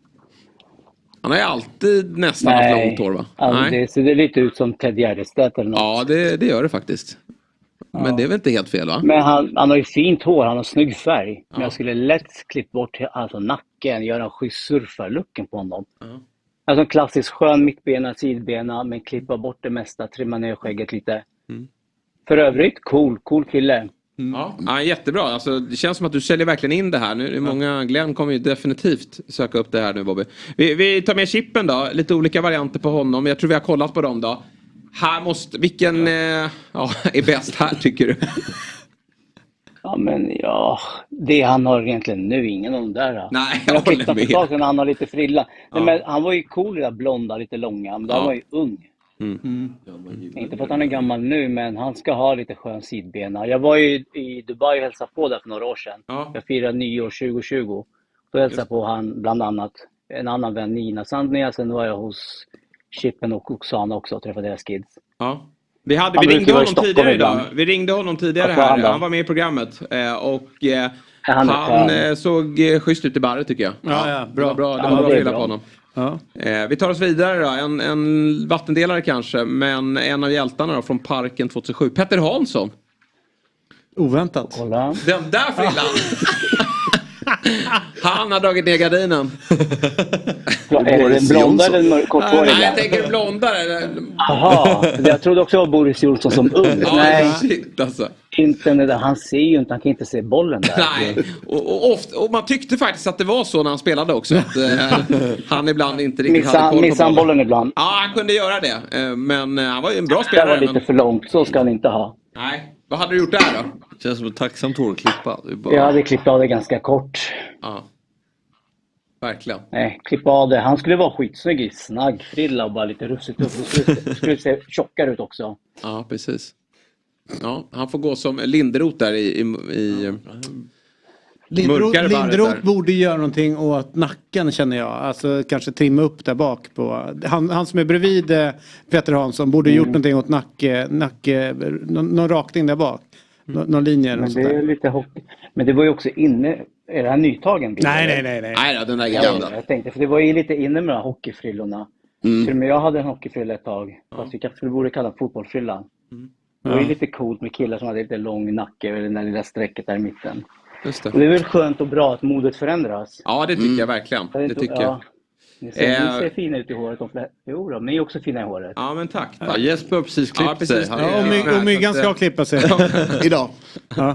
Han har ju alltid nästan Nej, haft långt hår va? alltså Nej, det ser lite ut som Ted Gärdestad eller något. Ja, det, det gör det faktiskt. Men ja. Det är väl inte helt fel va? Men han, han har ju fint hår, han har snygg färg. Ja. Men jag skulle lätt klippa bort alltså nacken, göra en schysst surfarlooken på honom. Ja. Alltså en klassisk skön mittbena, sidbena, men klippa bort det mesta, trimma ner skägget lite. Mm. För övrigt, cool, cool kille. Mm. Ja, ja, jättebra. Alltså, det känns som att du säljer verkligen in det här. Nu är många, Glenn kommer ju definitivt söka upp det här nu, Bobby. Vi, vi tar med chippen då, lite olika varianter på honom. Jag tror vi har kollat på dem då. Här måste, vilken eh, ja, är bäst här tycker du? Ja men ja, det han har egentligen nu, ingen av de där. Då. Nej, jag, jag håller med. Tag, han har lite frilla. Ja. Men han var ju cool, där blonda, lite långa, men ja. Han var ju ung. Mm. Mm. Inte för att han är gammal nu, men han ska ha lite skön sidbena. Jag var ju i Dubai och hälsade på där för några år sedan. Ja. Jag firade nyår tjugo tjugo. Då hälsade på han bland annat en annan vän, Nina Sandnia. Sen var jag hos Chippen och Oksana också och träffade deras kids. Ja. Vi, hade, vi, ringde honom tidigare idag. vi ringde honom tidigare här. Han var med i programmet. Och eh, han, han eh, såg schysst ut i barret tycker jag. Ja, ja, bra. Det var bra, det var ja, bra att på honom. Ja. Eh, vi tar oss vidare då. En, en vattendelare kanske. Men en av hjältarna då, från Parken tjugohundrasju. Petter Hansson. Oväntat. Kolla. Den där frillan. Han har dragit ner gardinen. Ja, är det en blondare eller korthårig? Nej, jag tänker blondare. Jaha, jag trodde också det var Boris Jonsson som ung. Ja, Nej, shit, alltså. Inte, han ser ju inte, han kan inte se bollen där. Nej, och, och, ofta, och man tyckte faktiskt att det var så när han spelade också. Att eh, han ibland inte riktigt missa, hade koll på missa bollen. bollen ibland. Ja, han kunde göra det. Eh, men eh, han var ju en bra spelare. Det var lite men... för långt, så ska han inte ha. Nej, vad hade du gjort där då? Det känns som ett tacksamt hår att klippa. Bara... Jag hade klippt av det ganska kort. Ja. Verkligen. Nej, klippa av det. Han skulle vara skitsnygg i snaggfrilla och bara lite russigt upp. Det skulle se tjockare ut också. Ja, precis. Ja, han får gå som Linderoth där i... i, i Linderoth, Linderoth borde göra någonting åt nacken känner jag. Alltså kanske trimma upp där bak på. Han, han som är bredvid Petter Hansson borde mm. gjort någonting åt nacke, nacke någon, någon rakning där bak. Nå, någon linje. Men det är lite hockey. Men det var ju också inne. Är det här nytagen bild? Nej, nej, nej. Nej, nej då, den där gamla. Jag tänkte, för det var ju lite inne med de här hockeyfrillorna. Mm. Till och med jag hade en hockeyfrilla ett tag. Ja. Fast vi kanske borde kalla fotbollsfrilla. Mm. Det var ju lite coolt med killar som hade lite lång nacke eller den där lilla strecket där i mitten. Just det. Och det är väl skönt och bra att modet förändras. Ja, det tycker mm. jag verkligen. Det, det tycker ja. jag. Ni ser, eh. ni ser fina ut i håret. Jo då, ni är också fina i håret. Ja, men tack. tack. Ja, Jesper har precis klippt ja, precis. sig. Ja, och, My, och Myggan ska klippa sig. Idag. Ja.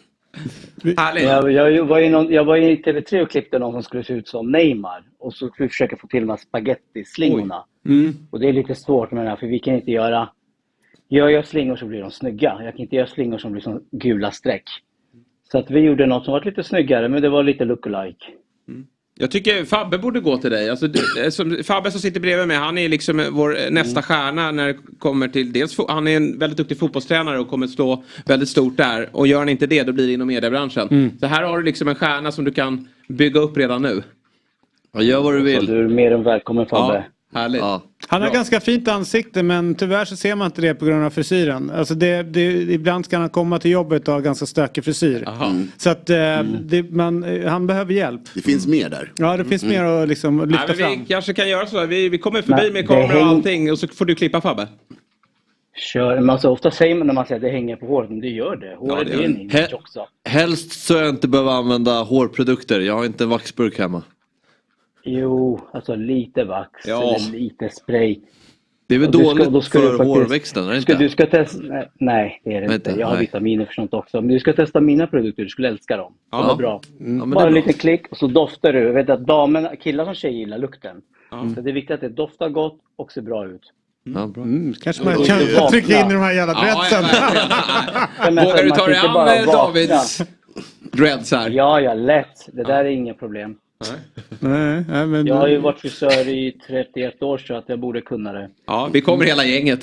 Jag, jag, var i någon, jag var i T V tre och klippte någon som skulle se ut som Neymar. Och så vi försöker få till de här spagetti-slingorna. Mm. Och det är lite svårt med det här, för vi kan inte göra... Gör jag slingor så blir de snygga. Jag kan inte göra slingor som blir som gula streck. Så att vi gjorde något som var lite snyggare, men det var lite lookalike. Mm. Jag tycker Fabbe borde gå till dig. Alltså, det, som, Fabbe som sitter bredvid mig, han är liksom vår nästa stjärna när det kommer till dels, han är en väldigt duktig fotbollstränare och kommer att slå väldigt stort där. Och gör han inte det, då blir det inom mediebranschen. Mm. Så här har du liksom en stjärna som du kan bygga upp redan nu. Ja, gör vad du vill. Så du är mer än välkommen, Fabbe. Ja. Härligt. Ja. Han har Bra. ganska fint ansikte, men tyvärr så ser man inte det på grund av frisyren. Alltså det, det, ibland kan han komma till jobbet och ha ganska stökig frisyr. Mm. Så att mm. det, man, han behöver hjälp. Det finns mer där. Ja, det finns mm. mer att liksom lyfta Nej, fram. Vi kanske kan göra så. Vi, vi kommer förbi Nej, med kamera och allting och så får du klippa, Fabbe. Kör, men alltså, ofta säger man när man säger att det hänger på håret, men det gör det. Håret ja, det är en image också. Helst så jag inte behöver använda hårprodukter. Jag har inte en vaxburk hemma. Jo, alltså lite vax ja. eller lite spray. Det är väl dåligt ska, ska för faktiskt, hårväxten, är det inte? Ska, du ska testa, nej, det är det inte. Jag har nej. vitaminer för sånt också. Men du ska testa mina produkter, du skulle älska dem. Ja. De är bra. Mm. Ja, bara en liten klick och så doftar du. Jag vet att damen, killar som tjejer gillar lukten. Mm. Så det är viktigt att det doftar gott och ser bra ut. Mm. Ja, bra. Mm, kanske man kan ja. trycka in i de här jävla dreadsen. Ja, Vågar du ta dig an Davids dreads här? Ja, ja, lätt. Det där är inga problem. Nej, nej, men... Jag har ju varit frisör i trettioett år så att jag borde kunna det. Ja, vi kommer hela gänget.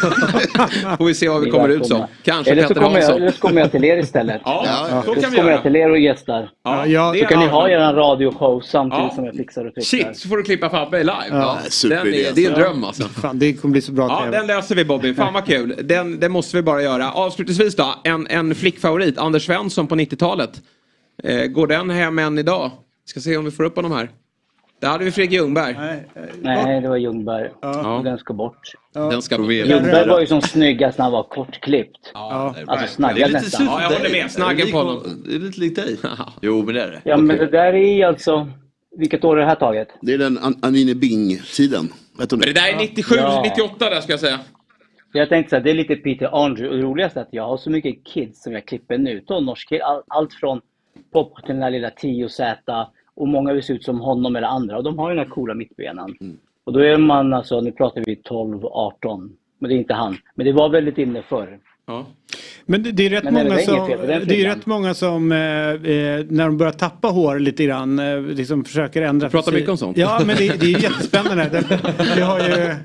Får vi se vad vi kommer ut som. Kanske eller så kommer, jag, eller så kommer jag till er istället. Ja, ja. Så kan vi kommer göra. jag till er och gästar. Ja, ja, så kan ni ha er radioshow samtidigt ja. som jag fixar och fixar. Shit, så får du klippa Fabbe live. Ja, ja, den är, det är en dröm alltså. Fan, det kommer bli så bra. Ja, den löser vi, Bobby. Fan vad kul. Den, den måste vi bara göra. Avslutningsvis då, en, en flickfavorit. Anders Svensson på nittiotalet. Eh, går den hem än idag? Ska se om vi får upp honom här. Där hade vi Fredrik Ljungberg. Nej, Nej, det var Ljungberg. Ja. Den ska bort. Ja. Den ska bort. Ljungberg var ju som snyggast när han var kortklippt. Ja, alltså snaggad nästan. Ja, jag håller med. Snaggen på honom. Det är lite likt dig. Jo, men det är det. Ja, okay. Men det där är alltså... Vilket år är det här taget? Det är den An- Anine Bing-tiden. Men det där är nittiosju, ja. nittioåtta där ska jag säga. Jag tänkte så här, det är lite Peter Andre. Och det roligaste är att jag har så mycket kids som jag klipper nu. Tonårskids, all, allt från pop till den här lilla tio Z. Och många vill se ut som honom eller andra. Och de har ju den här coola mittbenen. Mm. Och då är man alltså, nu pratar vi tolv arton. Men det är inte han. Men det var väldigt inne förr. Ja. Men det, det är rätt många som, det är rätt många som eh, när de börjar tappa hår lite grann eh, liksom försöker ändra. Du pratar mycket om sånt. Ja, men det, det är jättespännande. det, det har ju...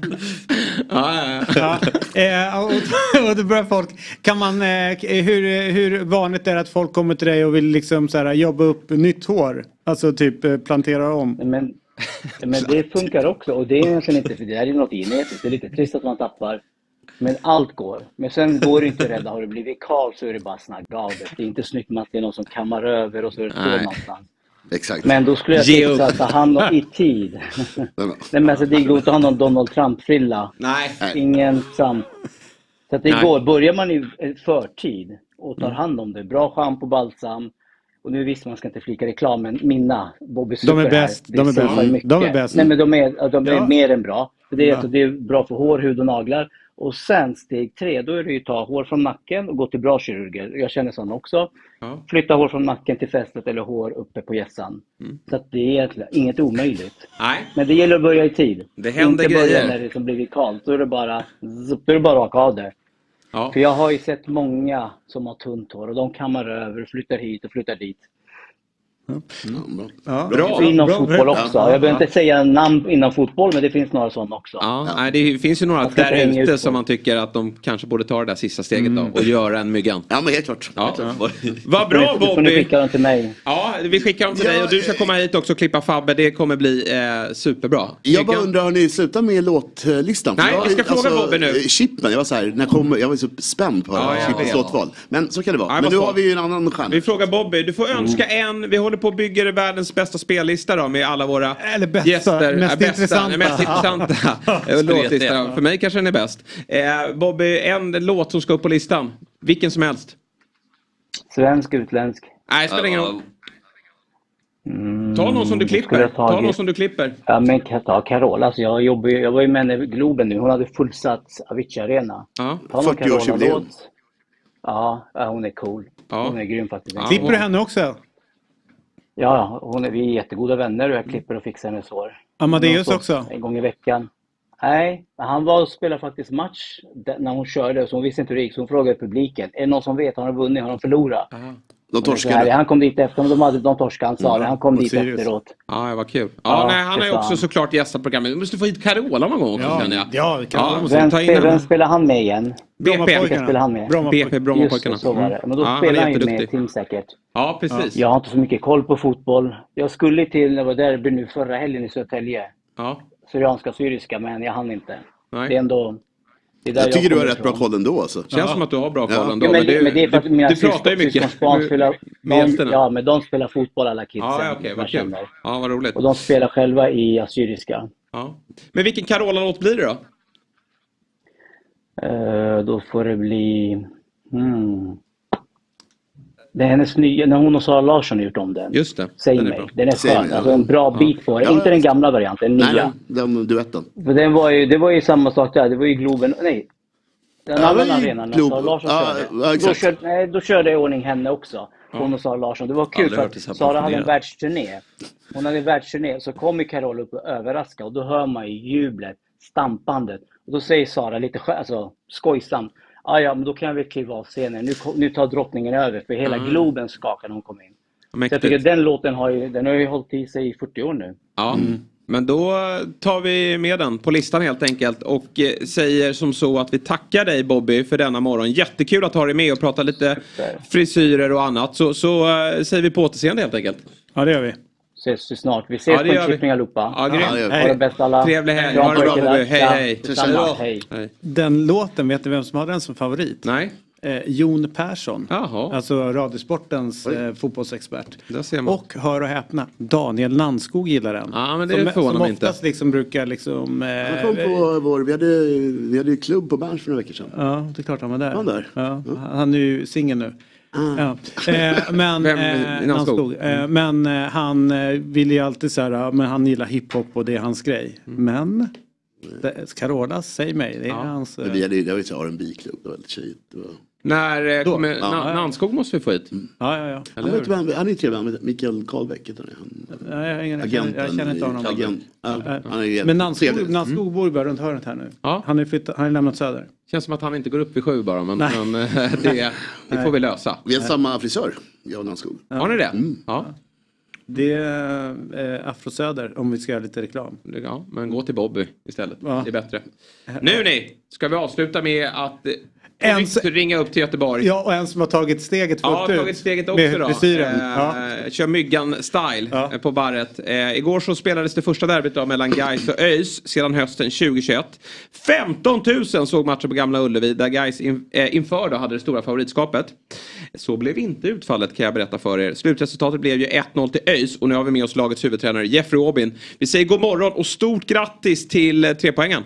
Ja, ja, ja. ja eh, och, och då börjar folk, kan man, eh, hur, hur vanligt är det att folk kommer till dig och vill liksom så här, jobba upp nytt hår? Alltså typ eh, plantera om. Men, men det funkar också och det är egentligen inte, för det här är något genetiskt. Det är lite trist att man tappar. Men allt går. Men sen går det inte rädda. Har det blivit kal så är det bara snagga av det. Det är inte snyggt med att det är någon som kammar över och så är det så någonstans. Exakt. Men då skulle jag tipsa att ta hand om i tid. Nej, men alltså, det går inte att ha någon Donald Trump-frilla. Nej. Ingen Trump. Så att det Nej. går. Börjar man i förtid och tar hand om det. Bra schampo, balsam. Och nu visst man ska inte flika reklam, men mina Bobby Super de är bäst. Här, de är bäst. De är bäst. Nej, men de är, de är ja. mer än bra. Det är, ja. det är bra för hår, hud och naglar. Och sen steg tre, då är det ju ta hår från nacken och gå till bra kirurger. Jag känner sån också. Ja. Flytta hår från nacken till fästet eller hår uppe på hjässan. Mm. Så att det är inget omöjligt. Nej. Men det gäller att börja i tid. Det händer inte grejer. Inte börja när det som blivit kallt. Då är det bara, då är det bara raka av det. Ja. För jag har ju sett många som har tunt hår och de kammar över, flyttar hit och flyttar dit. Mm. Ja. Bra. Inom bra. fotboll också. Ja. Jag behöver inte säga namn inom fotboll, men det finns några sådana också. Ja, ja. Nej, det finns ju några där ute som man tycker att de kanske borde ta det där sista steget mm. då, och göra en myggan. Ja, men helt klart. Ja. Helt klart. Vad bra, Bobby. Då får ni skicka dem till mig. Ja, vi skickar dem till ja, dig och du ska komma hit också och klippa Fabbe. Det kommer bli eh, superbra. Jag bara undrar, har ni slutat med låtlistan? Nej, jag, vi ska alltså, fråga Bobby nu. Chippen, jag var så här, när kommer, jag var så spänd på ja, Chippens låtval. Men så kan det vara. Ja, men nu har vi ju en annan stjärna. Vi frågar Bobby, du får önska mm. en. Vi håller på att bygga världens bästa spellista då med alla våra Eller bästa, gäster. Mest äh, bästa, intressanta. Mest intressanta. Låtlista. För mig kanske den är bäst. Eh, Bobby, en låt som ska upp på listan. Vilken som helst. Svensk, utländsk. Nej, spelar ingen roll. Mm, ta någon som du klipper. Ta någon som du klipper. Ja, men kan jag ta Carola. Alltså, jag, jobbar, jag var ju med i Globen nu. Hon hade fullsatt Avicii Arena. Ja. fyrtio-årsjubileum. Ja, hon är cool. Ja. Hon är grym faktiskt. Ja, klipper du henne också? Ja, hon är, vi är jättegoda vänner och jag klipper och fixar hennes hår. Amadeus också? En gång i veckan. Nej, han var och spelade faktiskt match när hon körde. Så hon visste inte hur det gick. Så hon frågade publiken. Är det någon som vet? Har de vunnit? Har de förlorat? Aha. De torskade. Han kom dit efter, de hade de torskade, han sa det. Han kom dit Sirius. efteråt. Ja, det var kul. Ja, Ja, nej, han det är sa också han. såklart gästat programmet. Du måste få hit Carola någon gång också, Ja, känner jag. ja, Carola måste Vem, ta in spel, henne. vem spelar han med igen? B P. Vilka spelar han med? B P, Brommapojkarna. Just så var det. Men då Ja, han är spelar han ju med jätteduktig. Tim säkert. Ja, precis. Jag har inte så mycket koll på fotboll. Jag skulle till, det var derby nu förra helgen i Södertälje. Ja. Syrianska, syriska, men jag hann inte. Nej. Det är ändå... Det är där Jag tycker du har kommer rätt bra ifrån. koll ändå alltså. Känns som att du har bra koll Ja. ändå. Ja, men, du, men det är för att du, mina du pratar ju syskon- mycket. syskonbarn spelar, med de, gästerna. ja, men de spelar fotboll alla kidsen. Ja, okej, jag vad kul. känner. Ja, vad roligt. Och de spelar själva i assyriska. Ja. Men vilken Carola-låt blir det då? Eh, då får det bli... Hmm. Det är hennes nya, när hon och Sara Larsson har gjort om den. Just det. Säg Den är mig. bra. Den är Säg skön. mig, ja. Alltså en bra bit på det. Ja, Inte ja. den gamla varianten, den Nej, nya. den, den duetten. För den var ju, det var ju samma sak där. Det var ju Globen. Nej. Den Ja, andra det var ju arenan när Globen. Sara Larsson Ja, körde. ja, då, exakt. körde nej, då körde jag i ordning henne också. Hon och Sara Larsson. Det var kul Aldrig för hört det så här att Sara hade en passionerat. världsturné. Hon hade en världsturné. Så kom ju Carola upp och överraskade. Och då hör man ju jublet, stampandet. Och då säger Sara lite skö- alltså, skojsamt. Ah, ja, men då kan jag väl kliva av scenen. Nu, ko- nu tar drottningen över. För hela Mm. Globen skakade när hon kom in. Så jag Mäktigt. tycker att den låten har ju, den har ju hållit i sig i fyrtio år nu. Ja, men då tar vi med den på listan helt enkelt och eh, säger som så att vi tackar dig Bobby för denna morgon. Jättekul att ha dig med och prata lite frisyrer och annat. Så, så eh, säger vi på återseende helt enkelt. Ja, det gör vi. Ses vi snart. Vi ses Ja, det på gör en vi. klippning allihopa. Ja, grymt. Ja, det gör vi. Ha det bäst alla. Trevlig helg. Kram Ha det på bra, er killar. Bobby. Hej, Ja, hej. detsamma. Hej. Nej. Den låten, vet du vem som hade den som favorit? Nej. Eh, Jon Persson. Jaha. Alltså Radiosportens eh, fotbollsexpert. Där ser man. Och hör och häpna, Daniel Landskog gillar den. Ja, men det som, förvånar som mig inte. oftast liksom brukar liksom... Eh, Han kom på vår, vi hade, vi hade ju klubb på Berns för några veckor sedan. Ja, det är klart han var där. Han där? Ja, han är ju singel nu. Ah. Ja. Eh, men, Vem? eh, Landskog? Landskog. Eh, men eh, han eh, vill ju alltid så här, ja, men han gillar hiphop och det är hans grej. Men det, Carola, säg mig, det är Ja. hans... Men vi hade ju, det var ju R and B-klubb, det var lite tjejigt. Det var... När eh, Då. kommer... Ja. Na- Nannskog måste vi få hit. Ja, ja, ja. Han, Eller vet, hur? vem, han är trevlig, han heter Mikael Karlbäck heter han. Nej, jag, har ingen, jag, Agenten. känner, jag känner inte honom. Agent, ja, Nej. han är ju Men jättetrevlig. Nannskog, Nannskog bor ju bara runt hörnet här nu. Ja. Han har ju flyttat, han har lämnat söder. Känns som att han inte går upp vid sju bara. Men, Nej. men eh, det, det får vi lösa. Vi har samma frisör, jag och Landskog. Har ni det? Ja. Det är eh, Afrosöder om vi ska göra lite reklam. Ja, men gå till Bobby istället. Ja. Det är bättre. Nu ni, ska vi avsluta med att eh, på En nytt ringa upp till Göteborg. Ja, och en som har tagit steget fullt Ja, ut. tagit steget också med då. frisyren. Eh, Ja. Kör Myggan-style Ja. eh, på barret. Eh, igår så spelades det första derbyt då mellan Gais och ÖIS sedan hösten tjugohundratjugoett. femton tusen såg matchen på Gamla Ullevi där Gais in, eh, inför då hade det stora favoritskapet. Så blev inte utfallet kan jag berätta för er. Slutresultatet blev ju ett noll till ÖIS och nu har vi med oss lagets huvudtränare Jeffrey Aubin. Vi säger god morgon och stort grattis till eh, trepoängen.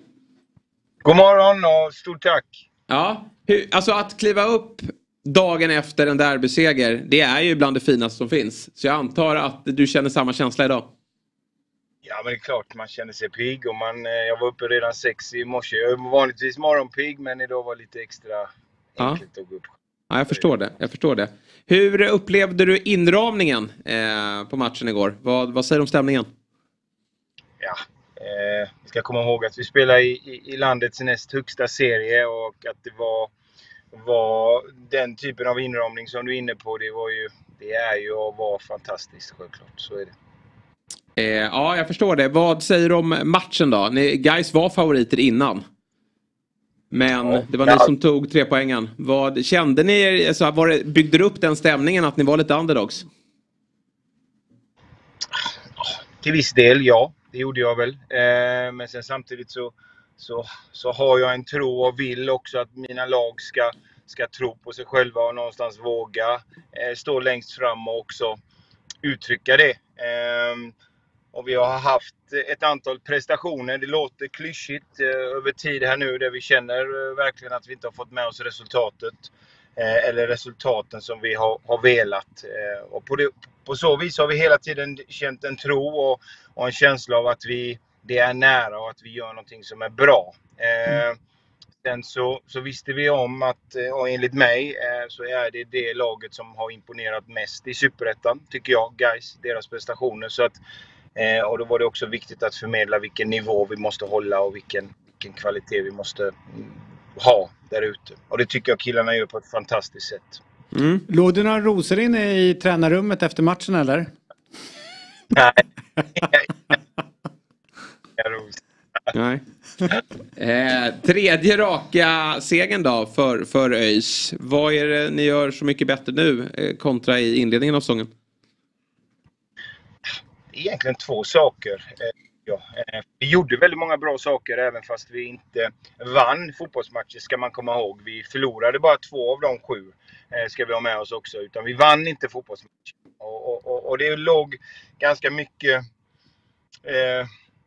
God morgon och stort tack. Ja, hur, alltså att kliva upp dagen efter en derbyseger, det är ju bland det finaste som finns. Så jag antar att du känner samma känsla idag. Ja, men det är klart man känner sig pigg och man, eh, jag var uppe redan sex i morse. Jag är vanligtvis morgonpigg, men idag var lite extra enkelt Ja. att gå upp. Ja, jag förstår det. Jag förstår det. Hur upplevde du inramningen eh, på matchen igår? Vad, vad säger du om stämningen? Ja, eh, vi ska komma ihåg att vi spelar i, i, i landets näst högsta serie och att det var, var den typen av inramning som du är inne på, det var ju, det är ju och var fantastiskt självklart. Så är det. Eh, ja, jag förstår det. Vad säger du om matchen då? Ni, Gais var favoriter innan. Men Ja. det var ni Ja. som tog tre poängen. Vad kände ni er, alltså, var det, byggde du upp den stämningen att ni var lite underdogs? Till viss del, ja. Det gjorde jag väl. Eh, men sen samtidigt så, så, så har jag en tro och vill också att mina lag ska, ska tro på sig själva och någonstans våga eh, stå längst fram och också uttrycka det. Eh, och vi har haft ett antal prestationer. Det låter klyschigt eh, över tid här nu där vi känner eh, verkligen att vi inte har fått med oss resultatet. Eh, eller resultaten som vi har, har velat. Eh, och på, det, på så vis har vi hela tiden känt en tro och, och en känsla av att vi, det är nära och att vi gör någonting som är bra. Eh, sen så, så visste vi om att, och enligt mig, eh, så är det det laget som har imponerat mest i Superettan, tycker jag, Gais, deras prestationer. Så att, eh, och då var det också viktigt att förmedla vilken nivå vi måste hålla och vilken, vilken kvalitet vi måste mm, ha där ute. Och det tycker jag killarna gör på ett fantastiskt sätt. Mm. Låg det några rosor inne i tränarrummet efter matchen eller? Nej. Nej. Eh, tredje raka segern då för, för ÖIS. Vad är det ni gör så mycket bättre nu eh, kontra i inledningen av säsongen? Egentligen två saker. Eh, ja. eh, vi gjorde väldigt många bra saker även fast vi inte vann fotbollsmatcher, ska man komma ihåg. Vi förlorade bara två av de sju, eh, ska vi ha med oss också. Utan vi vann inte fotbollsmatcher. Och, och, och, och det låg ganska mycket eh,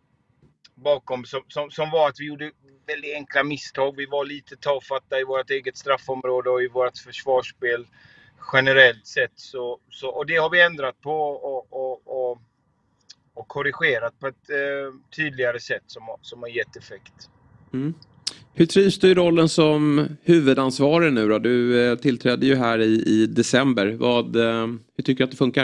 bakom som, som, som var att vi gjorde väldigt enkla misstag. Vi var lite tafatta i vårt eget straffområde och i vårt försvarsspel generellt sett. Så, så, och det har vi ändrat på och, och, och, och korrigerat på ett eh, tydligare sätt som, som har gett effekt. Mm. Hur trivs du i rollen som huvudansvarig nu då? Du eh, tillträdde ju här i, i december. Vad, eh, hur tycker du att det funkar?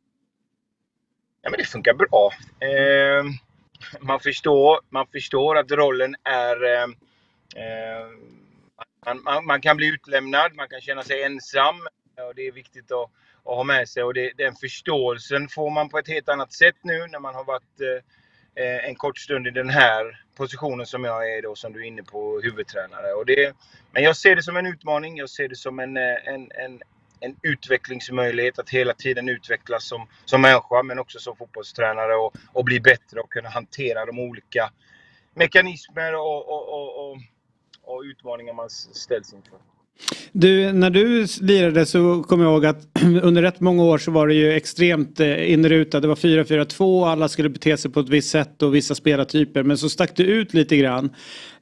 Ja, men det funkar bra. Eh, man, förstår, man förstår att rollen är... Eh, eh, man, man, man kan bli utlämnad, man kan känna sig ensam. Och det är viktigt att, att ha med sig. Och det, den förståelsen får man på ett helt annat sätt nu när man har varit eh, en kort stund i den här positionen som jag är då, som du är inne på, huvudtränare. Och det, men jag ser det som en utmaning, jag ser det som en, en, en, en utvecklingsmöjlighet att hela tiden utvecklas som, som människa men också som fotbollstränare och, och bli bättre och kunna hantera de olika mekanismer och, och, och, och, och utmaningar man ställs inför. Du, när du lirade så kommer jag ihåg att under rätt många år så var det ju extremt inrutat. Det var fyra fyra två, alla skulle bete sig på ett visst sätt och vissa spelartyper. Men så stack du ut lite grann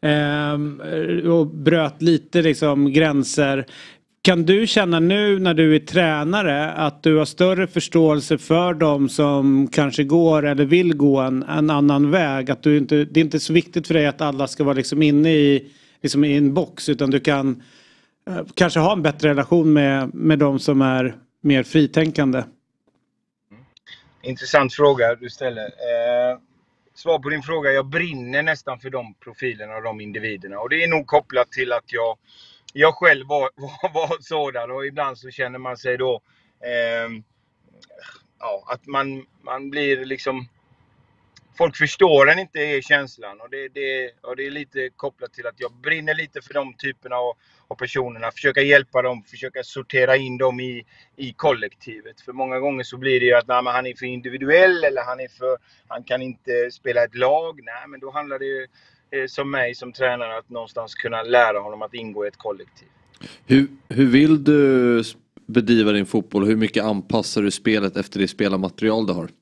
eh, och bröt lite liksom gränser. Kan du känna nu när du är tränare att du har större förståelse för dem som kanske går eller vill gå en, en annan väg? Att du inte, det är inte så viktigt för dig att alla ska vara liksom inne i, liksom i en box, utan du kan kanske ha en bättre relation med, med de som är mer fritänkande. Intressant fråga du ställer. Eh, svar på din fråga, jag brinner nästan för de profilerna och de individerna. Och det är nog kopplat till att jag, jag själv var, var, var sådan. Och ibland så känner man sig då eh, ja, att man, man blir liksom... Folk förstår en inte är känslan och det, det, och det är lite kopplat till att jag brinner lite för de typerna av, av personerna. Försöka hjälpa dem, försöka sortera in dem i, i kollektivet. För många gånger så blir det ju att nej, men han är för individuell eller han, är för, han kan inte spela ett lag. Nej, men då handlar det ju eh, som mig som tränare att någonstans kunna lära honom att ingå i ett kollektiv. Hur, hur vill du bedriva din fotboll? Hur mycket anpassar du spelet efter det spelarmaterial du har?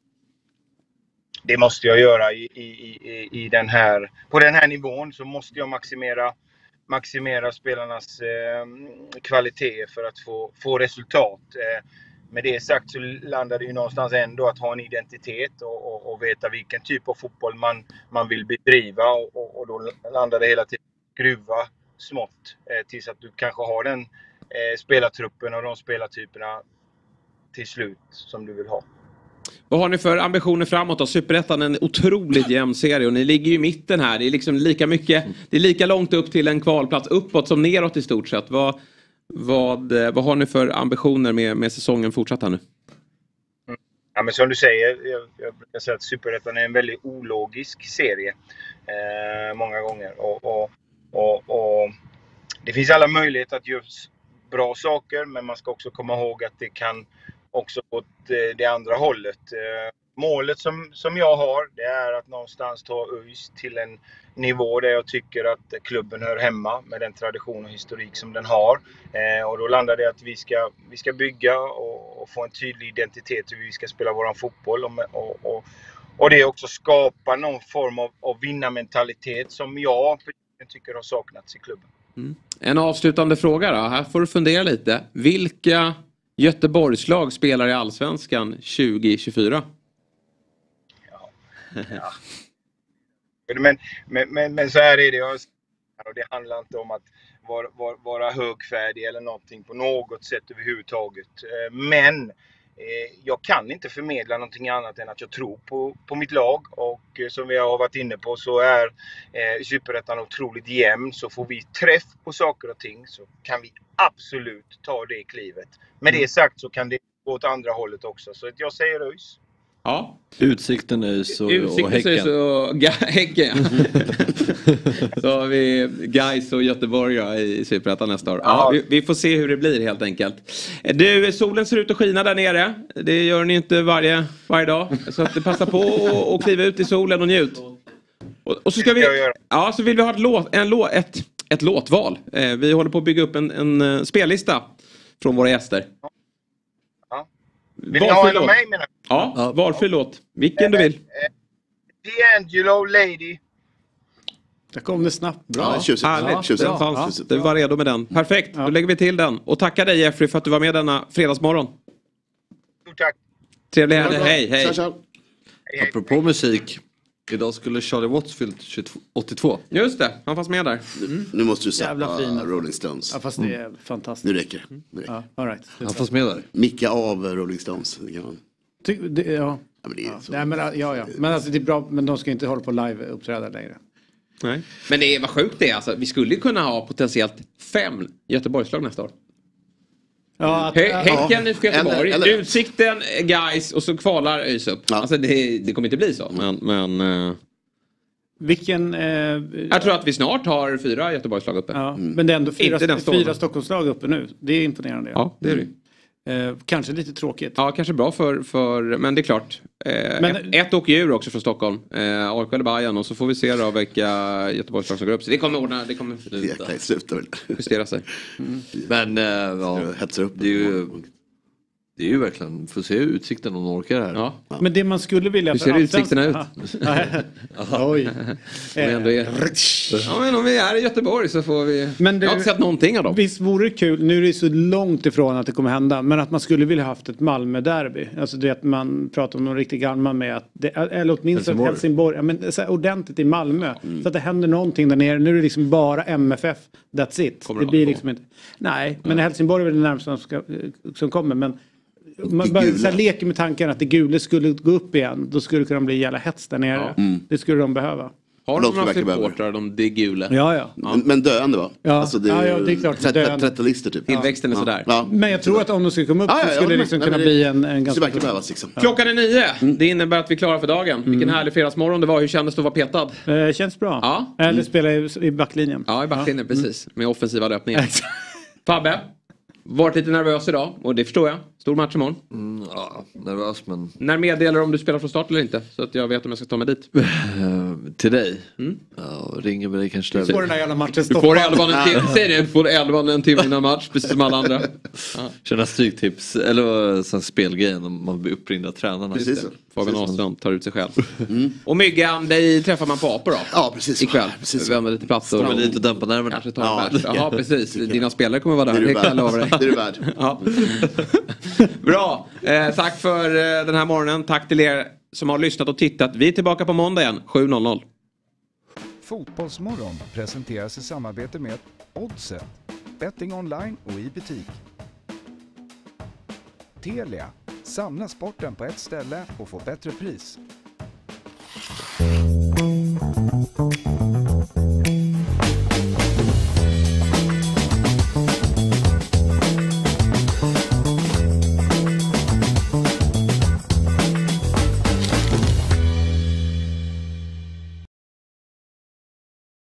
Det måste jag göra i, i, i, i den här, på den här nivån så måste jag maximera, maximera spelarnas eh, kvalitet för att få, få resultat. Eh, med det sagt så landar det ju någonstans ändå att ha en identitet och, och, och veta vilken typ av fotboll man, man vill bedriva och, och, och då landar det hela tiden skruva smått eh, tills att du kanske har den eh, spelartruppen och de spelartyperna till slut som du vill ha. Vad har ni för ambitioner framåt då? Superettan är en otroligt jämn serie och ni ligger ju i mitten här. Det är liksom lika mycket, det är lika långt upp till en kvalplats uppåt som neråt i stort sett. Vad, vad, vad har ni för ambitioner med, med säsongen fortsatt här nu? Mm. Ja, men som du säger, jag, jag brukar säga att Superettan är en väldigt ologisk serie eh, många gånger. Och, och, och, och det finns alla möjligheter att göra bra saker, men man ska också komma ihåg att det kan också åt det andra hållet. Målet som, som jag har, det är att någonstans ta ÖIS till en nivå där jag tycker att klubben hör hemma med den tradition och historik som den har. Eh, och då landar det att vi ska, vi ska bygga och, och få en tydlig identitet hur vi ska spela våran fotboll. Och, och, och, och det också skapa någon form av, av vinnarmentalitet som jag tycker har saknats i klubben. Mm. En avslutande fråga då. Här får du fundera lite. Vilka Göteborgslag spelar i Allsvenskan tjugo tjugofyra? Ja. Ja. Men, men, men, men så här är det. Och det handlar inte om att vara, vara, vara högfärdig eller någonting på något sätt överhuvudtaget. Men eh, jag kan inte förmedla någonting annat än att jag tror på, på mitt lag. Och eh, som vi har varit inne på så är eh, Superettan otroligt jämn. Så får vi träff på saker och ting så kan vi absolut ta det klivet. Med det sagt så kan det gå åt andra hållet också. Så jag säger ÖIS. Ja. Utsikten ÖIS och, Utsikten och Häcken. ÖIS och Ga- Häcken. Så har vi Gais och Göteborg i Superettan nästa år. Ja, vi, vi får se hur det blir helt enkelt. Du, solen ser ut att skina där nere. Det gör ni inte varje, varje dag. Så att passa på och, och kliva ut i solen och njut. Och, och så ska vi... Ja, så vill vi ha ett, låt, en låt, ett, ett låtval. Eh, vi håller på att bygga upp en, en uh, spellista från våra gäster. Ja. Vill ni ha en av mig menar du? Ja, ja, valfri låt. Vilken du vill. D'Angelo Lady. Där kom det snabbt. Bra. Ja, tjusigt. Ja, tjusigt. Ja, ja. Du var redo med den. Perfekt, ja. Då lägger vi till den. Och tackar dig Jeffrey för att du var med denna fredagsmorgon. Stort tack. Trevlig helg. Hej, hej. Tja, tja. Apropå musik. Idag skulle Charlie Watts fyllt åttiotvå. Just det, han fanns med där. Mm. Nu måste du släppa Rolling Stones. Ja, fast det är mm. fantastiskt. Nu räcker det. Nu räcker. Ja, all right. Han fanns med där. Micka av Rolling Stones. Det kan man. Ty, det, ja. Ja, men det är ja. så. Nej, men, ja, ja. Men alltså, det är bra, men de ska inte hålla på live-uppträda längre. Nej. Men det är vad sjukt det är. Alltså, vi skulle kunna ha potentiellt fem Göteborgslag nästa år. Ja, att, Hä- Häcken ja. i Göteborg, eller, eller. Utsikten, Gais och så kvalar ÖIS upp. Ja. Alltså det, det kommer inte bli så. Men, men uh... Vilken... Eh, jag tror att vi snart har fyra Göteborgslag uppe. Ja, mm. Men det är ändå fyra, fyra Stockholmslag uppe nu. Det är imponerande. Ja, det är det. Eh, kanske lite tråkigt. Ja, kanske bra för, för men det är klart. Eh, men, ett, ett åker djur också från Stockholm. Eh, A I K eller Bayern och så får vi se då vilka Göteborgslag som går upp. Så det kommer ordna, det kommer justera sig. Mm. Men äh, ja, hetsar upp. Det är ju, det är ju verkligen, får se utsikten om de orkar här. Ja. Ja. Men det man skulle vilja... Hur ser utsikterna ut? Oj. Är... Ja, men om vi är i Göteborg så får vi... Men det... Jag har inte sett någonting av dem. Visst vore det kul, nu är det så långt ifrån att det kommer hända, men att man skulle vilja haft ett Malmö-derby. Alltså det att man pratar om någon riktig gammal med att det, eller åtminstone Helsingborg, Helsingborg ja, men så här, ordentligt i Malmö. Mm. Så att det händer någonting där nere. Nu är det liksom bara M F F, that's it. Kommer det blir liksom inte... Nej, men mm. Helsingborg är väl det närmaste som, ska, som kommer, men man bara så här, leker med tanken att det gula skulle gå upp igen. Då skulle det kunna bli jävla hets där nere. Ja. Mm. Det skulle de behöva. Har de några supportrar, de det gula? Ja, ja. Men, men döende va? Ja, alltså det, ja, ja, det är klart. trettio lister typ. Tillväxten är ja. sådär. Ja. Men jag tror att om de skulle komma upp ja, ja, så skulle ja, det liksom nej, kunna det, bli en, en ganska... Det behövas liksom. Ja. Klockan är nio. Mm. Det innebär att vi är klara för dagen. Mm. Vilken härlig fredagsmorgon det var. Hur kändes det att vara petad? Eh, känns bra. Ja. Eller mm. spela i, i backlinjen. Ja, i backlinjen, ja. Precis. Med offensiva löpningar. Fabbe? Varit lite nervös idag och det förstår jag. Stor match imorgon. Mm, ja, nervös men... När meddelar om du spelar från start eller inte? Så att jag vet om jag ska ta mig dit. Till dig? Mm. Ja, ringer med dig kanske. Du får den här jävla matchen stoppad. Du får elvan en timme, säg det. Du får elvan en timme innan match, precis som alla andra. Ja. Köra stryktips, eller sån spelgrejen om man blir uppringd av tränarna. Precis så. Fabian Ahlstrand tar ut sig själv. Mm. Och Myggan, dig träffar man på Apor då? Ja, precis. Ikväll. Precis. Vi använder lite plats. Kommer lite och dämpa nerverna. Kanske tar ja, en ja, precis. Dina spelare kommer vara där. Det är du värd. Det, det är du värd. Ja. Bra. Eh, tack för eh, den här morgonen. Tack till er som har lyssnat och tittat. Vi är tillbaka på måndag igen. sju noll noll. Fotbollsmorgon presenteras i samarbete med Oddset. Betting online och i butik. Telia. Samla sporten på ett ställe och få bättre pris.